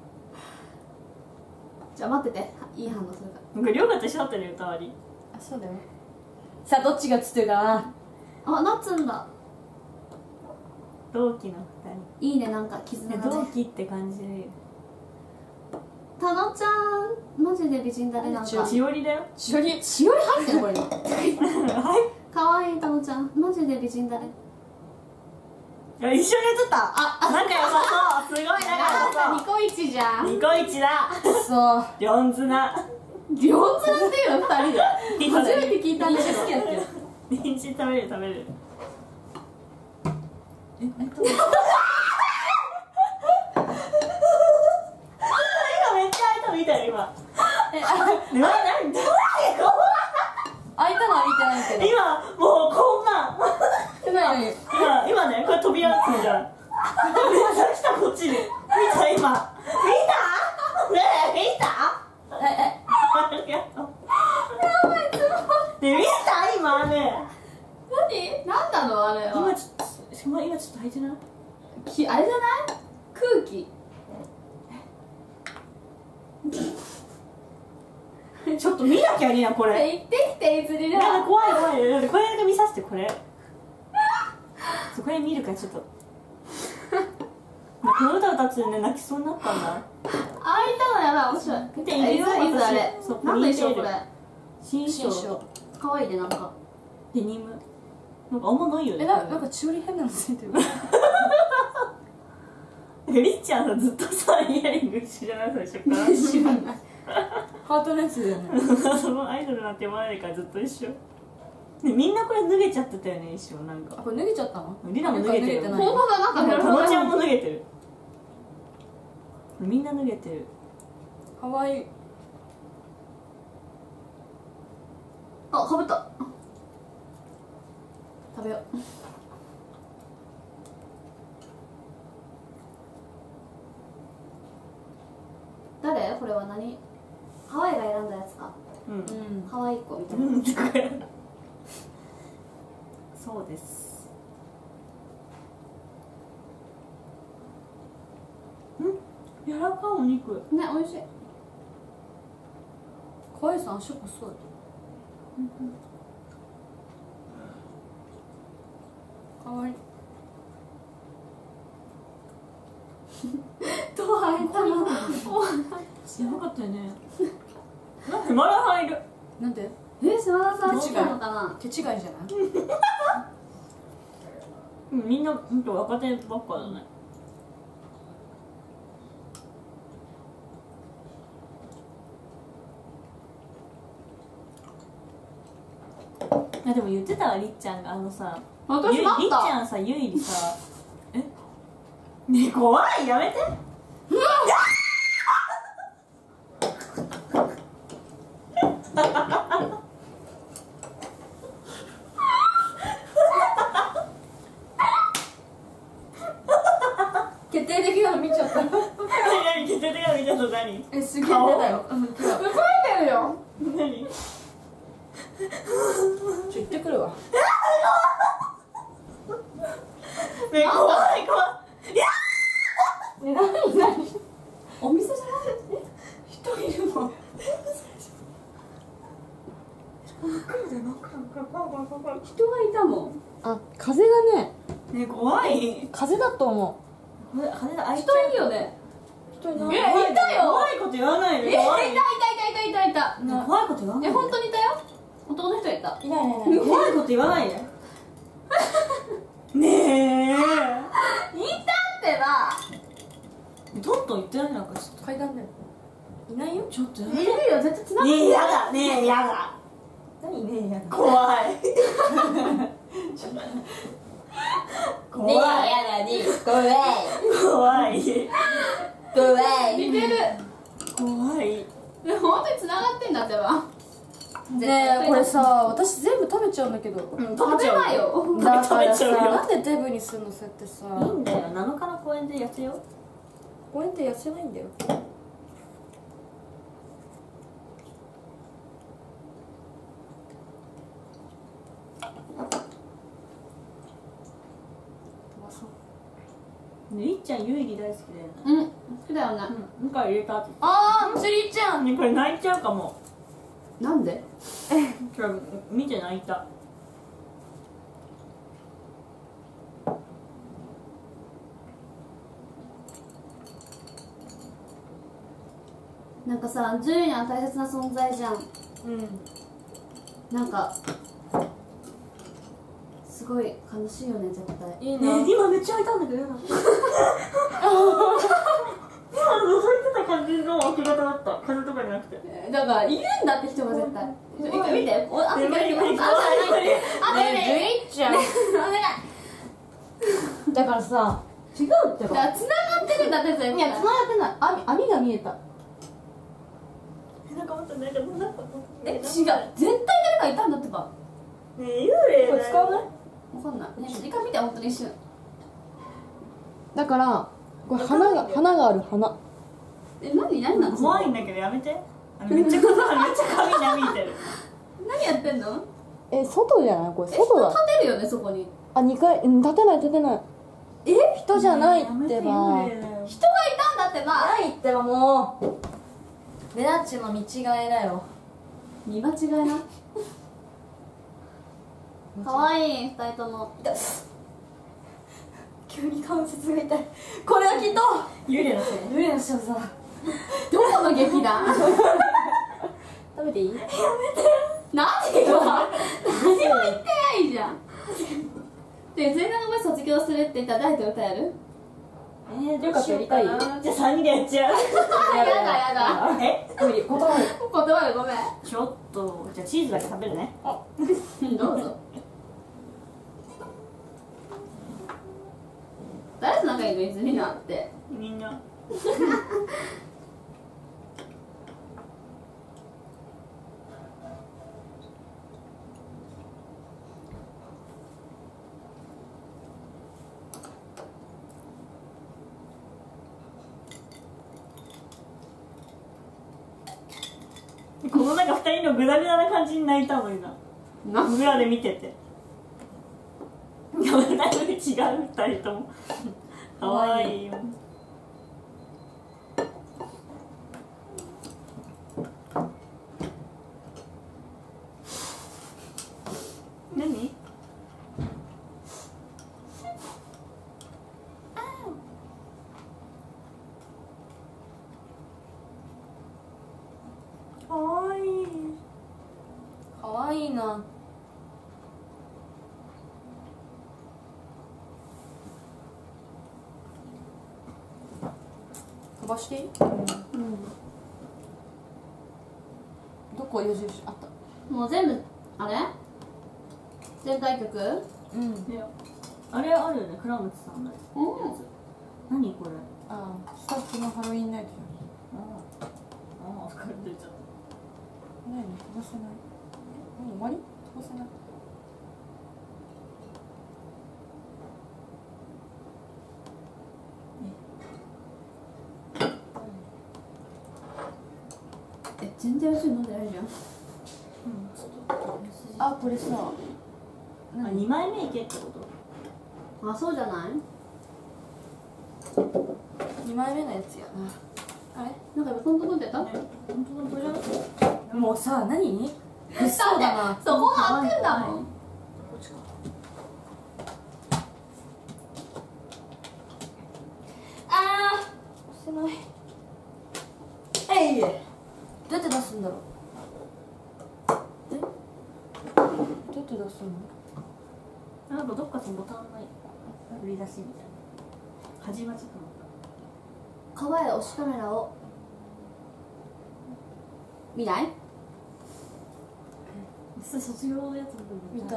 [SPEAKER 4] じゃあ待ってて。いい反応するから。
[SPEAKER 1] なんかりょうかと一緒だったね、歌割り。
[SPEAKER 2] あ、そうだよ。さあ、どっちが映ってるかな。
[SPEAKER 4] あ、なっつんだ。
[SPEAKER 1] 同期の二
[SPEAKER 4] いいね、なんか絆
[SPEAKER 1] 人。え、
[SPEAKER 4] がね。
[SPEAKER 1] 同期って感じで。
[SPEAKER 4] たのちゃん、マジで美人だね、なんか。
[SPEAKER 1] しおりだよ。
[SPEAKER 2] しおり。
[SPEAKER 4] しおり入ってるこれに。
[SPEAKER 1] はい。
[SPEAKER 4] かわいいたのちゃん、マジで美人だね。
[SPEAKER 1] いや、一緒に映った。あ、仲良さそう。すごい仲良さ
[SPEAKER 4] ニコイチじゃ
[SPEAKER 1] そう。
[SPEAKER 4] ん。
[SPEAKER 1] ニコイチだ。
[SPEAKER 2] そう。
[SPEAKER 1] リョンズナ。
[SPEAKER 4] りょうつっていうの二人で。初めて聞いたんだけど。
[SPEAKER 2] 好きだってる。
[SPEAKER 1] 人参食べる食べる。
[SPEAKER 2] え、えっと。
[SPEAKER 1] 今めっちゃ開いたの見たよ、今。
[SPEAKER 2] え、あ、
[SPEAKER 1] 何何何
[SPEAKER 2] 開いたのは見てないけど。
[SPEAKER 1] 今、もうこんなん。
[SPEAKER 2] 今より。
[SPEAKER 1] 今、今ね、これ扉だったじゃん。めっちゃ来た、こっちに。見た、今。見たねえ、見た
[SPEAKER 2] え、え、
[SPEAKER 1] ありがとう。ねえ、見た今ね。
[SPEAKER 4] 何？何なのあれは。
[SPEAKER 1] 今ちょっと、今今ちょっと開いてない
[SPEAKER 4] きあれじゃない？空気。
[SPEAKER 1] ちょっと見なきゃいいな、これ。
[SPEAKER 4] 行ってきて、いずれ
[SPEAKER 1] やだ、
[SPEAKER 4] だ。
[SPEAKER 1] 怖い怖い。だってこれだけ見させて、これ。そうこれ見るからちょっと。この歌歌ってね、泣きそうになったんだ。
[SPEAKER 4] 開いたのやばい、面白い。
[SPEAKER 1] 見て
[SPEAKER 4] えいず
[SPEAKER 1] いいよ
[SPEAKER 4] いずあれ
[SPEAKER 1] そう。
[SPEAKER 4] 何の衣装これ。
[SPEAKER 1] 新
[SPEAKER 2] 新
[SPEAKER 1] 衣装
[SPEAKER 2] 章。
[SPEAKER 4] かわいいね、なんか。
[SPEAKER 1] デニム。なんかあんまないよね。
[SPEAKER 2] え、な、なんかしおり変なのついてる。
[SPEAKER 1] りっちゃんさ、ずっとさ、イヤリング知らない最初から。
[SPEAKER 4] 知らない。
[SPEAKER 2] ハートのやつだよね。
[SPEAKER 1] そのアイドルなんて思わないからずっと一緒。ね、みんなこれ脱げちゃってたよね、一生なんか。
[SPEAKER 2] あ、これ脱げちゃったの？
[SPEAKER 1] リナも脱げてる。
[SPEAKER 2] なんか脱げてない
[SPEAKER 4] 本当だ、なんか
[SPEAKER 1] なんか、
[SPEAKER 4] ね
[SPEAKER 1] ともちゃんも脱げてる。みんな脱げてる。
[SPEAKER 2] かわいい。
[SPEAKER 4] あ、かぶった。食べよう。誰？ここれは何？ハワイが選んだやつか。
[SPEAKER 1] うん、
[SPEAKER 4] ハワイっ子みたいな。
[SPEAKER 1] そうです。ん？柔らかいお肉。
[SPEAKER 4] ね、美味しい。
[SPEAKER 2] かわいさん足細い。かわいい。
[SPEAKER 4] どう入ったの？
[SPEAKER 1] やばかったよね。なんでまだ入る？
[SPEAKER 2] なんで？
[SPEAKER 4] え、島田さん違うのかな？
[SPEAKER 2] 手違いじゃない？
[SPEAKER 1] みんなほんと若手ばっかだね。あ、でも言ってたわ、りっちゃんがあのさ、
[SPEAKER 4] 私
[SPEAKER 1] りっちゃんさ、ゆいにさ、えねえ怖い、やめて。
[SPEAKER 2] 決定的なの見ちゃった。
[SPEAKER 1] 何決定的なの見ちゃった何？
[SPEAKER 2] え、すげえ出たよ。うん、
[SPEAKER 4] すごい出るよ。
[SPEAKER 1] 何？
[SPEAKER 2] ちょ行ってくるわ。
[SPEAKER 1] ねえ怖い怖い。いや。
[SPEAKER 4] え、何何？お店じゃない？
[SPEAKER 2] 人いるもん。
[SPEAKER 4] 人がいたもん。
[SPEAKER 2] あ、風がね。
[SPEAKER 1] ねえ怖い。
[SPEAKER 2] 風だと思
[SPEAKER 1] これ羽田開い
[SPEAKER 4] 人いるよね。
[SPEAKER 2] う。人いない。
[SPEAKER 4] え、いたよ。
[SPEAKER 1] 怖いこと言わないで。
[SPEAKER 4] え、いたいた
[SPEAKER 1] 怖い。
[SPEAKER 4] いたいたいたいた。
[SPEAKER 1] ねえ怖いこと言わない
[SPEAKER 4] え、
[SPEAKER 1] で。
[SPEAKER 4] 本当にいたよ。男の人いた。
[SPEAKER 2] いないいないいない。
[SPEAKER 1] 怖いこと言わないで。ねえ。
[SPEAKER 4] いたってば。
[SPEAKER 1] トントン言ってないなんかちょっと。
[SPEAKER 2] 階段だよ。いないよ。
[SPEAKER 1] ちょっとや
[SPEAKER 4] いるよ、絶対繋がってる。
[SPEAKER 1] ねえやだ。ねえやだ。
[SPEAKER 2] 何ねえやだ。
[SPEAKER 1] 怖い。怖い。
[SPEAKER 2] ねえやだね。怖い。
[SPEAKER 1] 怖い。
[SPEAKER 2] 怖い。
[SPEAKER 4] 似てる。
[SPEAKER 1] 怖い。
[SPEAKER 4] でも本当に繋がってんだってば。
[SPEAKER 2] ねえこれさ、私全部食べちゃうんだけど。
[SPEAKER 1] うん
[SPEAKER 4] 食べなよ。
[SPEAKER 2] だからさ、
[SPEAKER 1] 食べちゃうよ
[SPEAKER 2] なんでデブにすんのそうやってさ。
[SPEAKER 1] いいんだよ。なのかの公園で痩せよう。
[SPEAKER 2] 公園って痩せないんだよ。
[SPEAKER 1] ねりっちゃんゆいり大好きだよね。
[SPEAKER 4] うん、好きだよね。
[SPEAKER 1] うん。向井入れたって。
[SPEAKER 4] あー、つりちゃん。
[SPEAKER 1] ねこれ泣いちゃうかも。
[SPEAKER 4] なんで？
[SPEAKER 1] 今日見て泣いた。
[SPEAKER 4] なんかさ、ジュリには大切な存在じゃん。
[SPEAKER 2] うん。
[SPEAKER 4] なんかすごい悲しいよね、絶対。
[SPEAKER 2] いいな。
[SPEAKER 1] ね今めっちゃ開いたんだけどやだ。今覗いてた感じの開け方だった。風とかじゃなくて。
[SPEAKER 4] だからいるんだって人が絶対。一回見て。お、あ、
[SPEAKER 1] ね無理無理
[SPEAKER 4] あ、あ、
[SPEAKER 2] ねえ、ジュイちゃん。
[SPEAKER 4] お願い。
[SPEAKER 2] だからさ、違うってば。
[SPEAKER 4] だから繋がってるんだって絶対。
[SPEAKER 2] いや、繋がってない。網、網が見えた。
[SPEAKER 1] なんかもっとなんかなんか
[SPEAKER 4] え、違う。絶対誰かいたんだってば。
[SPEAKER 1] ねえ幽霊
[SPEAKER 2] これ使わない？
[SPEAKER 4] わかんない。ね、一回見て、本当に一瞬。
[SPEAKER 2] だから、これ花が、花がある花。
[SPEAKER 4] え、何何なの？
[SPEAKER 1] 怖いんだけどやめて。あのめっちゃ髪めっちゃ髪なびいてる。
[SPEAKER 4] 何やってんの？
[SPEAKER 2] え、外じゃないこれ、
[SPEAKER 4] え、
[SPEAKER 2] 外だ。
[SPEAKER 4] 人立てるよね、そこに。
[SPEAKER 2] あ、にかい、うん、立てない立てない。
[SPEAKER 4] え？
[SPEAKER 2] 人じゃないってば。
[SPEAKER 1] やめて幽霊だよ。
[SPEAKER 4] 人がいたんだってば。
[SPEAKER 2] ないってばもう。レナッチの見違いだよ。
[SPEAKER 4] 見間違いな。可愛い二人とも。
[SPEAKER 2] 急に関節が痛い。これはきっと
[SPEAKER 1] 幽霊のせい。
[SPEAKER 2] 幽霊の仕業だ。
[SPEAKER 4] どこの劇団？
[SPEAKER 2] 食べていい？やめて。
[SPEAKER 4] 何が？何も言ってないじゃん。で、全然ごめん卒業するって言ったら誰と歌える？
[SPEAKER 1] えー、どうしようかな。じゃあ三人でやっちゃう。
[SPEAKER 4] あ、やだやだ。
[SPEAKER 1] え？
[SPEAKER 2] 無理、断る。
[SPEAKER 4] 断る、ごめん。
[SPEAKER 1] ちょっとじゃあチーズだけ食べるね。
[SPEAKER 4] どうぞ。誰と仲いいの泉になって。
[SPEAKER 1] みんな。 このなんかふたりのグダグダな感じに泣いたのにな、裏で見てて。でもだいぶ違うふたりともかわいいよ。何？かわいい。
[SPEAKER 2] かわいいな。飛ばしていい？うん。どこ矢印あった？
[SPEAKER 4] もう全部あれ？全体曲？
[SPEAKER 2] うん。
[SPEAKER 1] いや、あれあるよね、倉持さんのやつ。何これ？
[SPEAKER 2] ああ、スタッフのハロウィンナイトじゃん。
[SPEAKER 1] ああ、ああ、疲れてちゃった。
[SPEAKER 2] 何？飛ばせない。もう終わり？飛ばせない。
[SPEAKER 4] え、全然足飲んでないじゃん。
[SPEAKER 2] あ、これさ。
[SPEAKER 1] あ、にまいめいけってこと？
[SPEAKER 4] あ、そうじゃない？
[SPEAKER 2] にまいめのやつやな。あれ？
[SPEAKER 4] なんか今トントントンってやった？
[SPEAKER 1] 本当だ、これじゃ
[SPEAKER 2] もうさ、何？そうだな。
[SPEAKER 4] そこが合ってんだもん。
[SPEAKER 1] こっちか。
[SPEAKER 2] あー、押せない。えい。どうやって出すんだろう。え？どうやって出すの？
[SPEAKER 1] なんかどっかそのボタンない振り出しみたいな。始まっちゃったのか。
[SPEAKER 4] 川へ推しカメラを見ない？
[SPEAKER 1] それ卒業のやつ
[SPEAKER 2] 見たい。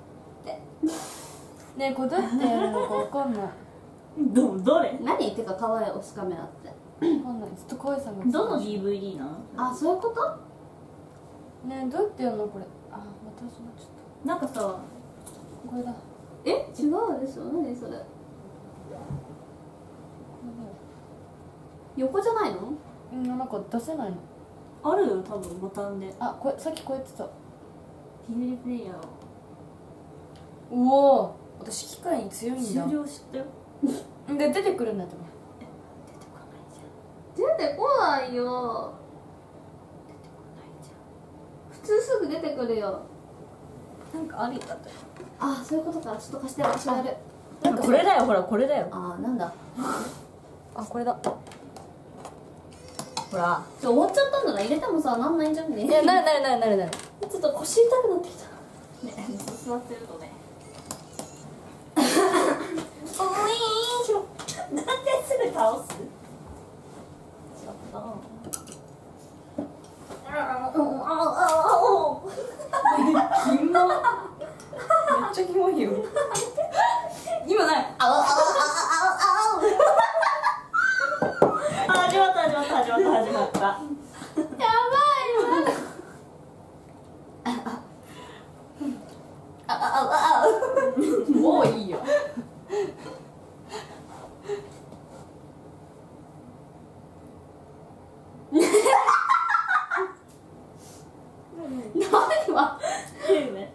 [SPEAKER 2] ねえ、これどうやってやるのかわかんない。
[SPEAKER 1] ど、どれ？
[SPEAKER 4] 何言ってか川へ推しカメラって。
[SPEAKER 2] わかんない。ずっと河合さんが。
[SPEAKER 1] どの ディーブイディー なの？
[SPEAKER 4] あ、そういうこと？
[SPEAKER 2] ねえ、どうやってやるのこれ。あ、また始まっちゃっ
[SPEAKER 1] なんかさ、
[SPEAKER 2] た。これだ。
[SPEAKER 4] え、違うでしょ。何それ。横じゃないの？
[SPEAKER 2] うん、なんか出せないの。
[SPEAKER 1] あるよ、多分ボタンで。
[SPEAKER 2] あ、これさっきこうやってた。
[SPEAKER 1] ティーブイプレイヤーを。
[SPEAKER 2] うおー、私機械に強いんだ。
[SPEAKER 1] 終了したよ。
[SPEAKER 2] で出てくるんだってね。
[SPEAKER 4] 出てこないよ。普通すぐ出てくるよ。
[SPEAKER 1] なんかありだったよ。
[SPEAKER 4] あ、そういうことか。ちょっと貸して、私やる。
[SPEAKER 1] なんかこれだよ、ほらこれだよ。
[SPEAKER 4] あ、なんだ。
[SPEAKER 2] あ、これだ。
[SPEAKER 1] ほら。
[SPEAKER 4] ちょ、終わっちゃったんだな。入れてもさ、なんないんじゃんね。
[SPEAKER 2] いや、なるなるなるなるなる。
[SPEAKER 4] ちょっと腰痛くなってきた。
[SPEAKER 1] ね、座ってるとね。
[SPEAKER 4] おいー。
[SPEAKER 1] なんですぐ倒す？ちょっと。キモ。めっちゃキモいよ。今ない。あおあおあおあおあお。あ、始まった始まった始まった始まった。
[SPEAKER 4] やばいよ。
[SPEAKER 1] ああああ。
[SPEAKER 2] もういいよ。
[SPEAKER 4] 何は？
[SPEAKER 1] ね。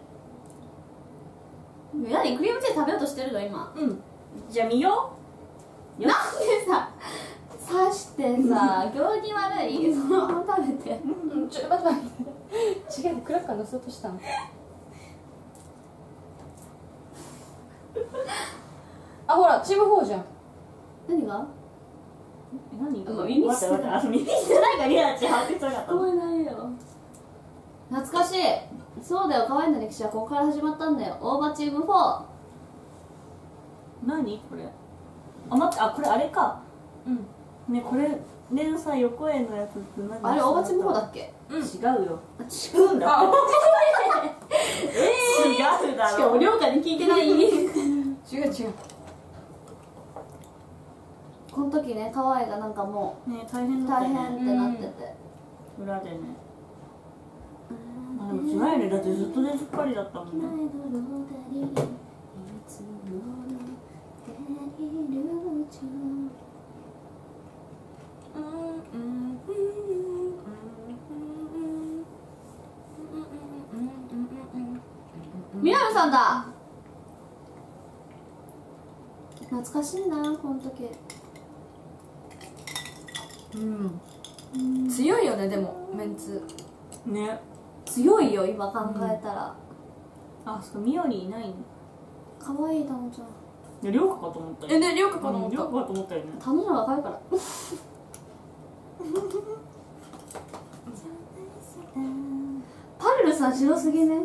[SPEAKER 4] 何？クリームチーズ食べようとしてるの今。
[SPEAKER 1] うん。じゃあ見よう。
[SPEAKER 4] なんでさ、刺してさ、行儀悪い。そのまま食べて。
[SPEAKER 2] うん、ちょ、待って待って。違う、クラッカー乗せようとしたの。あ、ほら、チームフォーじゃん。
[SPEAKER 4] 何が？
[SPEAKER 1] 何？
[SPEAKER 4] あの耳
[SPEAKER 1] 待って待って、あの耳してないからリアルチ把握してなかった。
[SPEAKER 4] 聞こえないよ。懐かしい。そうだよ、可愛いの歴史はここから始まったんだよ。大葉チームフォー。
[SPEAKER 1] 何これ？あ、待って、あ、これあれか。
[SPEAKER 2] うん。
[SPEAKER 1] ね、これ連載横絵のやつって何？
[SPEAKER 4] あれ、大葉チームフォーだっけ？
[SPEAKER 2] うん。
[SPEAKER 1] 違うよ。
[SPEAKER 4] あ、違
[SPEAKER 1] うんだ。
[SPEAKER 2] あ、
[SPEAKER 1] 違うだ
[SPEAKER 4] う。しかも、
[SPEAKER 1] ろ。
[SPEAKER 4] りょうかに聞いてない。
[SPEAKER 2] 違う違う。
[SPEAKER 4] この時ね、可愛いがなんかも
[SPEAKER 1] ね、大変
[SPEAKER 4] う大
[SPEAKER 1] だったね。
[SPEAKER 4] 変ってなってて。
[SPEAKER 1] 裏でね。あ、でも辛いね。だってずっと出ずっぱりだったもんね。
[SPEAKER 4] さんだ。懐かしいなこの時。
[SPEAKER 2] うん、うん、強いよね。でもメンツ
[SPEAKER 1] ね、
[SPEAKER 4] 強いよ今考えたら、
[SPEAKER 1] うん、あ、そっか、みよりいないんだ。
[SPEAKER 4] かわいいタノちゃん。
[SPEAKER 1] いや、りょうかかと思ったよ。
[SPEAKER 2] え、ね、りょうかかと思った。
[SPEAKER 1] りょうかかと思ったよね。
[SPEAKER 4] タノの方が可愛いからパルルさん白すぎね。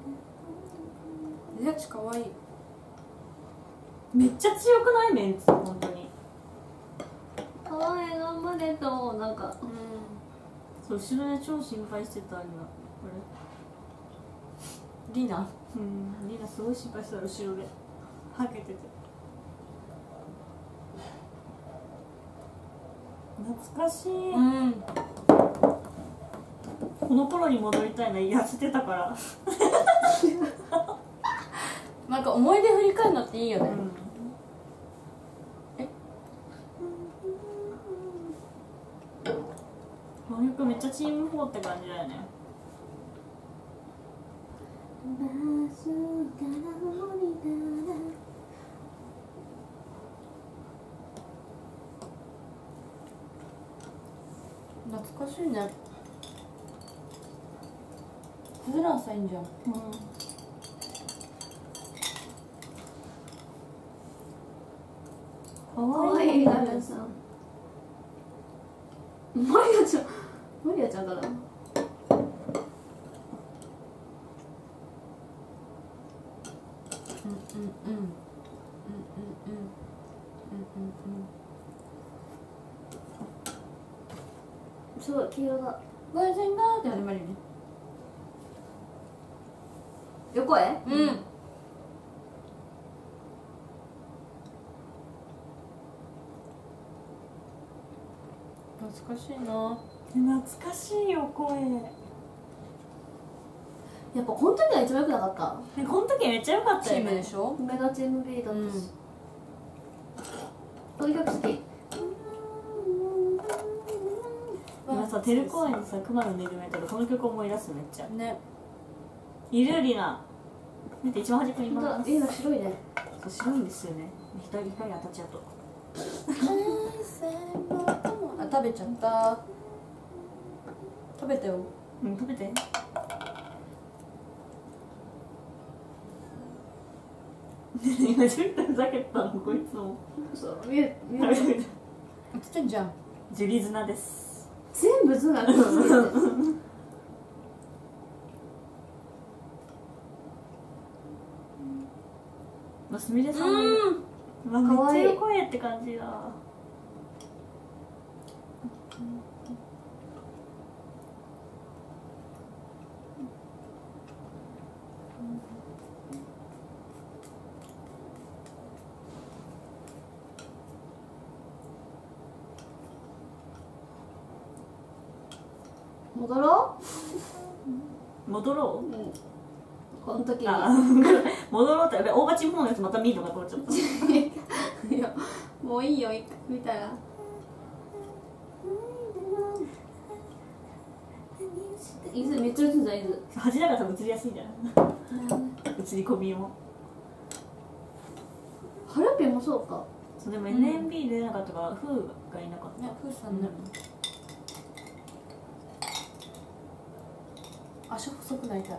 [SPEAKER 2] リアチかわいい。
[SPEAKER 1] めっちゃ強くないメンツ、本当に。
[SPEAKER 4] かわいい、頑張れと。なんか、
[SPEAKER 2] うん、
[SPEAKER 1] そう、後ろで超心配してた今。こ
[SPEAKER 2] れリナ、
[SPEAKER 1] うん、リナすごい心配してた、後ろではけてて。懐かしい、
[SPEAKER 2] うん、
[SPEAKER 1] この頃に戻りたいな。痩せてたから
[SPEAKER 2] なんか思い出振り返るのっていいよね、
[SPEAKER 1] うん、えこの曲めっちゃチームフォーって感じだよね。
[SPEAKER 2] 懐かしいね。クズランさんいいんじゃん。うん、
[SPEAKER 4] かわいい。マリアさん、マリアちゃん、マリアちゃんだな。
[SPEAKER 2] うんうんうんうんうんうんうん。
[SPEAKER 4] すごい黄色だ。
[SPEAKER 2] 偶然だって始まるよね。
[SPEAKER 4] 横へ。
[SPEAKER 2] うん。懐かしいな。
[SPEAKER 1] 懐かしいよ声。
[SPEAKER 4] やっぱこの時が一番良くなかった。
[SPEAKER 1] ね、この時めっちゃ良かったよね。
[SPEAKER 2] チームでしょ。
[SPEAKER 4] メガチーム B だったし、この曲好き。
[SPEAKER 1] 今さ、テル公園でさ、熊のぬいぐるみとかこの曲思い出す。めっちゃ
[SPEAKER 2] ね。
[SPEAKER 1] いるリナ。見て、一番端っこにいます。
[SPEAKER 4] いいの白いね。
[SPEAKER 1] そう、白いんですよね。光光当たっちゃうと
[SPEAKER 2] あ、食べちゃった。食べてよ。
[SPEAKER 1] うん、食べて。今ちょっとふざけたのこいつも。
[SPEAKER 4] そう見え見え
[SPEAKER 2] 映ってんじゃん。
[SPEAKER 1] ジュリズナです。
[SPEAKER 4] 全部ズナル
[SPEAKER 1] まあ、すみれさんもいる。うわ、めっちゃいい声って感じだ。
[SPEAKER 4] 戻ろ
[SPEAKER 1] う戻ろう、
[SPEAKER 4] うん、この時に
[SPEAKER 1] 戻ろうって、大勝ちの方のやつまた見るのかと思っちゃった
[SPEAKER 4] いや、もういいよ、見たら伊豆めっちゃ映るじゃん、伊豆
[SPEAKER 1] 端だから多分映りやすいんじゃない映り込みも。
[SPEAKER 4] ハラペもそうか。
[SPEAKER 1] そう、でも エヌエムビー 出なかったから、フーがいなかった。
[SPEAKER 2] ね、フーさんね、足細くなりたい。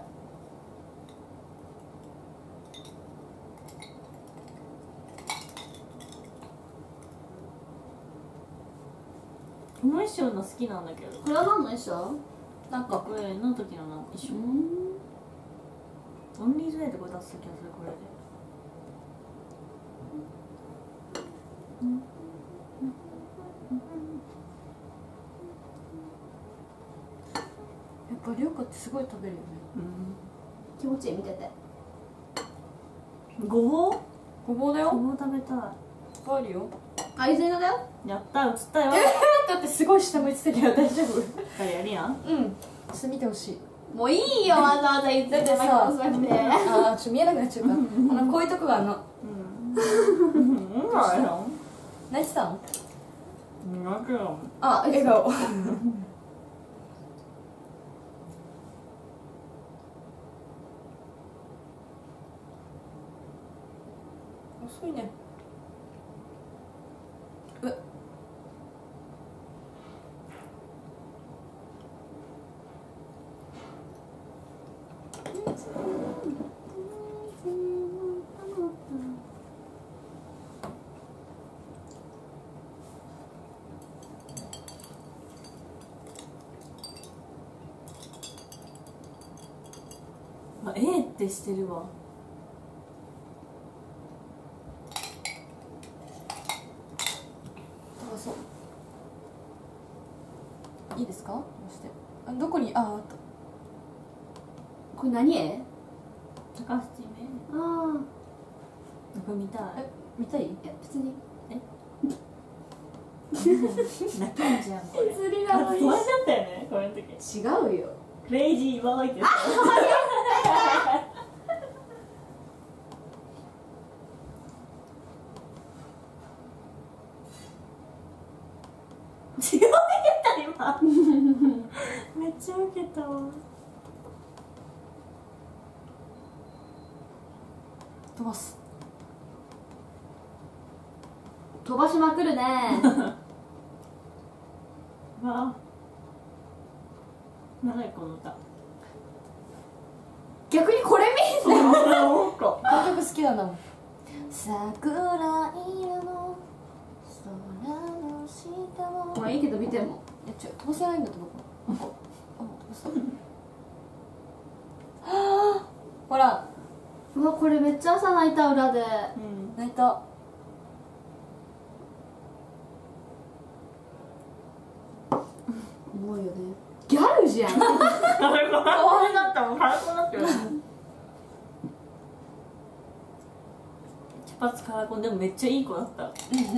[SPEAKER 1] この衣装の好きなんだけど。
[SPEAKER 4] これは何の衣装？
[SPEAKER 1] なんかこれの時の衣装。オンリーズデーってこれ出す気がする、これで。
[SPEAKER 2] やっぱりょうかってすごい食べるよね。
[SPEAKER 1] うん、
[SPEAKER 4] 気持ちいい見てて。
[SPEAKER 1] ごぼう？
[SPEAKER 2] ごぼうだよ。
[SPEAKER 1] ごぼう食べたい。
[SPEAKER 2] あるよ。
[SPEAKER 4] あ、伊豆だよ。
[SPEAKER 1] やった、映ったよ。
[SPEAKER 2] だってすごい下向いてたけど大丈夫？
[SPEAKER 1] 誰やるやん。
[SPEAKER 2] うん。ちょっと見てほしい。
[SPEAKER 4] もういいよ、わざわざ伊豆でさ。あ
[SPEAKER 2] あ、ちょっと見えなくなっちゃうから。あのこういうとこがあるの。
[SPEAKER 1] うん。うん。
[SPEAKER 2] 泣いてたの？
[SPEAKER 1] 泣くよ。
[SPEAKER 2] あ、笑顔。 いいね。うっ
[SPEAKER 1] あ、ええってしてるわ。
[SPEAKER 2] いいですか？押してあどこにああった。
[SPEAKER 4] これ何絵？
[SPEAKER 1] 高橋ちめ。
[SPEAKER 4] ああ、
[SPEAKER 1] これ見たい。
[SPEAKER 2] え見たい？
[SPEAKER 4] いや別に
[SPEAKER 1] 泣けんじゃんこれ。
[SPEAKER 4] 釣り
[SPEAKER 1] あ、
[SPEAKER 4] なのに
[SPEAKER 1] 止まっちゃったよねこの時。
[SPEAKER 4] 違うよ。
[SPEAKER 1] クレイジーボーイってやつ。強いけた今。めっちゃウケたわ。
[SPEAKER 2] 飛ばす。
[SPEAKER 4] 飛ばしまくるね。
[SPEAKER 1] わあ。何この歌。
[SPEAKER 4] 逆にこれ見んの？
[SPEAKER 1] なんか。
[SPEAKER 2] この曲好きなんだもん。桜色の空の下を。
[SPEAKER 4] まあいいけど見ても。
[SPEAKER 2] えちょ飛ばせないんだって僕。あ飛ばした。はあほら
[SPEAKER 4] うわこれめっちゃ朝泣いた裏で。
[SPEAKER 1] うん。
[SPEAKER 2] 泣いた。
[SPEAKER 4] 思うよね。ギャルじゃん。
[SPEAKER 1] 空っぽだったもん。空っぽだったよ。茶髪カラコンでもめっちゃいい子だった。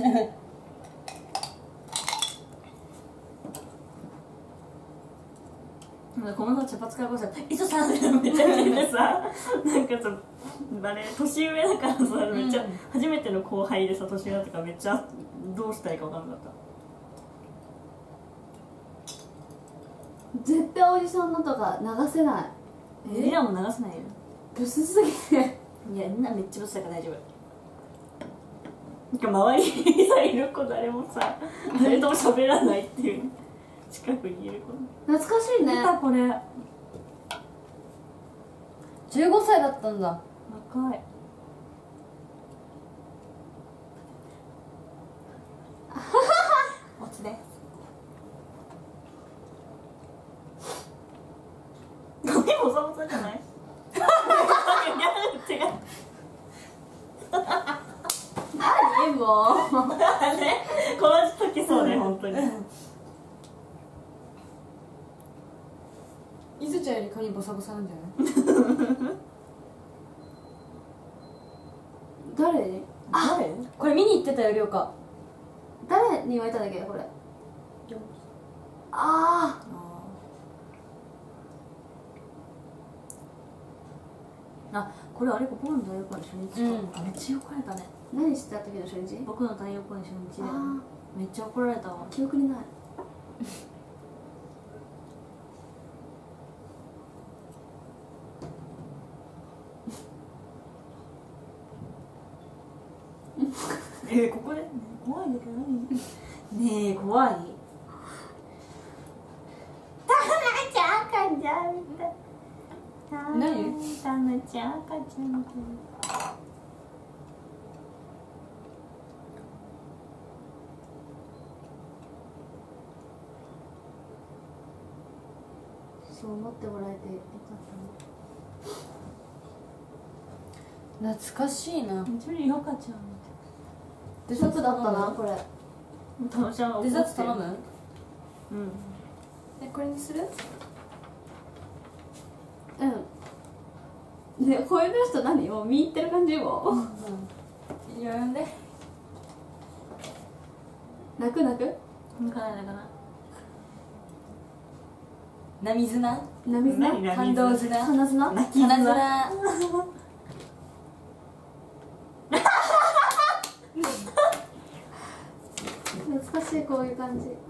[SPEAKER 1] なんかこのさ茶髪カラコンさ、磯さんってめっちゃ似ててさ、なんかさ、あれ年上だからさ、めっちゃ初めての後輩でさ年上だったからめっちゃどうしたらいいか分かんなかった。
[SPEAKER 4] 絶対おじさんのとか流せない。
[SPEAKER 1] えリラも流せないよ。
[SPEAKER 4] ブスすぎて。
[SPEAKER 1] いやみんなめっちゃブスだから大丈夫。なんか周りにさいる子誰もさ誰とも喋らないっていう近くにいる子。
[SPEAKER 4] 懐かしいね。
[SPEAKER 1] 見たこれ。
[SPEAKER 2] じゅうごさいだったんだ。
[SPEAKER 1] 若い。おつです。髪ボサボサじゃない？
[SPEAKER 4] 何もう。
[SPEAKER 1] あれこの時そうね本当に。
[SPEAKER 2] いずちゃんより髪ボサボサなんじゃない？
[SPEAKER 4] 誰に？
[SPEAKER 1] 誰？
[SPEAKER 2] これ見に行ってたよりょうか。
[SPEAKER 4] 誰に言われたんだっけこれ。あ
[SPEAKER 1] あ、これあれか僕の太陽光の初日か、
[SPEAKER 2] うん
[SPEAKER 1] あめっちゃ怒られたね。
[SPEAKER 4] あ、何してた時の初日？
[SPEAKER 1] 僕の太陽光の初日で
[SPEAKER 4] あ
[SPEAKER 1] めっちゃ怒られたわ。
[SPEAKER 4] 記憶にない。
[SPEAKER 1] えー、ここで、ね、怖いんだけど何？ねえ怖い。タナちゃん赤ちゃんみたい。
[SPEAKER 2] 何？
[SPEAKER 1] タナちゃん赤ちゃんみたい。
[SPEAKER 4] そう思ってもらえてよかったね。
[SPEAKER 2] 懐かしいな。
[SPEAKER 1] ジュリー赤ちゃんみ
[SPEAKER 2] デ
[SPEAKER 4] ショックだったなこれ。
[SPEAKER 1] たい。タナちゃんが怒って
[SPEAKER 2] デザート頼む？
[SPEAKER 1] うん。
[SPEAKER 2] えこれにする？
[SPEAKER 4] うん。ね、こういう人何？もう見入ってる感じも。
[SPEAKER 2] うん。いやんで。
[SPEAKER 4] 泣く泣く？
[SPEAKER 1] 向かないだかな。
[SPEAKER 2] 涙綱？
[SPEAKER 4] 涙綱？
[SPEAKER 1] 何
[SPEAKER 2] 感動綱？
[SPEAKER 4] 鼻綱？
[SPEAKER 1] 泣き
[SPEAKER 2] 鼻
[SPEAKER 1] 綱。
[SPEAKER 2] 綱。
[SPEAKER 4] 懐かしいこういう感じ。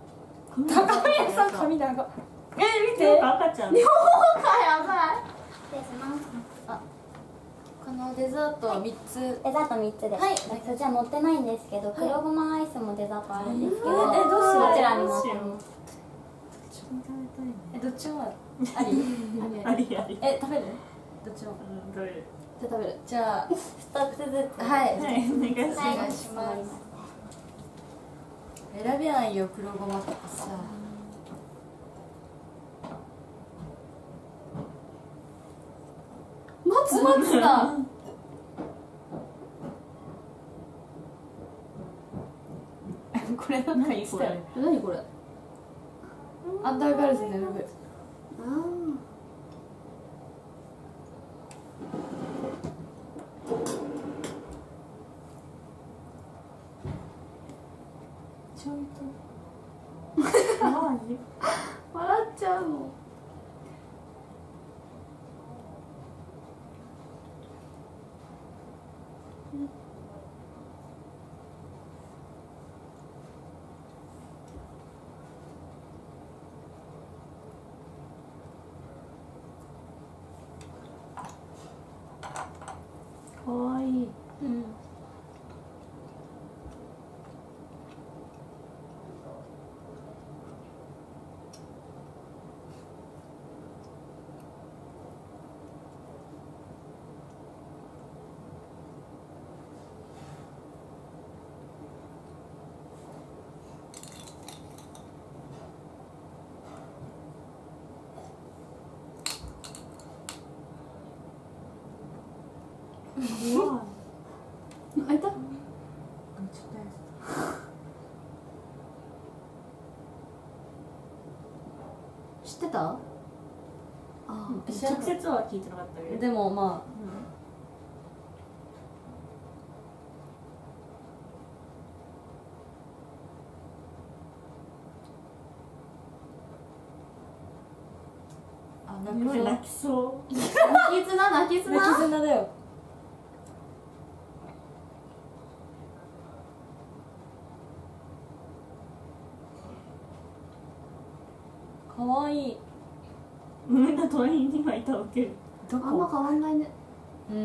[SPEAKER 2] 高宮さん髪長。
[SPEAKER 1] えー、見て赤ちゃん。
[SPEAKER 4] かやばい。
[SPEAKER 5] 礼します。
[SPEAKER 2] あ、このデザートみっつ、
[SPEAKER 5] デザートみっつです。
[SPEAKER 2] はい、
[SPEAKER 5] そちら乗ってないんですけど、黒ごまアイスもデザートあるんですけど、
[SPEAKER 2] えーえどうする
[SPEAKER 5] こちらに乗ってます。
[SPEAKER 2] え、どっちもあり？
[SPEAKER 1] ありあり。
[SPEAKER 2] え、食べる？どっちも。
[SPEAKER 1] うん、どれ？
[SPEAKER 2] じゃあ食べる。じゃあ
[SPEAKER 5] ふたつずつ。
[SPEAKER 2] はい、
[SPEAKER 1] はい、お願いし
[SPEAKER 2] お
[SPEAKER 1] ます。
[SPEAKER 2] 願いします。選べないよ、黒ごまとかさ。
[SPEAKER 4] 松
[SPEAKER 2] 松だ。これなんか言ってたよね。
[SPEAKER 4] 何これ？
[SPEAKER 2] アンダーガールズになるぐらい。
[SPEAKER 4] ああ。
[SPEAKER 2] ちょいと。
[SPEAKER 4] 笑っちゃうの。
[SPEAKER 1] かわいい。
[SPEAKER 2] うん。
[SPEAKER 4] 開いた？知ってた？ああ、
[SPEAKER 1] 直接は聞いてなかったけど。
[SPEAKER 2] でもまあ。あ、泣くぞ。
[SPEAKER 1] 泣きそう。
[SPEAKER 4] 泣き綱泣き綱。
[SPEAKER 2] 泣き綱だよ。かわいい。
[SPEAKER 1] みんな隣にはいたわける。
[SPEAKER 2] どこ？
[SPEAKER 4] あんま変わんないね。
[SPEAKER 2] うん。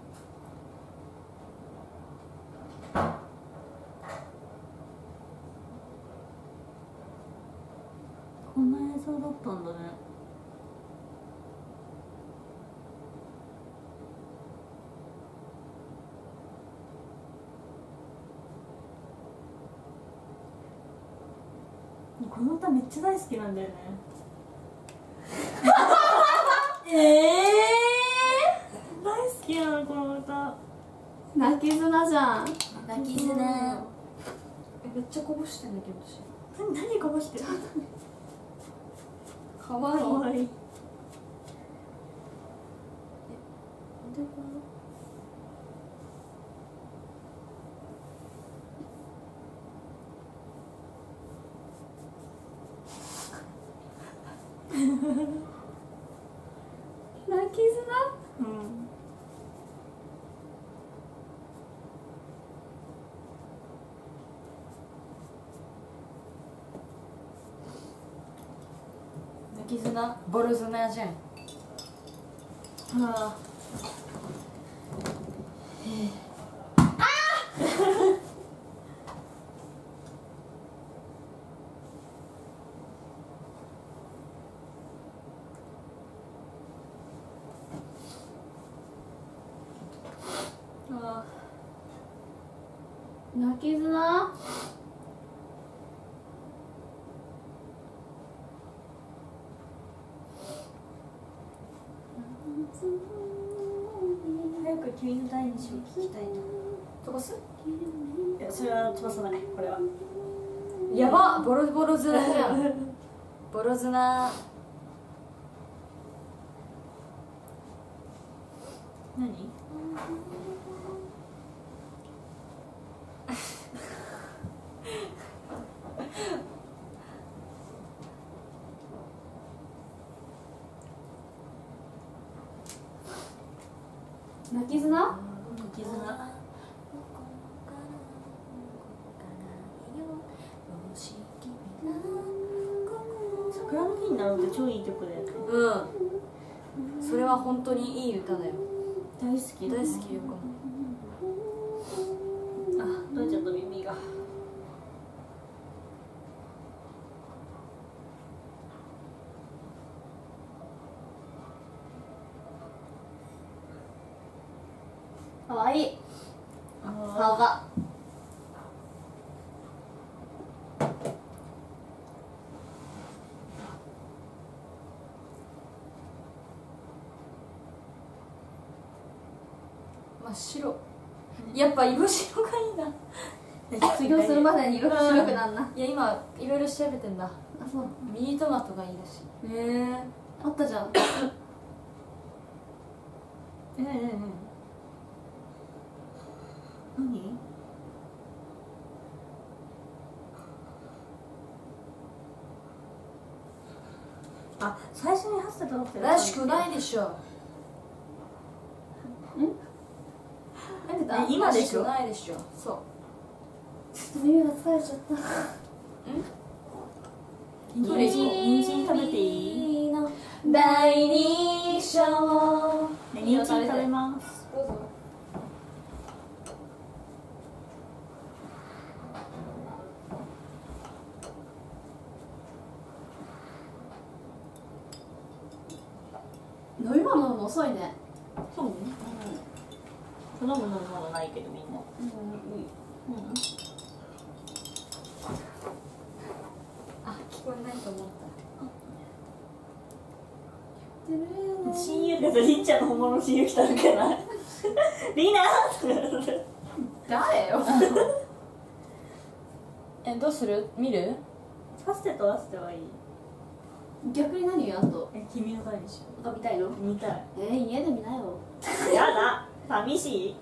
[SPEAKER 1] こんな映像だったんだね。この歌めっちゃ大好きなんだよね。ええー、大好きなのこの歌。
[SPEAKER 4] 泣き綱じゃん。
[SPEAKER 2] 泣き綱。え、めっちゃこぼしてんだけど私。
[SPEAKER 1] 何何こぼしてる。
[SPEAKER 2] かわいい。
[SPEAKER 1] かわいい。
[SPEAKER 4] 泣き綱？
[SPEAKER 1] うん。
[SPEAKER 2] 泣き綱、ボロ綱じゃん。
[SPEAKER 1] はあ。あ
[SPEAKER 4] 泣き綱？
[SPEAKER 1] 早く君の第二章聞きたいな。
[SPEAKER 2] 飛ばす？
[SPEAKER 1] いや、それは飛ばさない。これは。
[SPEAKER 2] やば、ボロボロ綱じゃん。ボロ綱。
[SPEAKER 1] 何？
[SPEAKER 4] 泣き綱？
[SPEAKER 1] 泣き綱。桜の木になるって超いい曲だよね。
[SPEAKER 2] うん。それれは本当にいい歌だよ。
[SPEAKER 1] 大好き
[SPEAKER 2] 大好きよこ
[SPEAKER 1] あ取れちゃった耳が。
[SPEAKER 4] かわいい顔が。
[SPEAKER 2] 真っ白。やっぱ色白がいいな。
[SPEAKER 4] 卒業するまでに色白くなるな。
[SPEAKER 2] いや今いろいろ調べてんだ。
[SPEAKER 4] あ、そう。
[SPEAKER 2] ミニトマトがいいらしい。
[SPEAKER 4] へえ、あったじゃん。
[SPEAKER 1] ええええ何？あ、最初にハッセとハッセ
[SPEAKER 2] らしくないでしょ。
[SPEAKER 4] なんでだ？
[SPEAKER 1] 今でしょ。
[SPEAKER 2] らしくないでしょ。そう。
[SPEAKER 4] ちょっと耳が疲れちゃった。
[SPEAKER 1] 人参人参食べていい？
[SPEAKER 4] 第二章。
[SPEAKER 1] ね、人参食べます。
[SPEAKER 4] どうぞ。飲み物飲むの遅いね。
[SPEAKER 1] そうね。うん。飲む飲むものないけどみんな。
[SPEAKER 4] うん、
[SPEAKER 1] うん。
[SPEAKER 2] あ、聞こえないと思った。
[SPEAKER 1] 親友がさ、りんちゃんの本物の親友来たのかな。リーナー。
[SPEAKER 4] 誰よ。
[SPEAKER 2] え、どうする？見る？
[SPEAKER 1] ハッセとハッセはいい。
[SPEAKER 4] 逆に何よ、あと。
[SPEAKER 1] え、君の誰にしよ
[SPEAKER 4] あ、見たいの？
[SPEAKER 1] う。見たい。
[SPEAKER 4] えー、家で見なよ。
[SPEAKER 1] やだ。寂しい。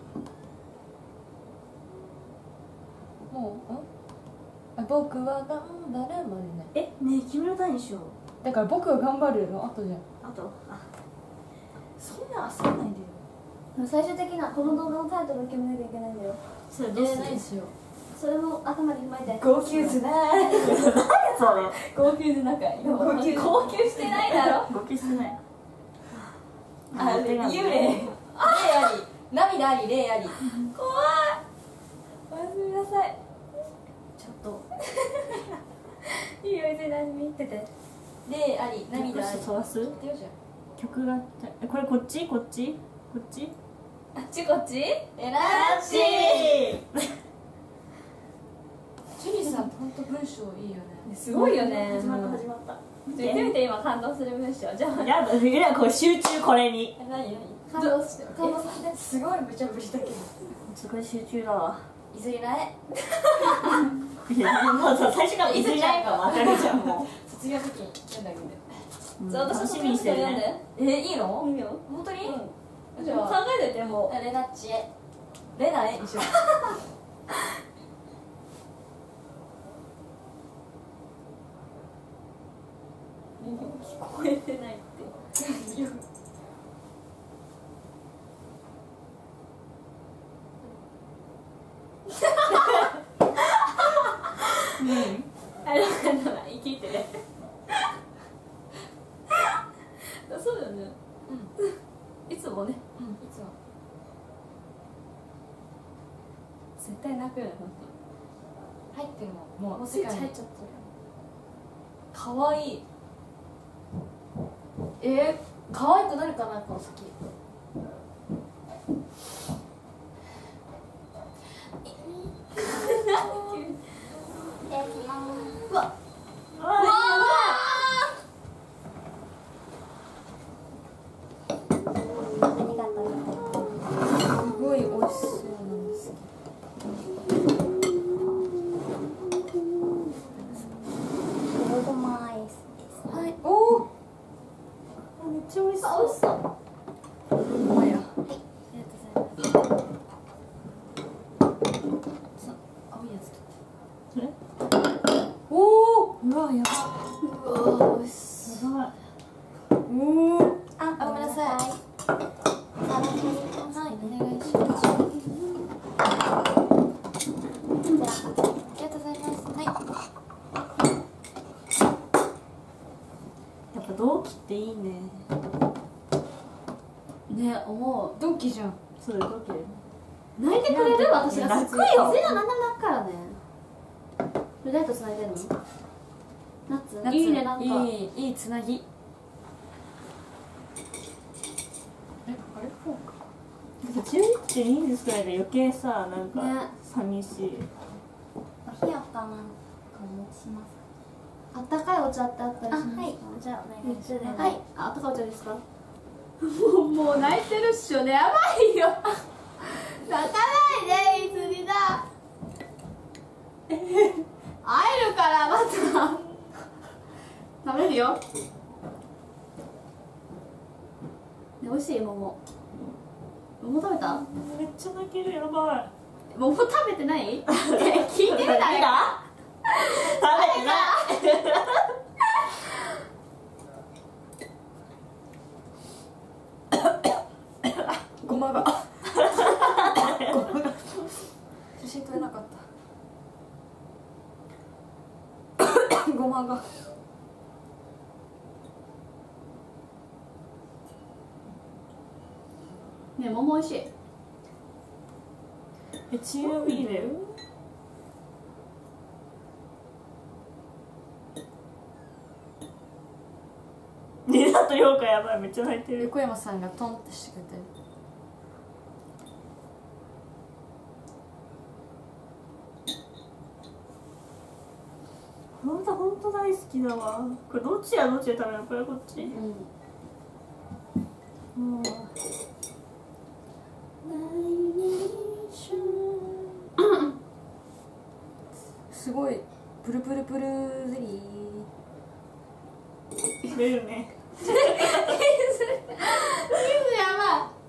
[SPEAKER 2] もう？ん？あ、僕は頑張るまでね。
[SPEAKER 1] え、ねえ、君の誰にしよう。
[SPEAKER 2] だから僕が頑張るの後じゃん。
[SPEAKER 1] あと、あ、
[SPEAKER 2] そんな焦らないでよ。
[SPEAKER 4] 最終的なこの動画のタイトルを決めなきゃいけないんだよ。
[SPEAKER 1] それどうする？
[SPEAKER 2] ないですよ。
[SPEAKER 4] それも頭に踏まえて。
[SPEAKER 2] 号泣しない。
[SPEAKER 1] それ。
[SPEAKER 2] 号泣でなんか号泣号泣してないだろ。
[SPEAKER 1] 号泣してない。
[SPEAKER 2] あ、幽霊。霊あり、涙あり、霊あり。怖い。おやすみなさい。
[SPEAKER 1] ちょっと。
[SPEAKER 2] いいよ、別に何見てて。霊あり、涙あり。
[SPEAKER 1] 飛ばす？
[SPEAKER 2] ってよじゃん。
[SPEAKER 1] 曲が、え、これこっち？こっち？こっち？
[SPEAKER 2] あっちこっち？えらっし
[SPEAKER 1] い。
[SPEAKER 2] ジュリさんって本当文章いいよね。
[SPEAKER 4] すごいよね。
[SPEAKER 1] 始まった始まった。
[SPEAKER 4] 言ってみて、今感動する文章。じゃあ、
[SPEAKER 1] やだ、みんなこう集中これに。
[SPEAKER 2] え、何何？
[SPEAKER 4] 感動して。感動させて。
[SPEAKER 2] すごい無茶ぶりだけど。
[SPEAKER 1] すごい集中だわ。
[SPEAKER 2] いずれない。
[SPEAKER 1] いや、もうさ、最初からいずれないかもわかるじゃん、もう。
[SPEAKER 2] 卒業の時に読んだけど。
[SPEAKER 1] うん、
[SPEAKER 4] そう、私
[SPEAKER 1] 楽しみにしてる
[SPEAKER 4] 読んで
[SPEAKER 1] ね。。
[SPEAKER 2] え、いいの？
[SPEAKER 4] いいよ。
[SPEAKER 2] 本当に？
[SPEAKER 4] じゃあ、考えといて、も
[SPEAKER 2] レナッチエ。レナエ一緒。
[SPEAKER 4] 聞こえてないって。あれ、なんだろう、生きてね。そうだよね。いつもね。
[SPEAKER 2] うん、いつも。
[SPEAKER 4] 絶対泣くよね、ほんと。
[SPEAKER 2] 入ってるもん。もう
[SPEAKER 4] もうスイッチ
[SPEAKER 2] 世界に
[SPEAKER 4] 入っちゃってる。
[SPEAKER 2] かわいい。えー、可愛くなるかなこの先。
[SPEAKER 4] うわ、
[SPEAKER 1] うわ
[SPEAKER 5] ありがとう。
[SPEAKER 2] すごい美味しそうなんです
[SPEAKER 5] 黒ごまアイスです。
[SPEAKER 2] けど。はい。おお。
[SPEAKER 1] めっちゃ美味し
[SPEAKER 4] あ、
[SPEAKER 1] そう。
[SPEAKER 4] 美味しそう。
[SPEAKER 2] うまいや。
[SPEAKER 5] はい。
[SPEAKER 2] ありがとうございます。さ、青いやつ
[SPEAKER 1] それ？
[SPEAKER 2] おお。うわ、やば。
[SPEAKER 4] うわ、美味しそう。
[SPEAKER 1] やばい。
[SPEAKER 2] おお。
[SPEAKER 5] あ、
[SPEAKER 2] あ、ごめんなさい。
[SPEAKER 5] はい。あ、大丈夫です。
[SPEAKER 2] はい、お願いします。
[SPEAKER 5] じゃあ。
[SPEAKER 2] ありがとうございます。はい。
[SPEAKER 1] やっぱ同期っていいね。
[SPEAKER 4] ね、思う。
[SPEAKER 2] ドンキじゃん。
[SPEAKER 1] そうだよ、ドキ
[SPEAKER 4] 泣いてくれる？私が
[SPEAKER 1] 泣くよ。
[SPEAKER 4] 水が何でも泣くからね。ルダイト繋いでんの？夏いいね、なんか
[SPEAKER 2] いい、いいつなぎ。え、あれこうか。
[SPEAKER 1] じゅういちにんずつくらいで余計さ、なんか
[SPEAKER 4] ね、
[SPEAKER 1] 寂しい。
[SPEAKER 5] お冷やかなんか持ちます。
[SPEAKER 4] あったかいお茶ってあったりしますか？
[SPEAKER 5] はい、じゃあお願いします。
[SPEAKER 4] はい、あ、あったかいお茶ですか？もう、もう泣いてるっしょね、やばいよ。泣かないで、いつにだ。会えるからまた。食べるよ。ね、美味しい桃。桃食べた？
[SPEAKER 1] めっちゃ泣ける、やばい。
[SPEAKER 4] 桃食べてない？聞いてる誰か？
[SPEAKER 1] 食べてない。
[SPEAKER 2] ごまが。ごまが。写真撮れなかった。ごまが。
[SPEAKER 4] ね、桃美味しい。
[SPEAKER 1] え、チームいいね。ね、だとようかやばい、めっちゃ泣いてる。
[SPEAKER 2] 横山さんがトンってしてくれてる。
[SPEAKER 1] ほんとほんと大好きだわ。これどっちやどっちで食べるの？これこっち？うん。もう。
[SPEAKER 2] すごいプルプルプルゼリー。
[SPEAKER 1] 出るね。
[SPEAKER 4] 水やばい。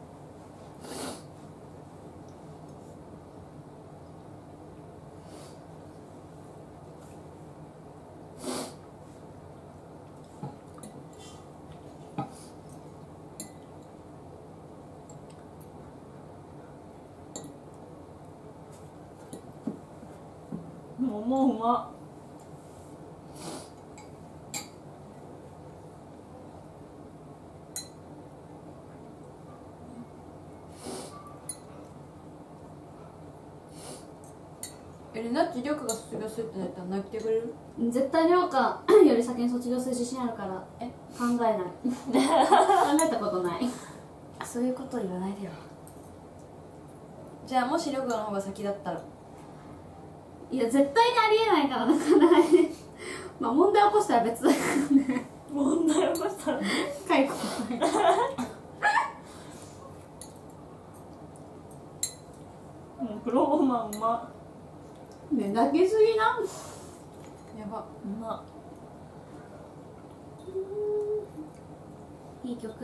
[SPEAKER 1] 桃うまっ。
[SPEAKER 2] え、なっちりょうかが卒業するってなったら泣いてくれる？
[SPEAKER 4] 絶対りょうかより先に卒業する自信あるから。え、考えない。考えたことない。
[SPEAKER 2] そういうこと言わないでよ。じゃあもしりょうかの方が先だったら？
[SPEAKER 4] いや、絶対にありえないからなかなかね。まあ問題起こしたら別だからね。
[SPEAKER 1] 問題起こしたら
[SPEAKER 4] 解雇。
[SPEAKER 1] もうプロゴマンうまっ。
[SPEAKER 4] ね、泣きすぎな。
[SPEAKER 2] やば。
[SPEAKER 1] うま
[SPEAKER 4] っ。いい曲。
[SPEAKER 2] うん。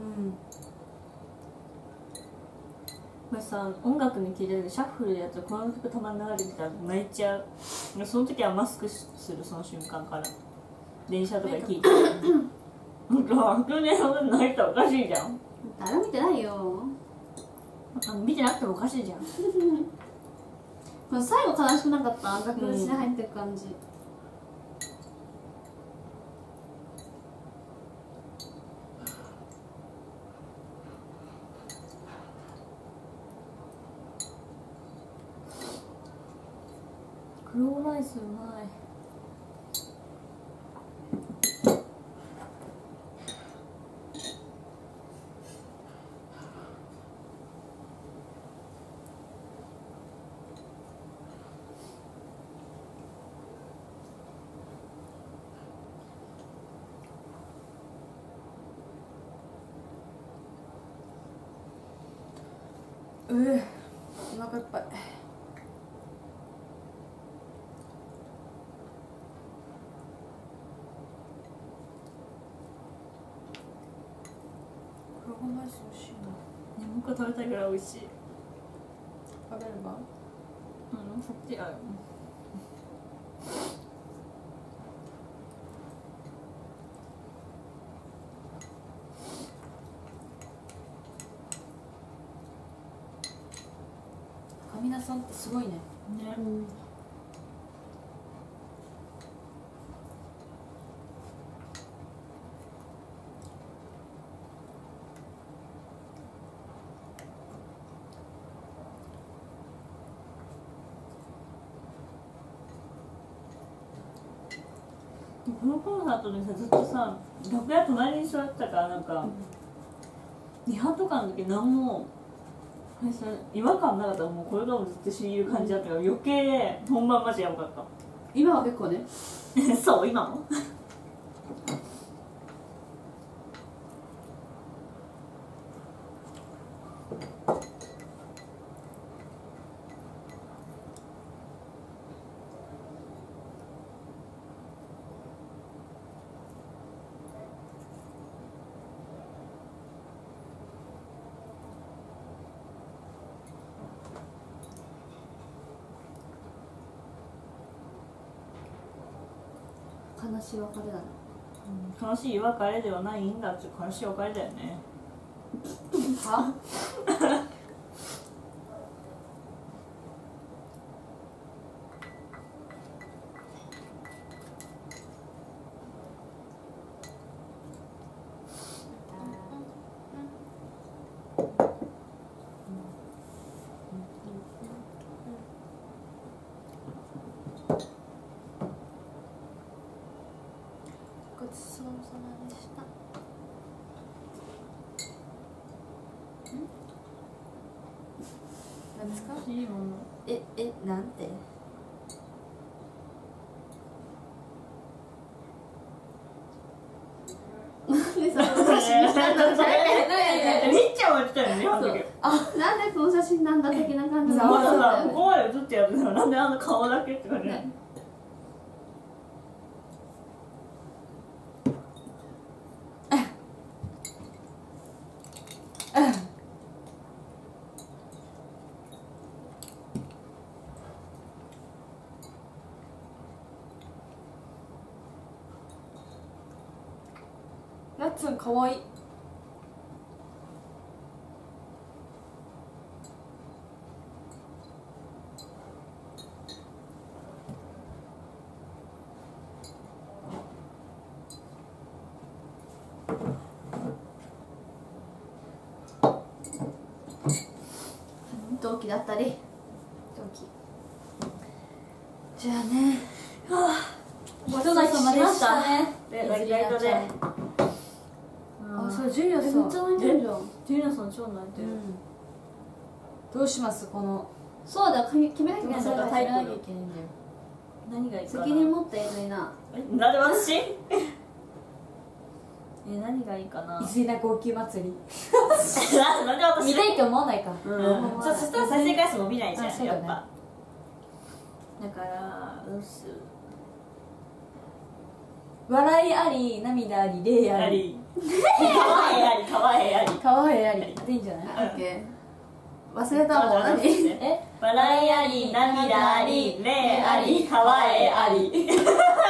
[SPEAKER 1] これさ、音楽に聴いてる時シャッフルでやつこの曲たまに流れてきたら泣いちゃう。その時はマスクする、その瞬間から電車とかで聴いてる。なんか普通に泣いたらおかしいじゃん。
[SPEAKER 4] 誰も見てないよ。
[SPEAKER 1] あの見てなくてもおかしいじゃん。
[SPEAKER 4] この最後悲しくなかった？楽譜に入ってる感じ。
[SPEAKER 1] クローライスうまい。
[SPEAKER 2] うぅ、お腹いっぱい。黒ごまアイス美味しいな。
[SPEAKER 1] ね、もう一個食べたいぐらい美味しい。
[SPEAKER 2] 食べれば？
[SPEAKER 1] うん、そっちある。
[SPEAKER 2] 神田さんってすごいね。
[SPEAKER 1] ね。
[SPEAKER 4] うん。
[SPEAKER 1] このコンサートでさずっとさ楽屋隣に座ってたからなんかリハとかの時何も違和感なかったらもうこれがもうずっとしみる感じだったから余計本番マジやばかった。
[SPEAKER 4] 今は結構ね
[SPEAKER 1] そう今も
[SPEAKER 4] 悲しい別れだね。
[SPEAKER 1] 悲しい別れではないんだって悲しい別れだよね。
[SPEAKER 4] は
[SPEAKER 2] ごちそうさまでした。何ですか？
[SPEAKER 1] いいもの。
[SPEAKER 2] え、え、なんて？
[SPEAKER 4] でその写真なんだ
[SPEAKER 1] りっちゃんも言ってたよね、あの時。
[SPEAKER 4] あ、なんでこの写真なんだ的な感じの
[SPEAKER 1] まださ、ここまで映ってやつだなんであの顔だけって感じ。
[SPEAKER 4] ね
[SPEAKER 2] なっつんかわいい。
[SPEAKER 4] 同期だったり
[SPEAKER 2] 同期。じゃあね。はあ。
[SPEAKER 1] ごちそうさまでしたね。で、ライトで。
[SPEAKER 2] あ、それジュリアさん。
[SPEAKER 4] めっちゃ泣いてるじゃん。
[SPEAKER 1] ジュリアさん超泣いてる。
[SPEAKER 2] どうしますこの。
[SPEAKER 4] そうだ、決め決めなきゃいけないんだからタイトル
[SPEAKER 2] 決めなきゃいけないんだよ。
[SPEAKER 1] 何がいいかな。
[SPEAKER 4] 責任持っているな。
[SPEAKER 1] え、なんで私？え、何がいいかな。
[SPEAKER 2] 伊勢名号泣祭り。
[SPEAKER 1] なんで私？
[SPEAKER 2] 見たいって思わないか。
[SPEAKER 1] うん。そしたら再生回数伸びないじゃん。
[SPEAKER 2] あそうだね
[SPEAKER 1] やっぱ。だからどうする？
[SPEAKER 2] 笑いあり、涙あり、霊あり。
[SPEAKER 1] あり。可愛いあり、可愛いあり。
[SPEAKER 2] 可愛いあり。でいいんじゃない？
[SPEAKER 4] オッケー。忘れたもん。何？
[SPEAKER 2] え？
[SPEAKER 1] 笑いあり、涙あり、霊あり、可愛いあり。決定！
[SPEAKER 4] 決定タイト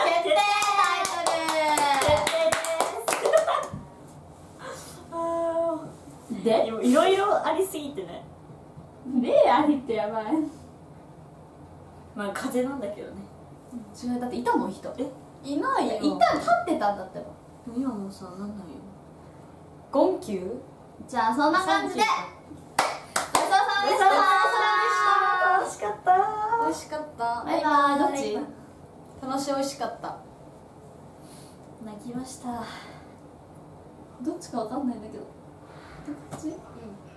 [SPEAKER 4] ル。
[SPEAKER 1] で、いろいろありすぎてね。
[SPEAKER 4] 霊ありってやばい。
[SPEAKER 1] まあ風なんだけどね。
[SPEAKER 4] 違う、だっていたもん人。
[SPEAKER 1] え？
[SPEAKER 4] いないよ。いた、立ってたんだってば。
[SPEAKER 1] 今もさ、なんなんよ。
[SPEAKER 2] ゴンキュー？
[SPEAKER 4] じゃあそんな感じで。ごちそうさまでした。
[SPEAKER 1] 楽しかった
[SPEAKER 2] 美味しかった。
[SPEAKER 4] バイバイ。どっち？
[SPEAKER 2] 楽しい美味しかった。
[SPEAKER 1] 泣きました。
[SPEAKER 4] どっちかわかんないんだけど。どっち？
[SPEAKER 2] うん。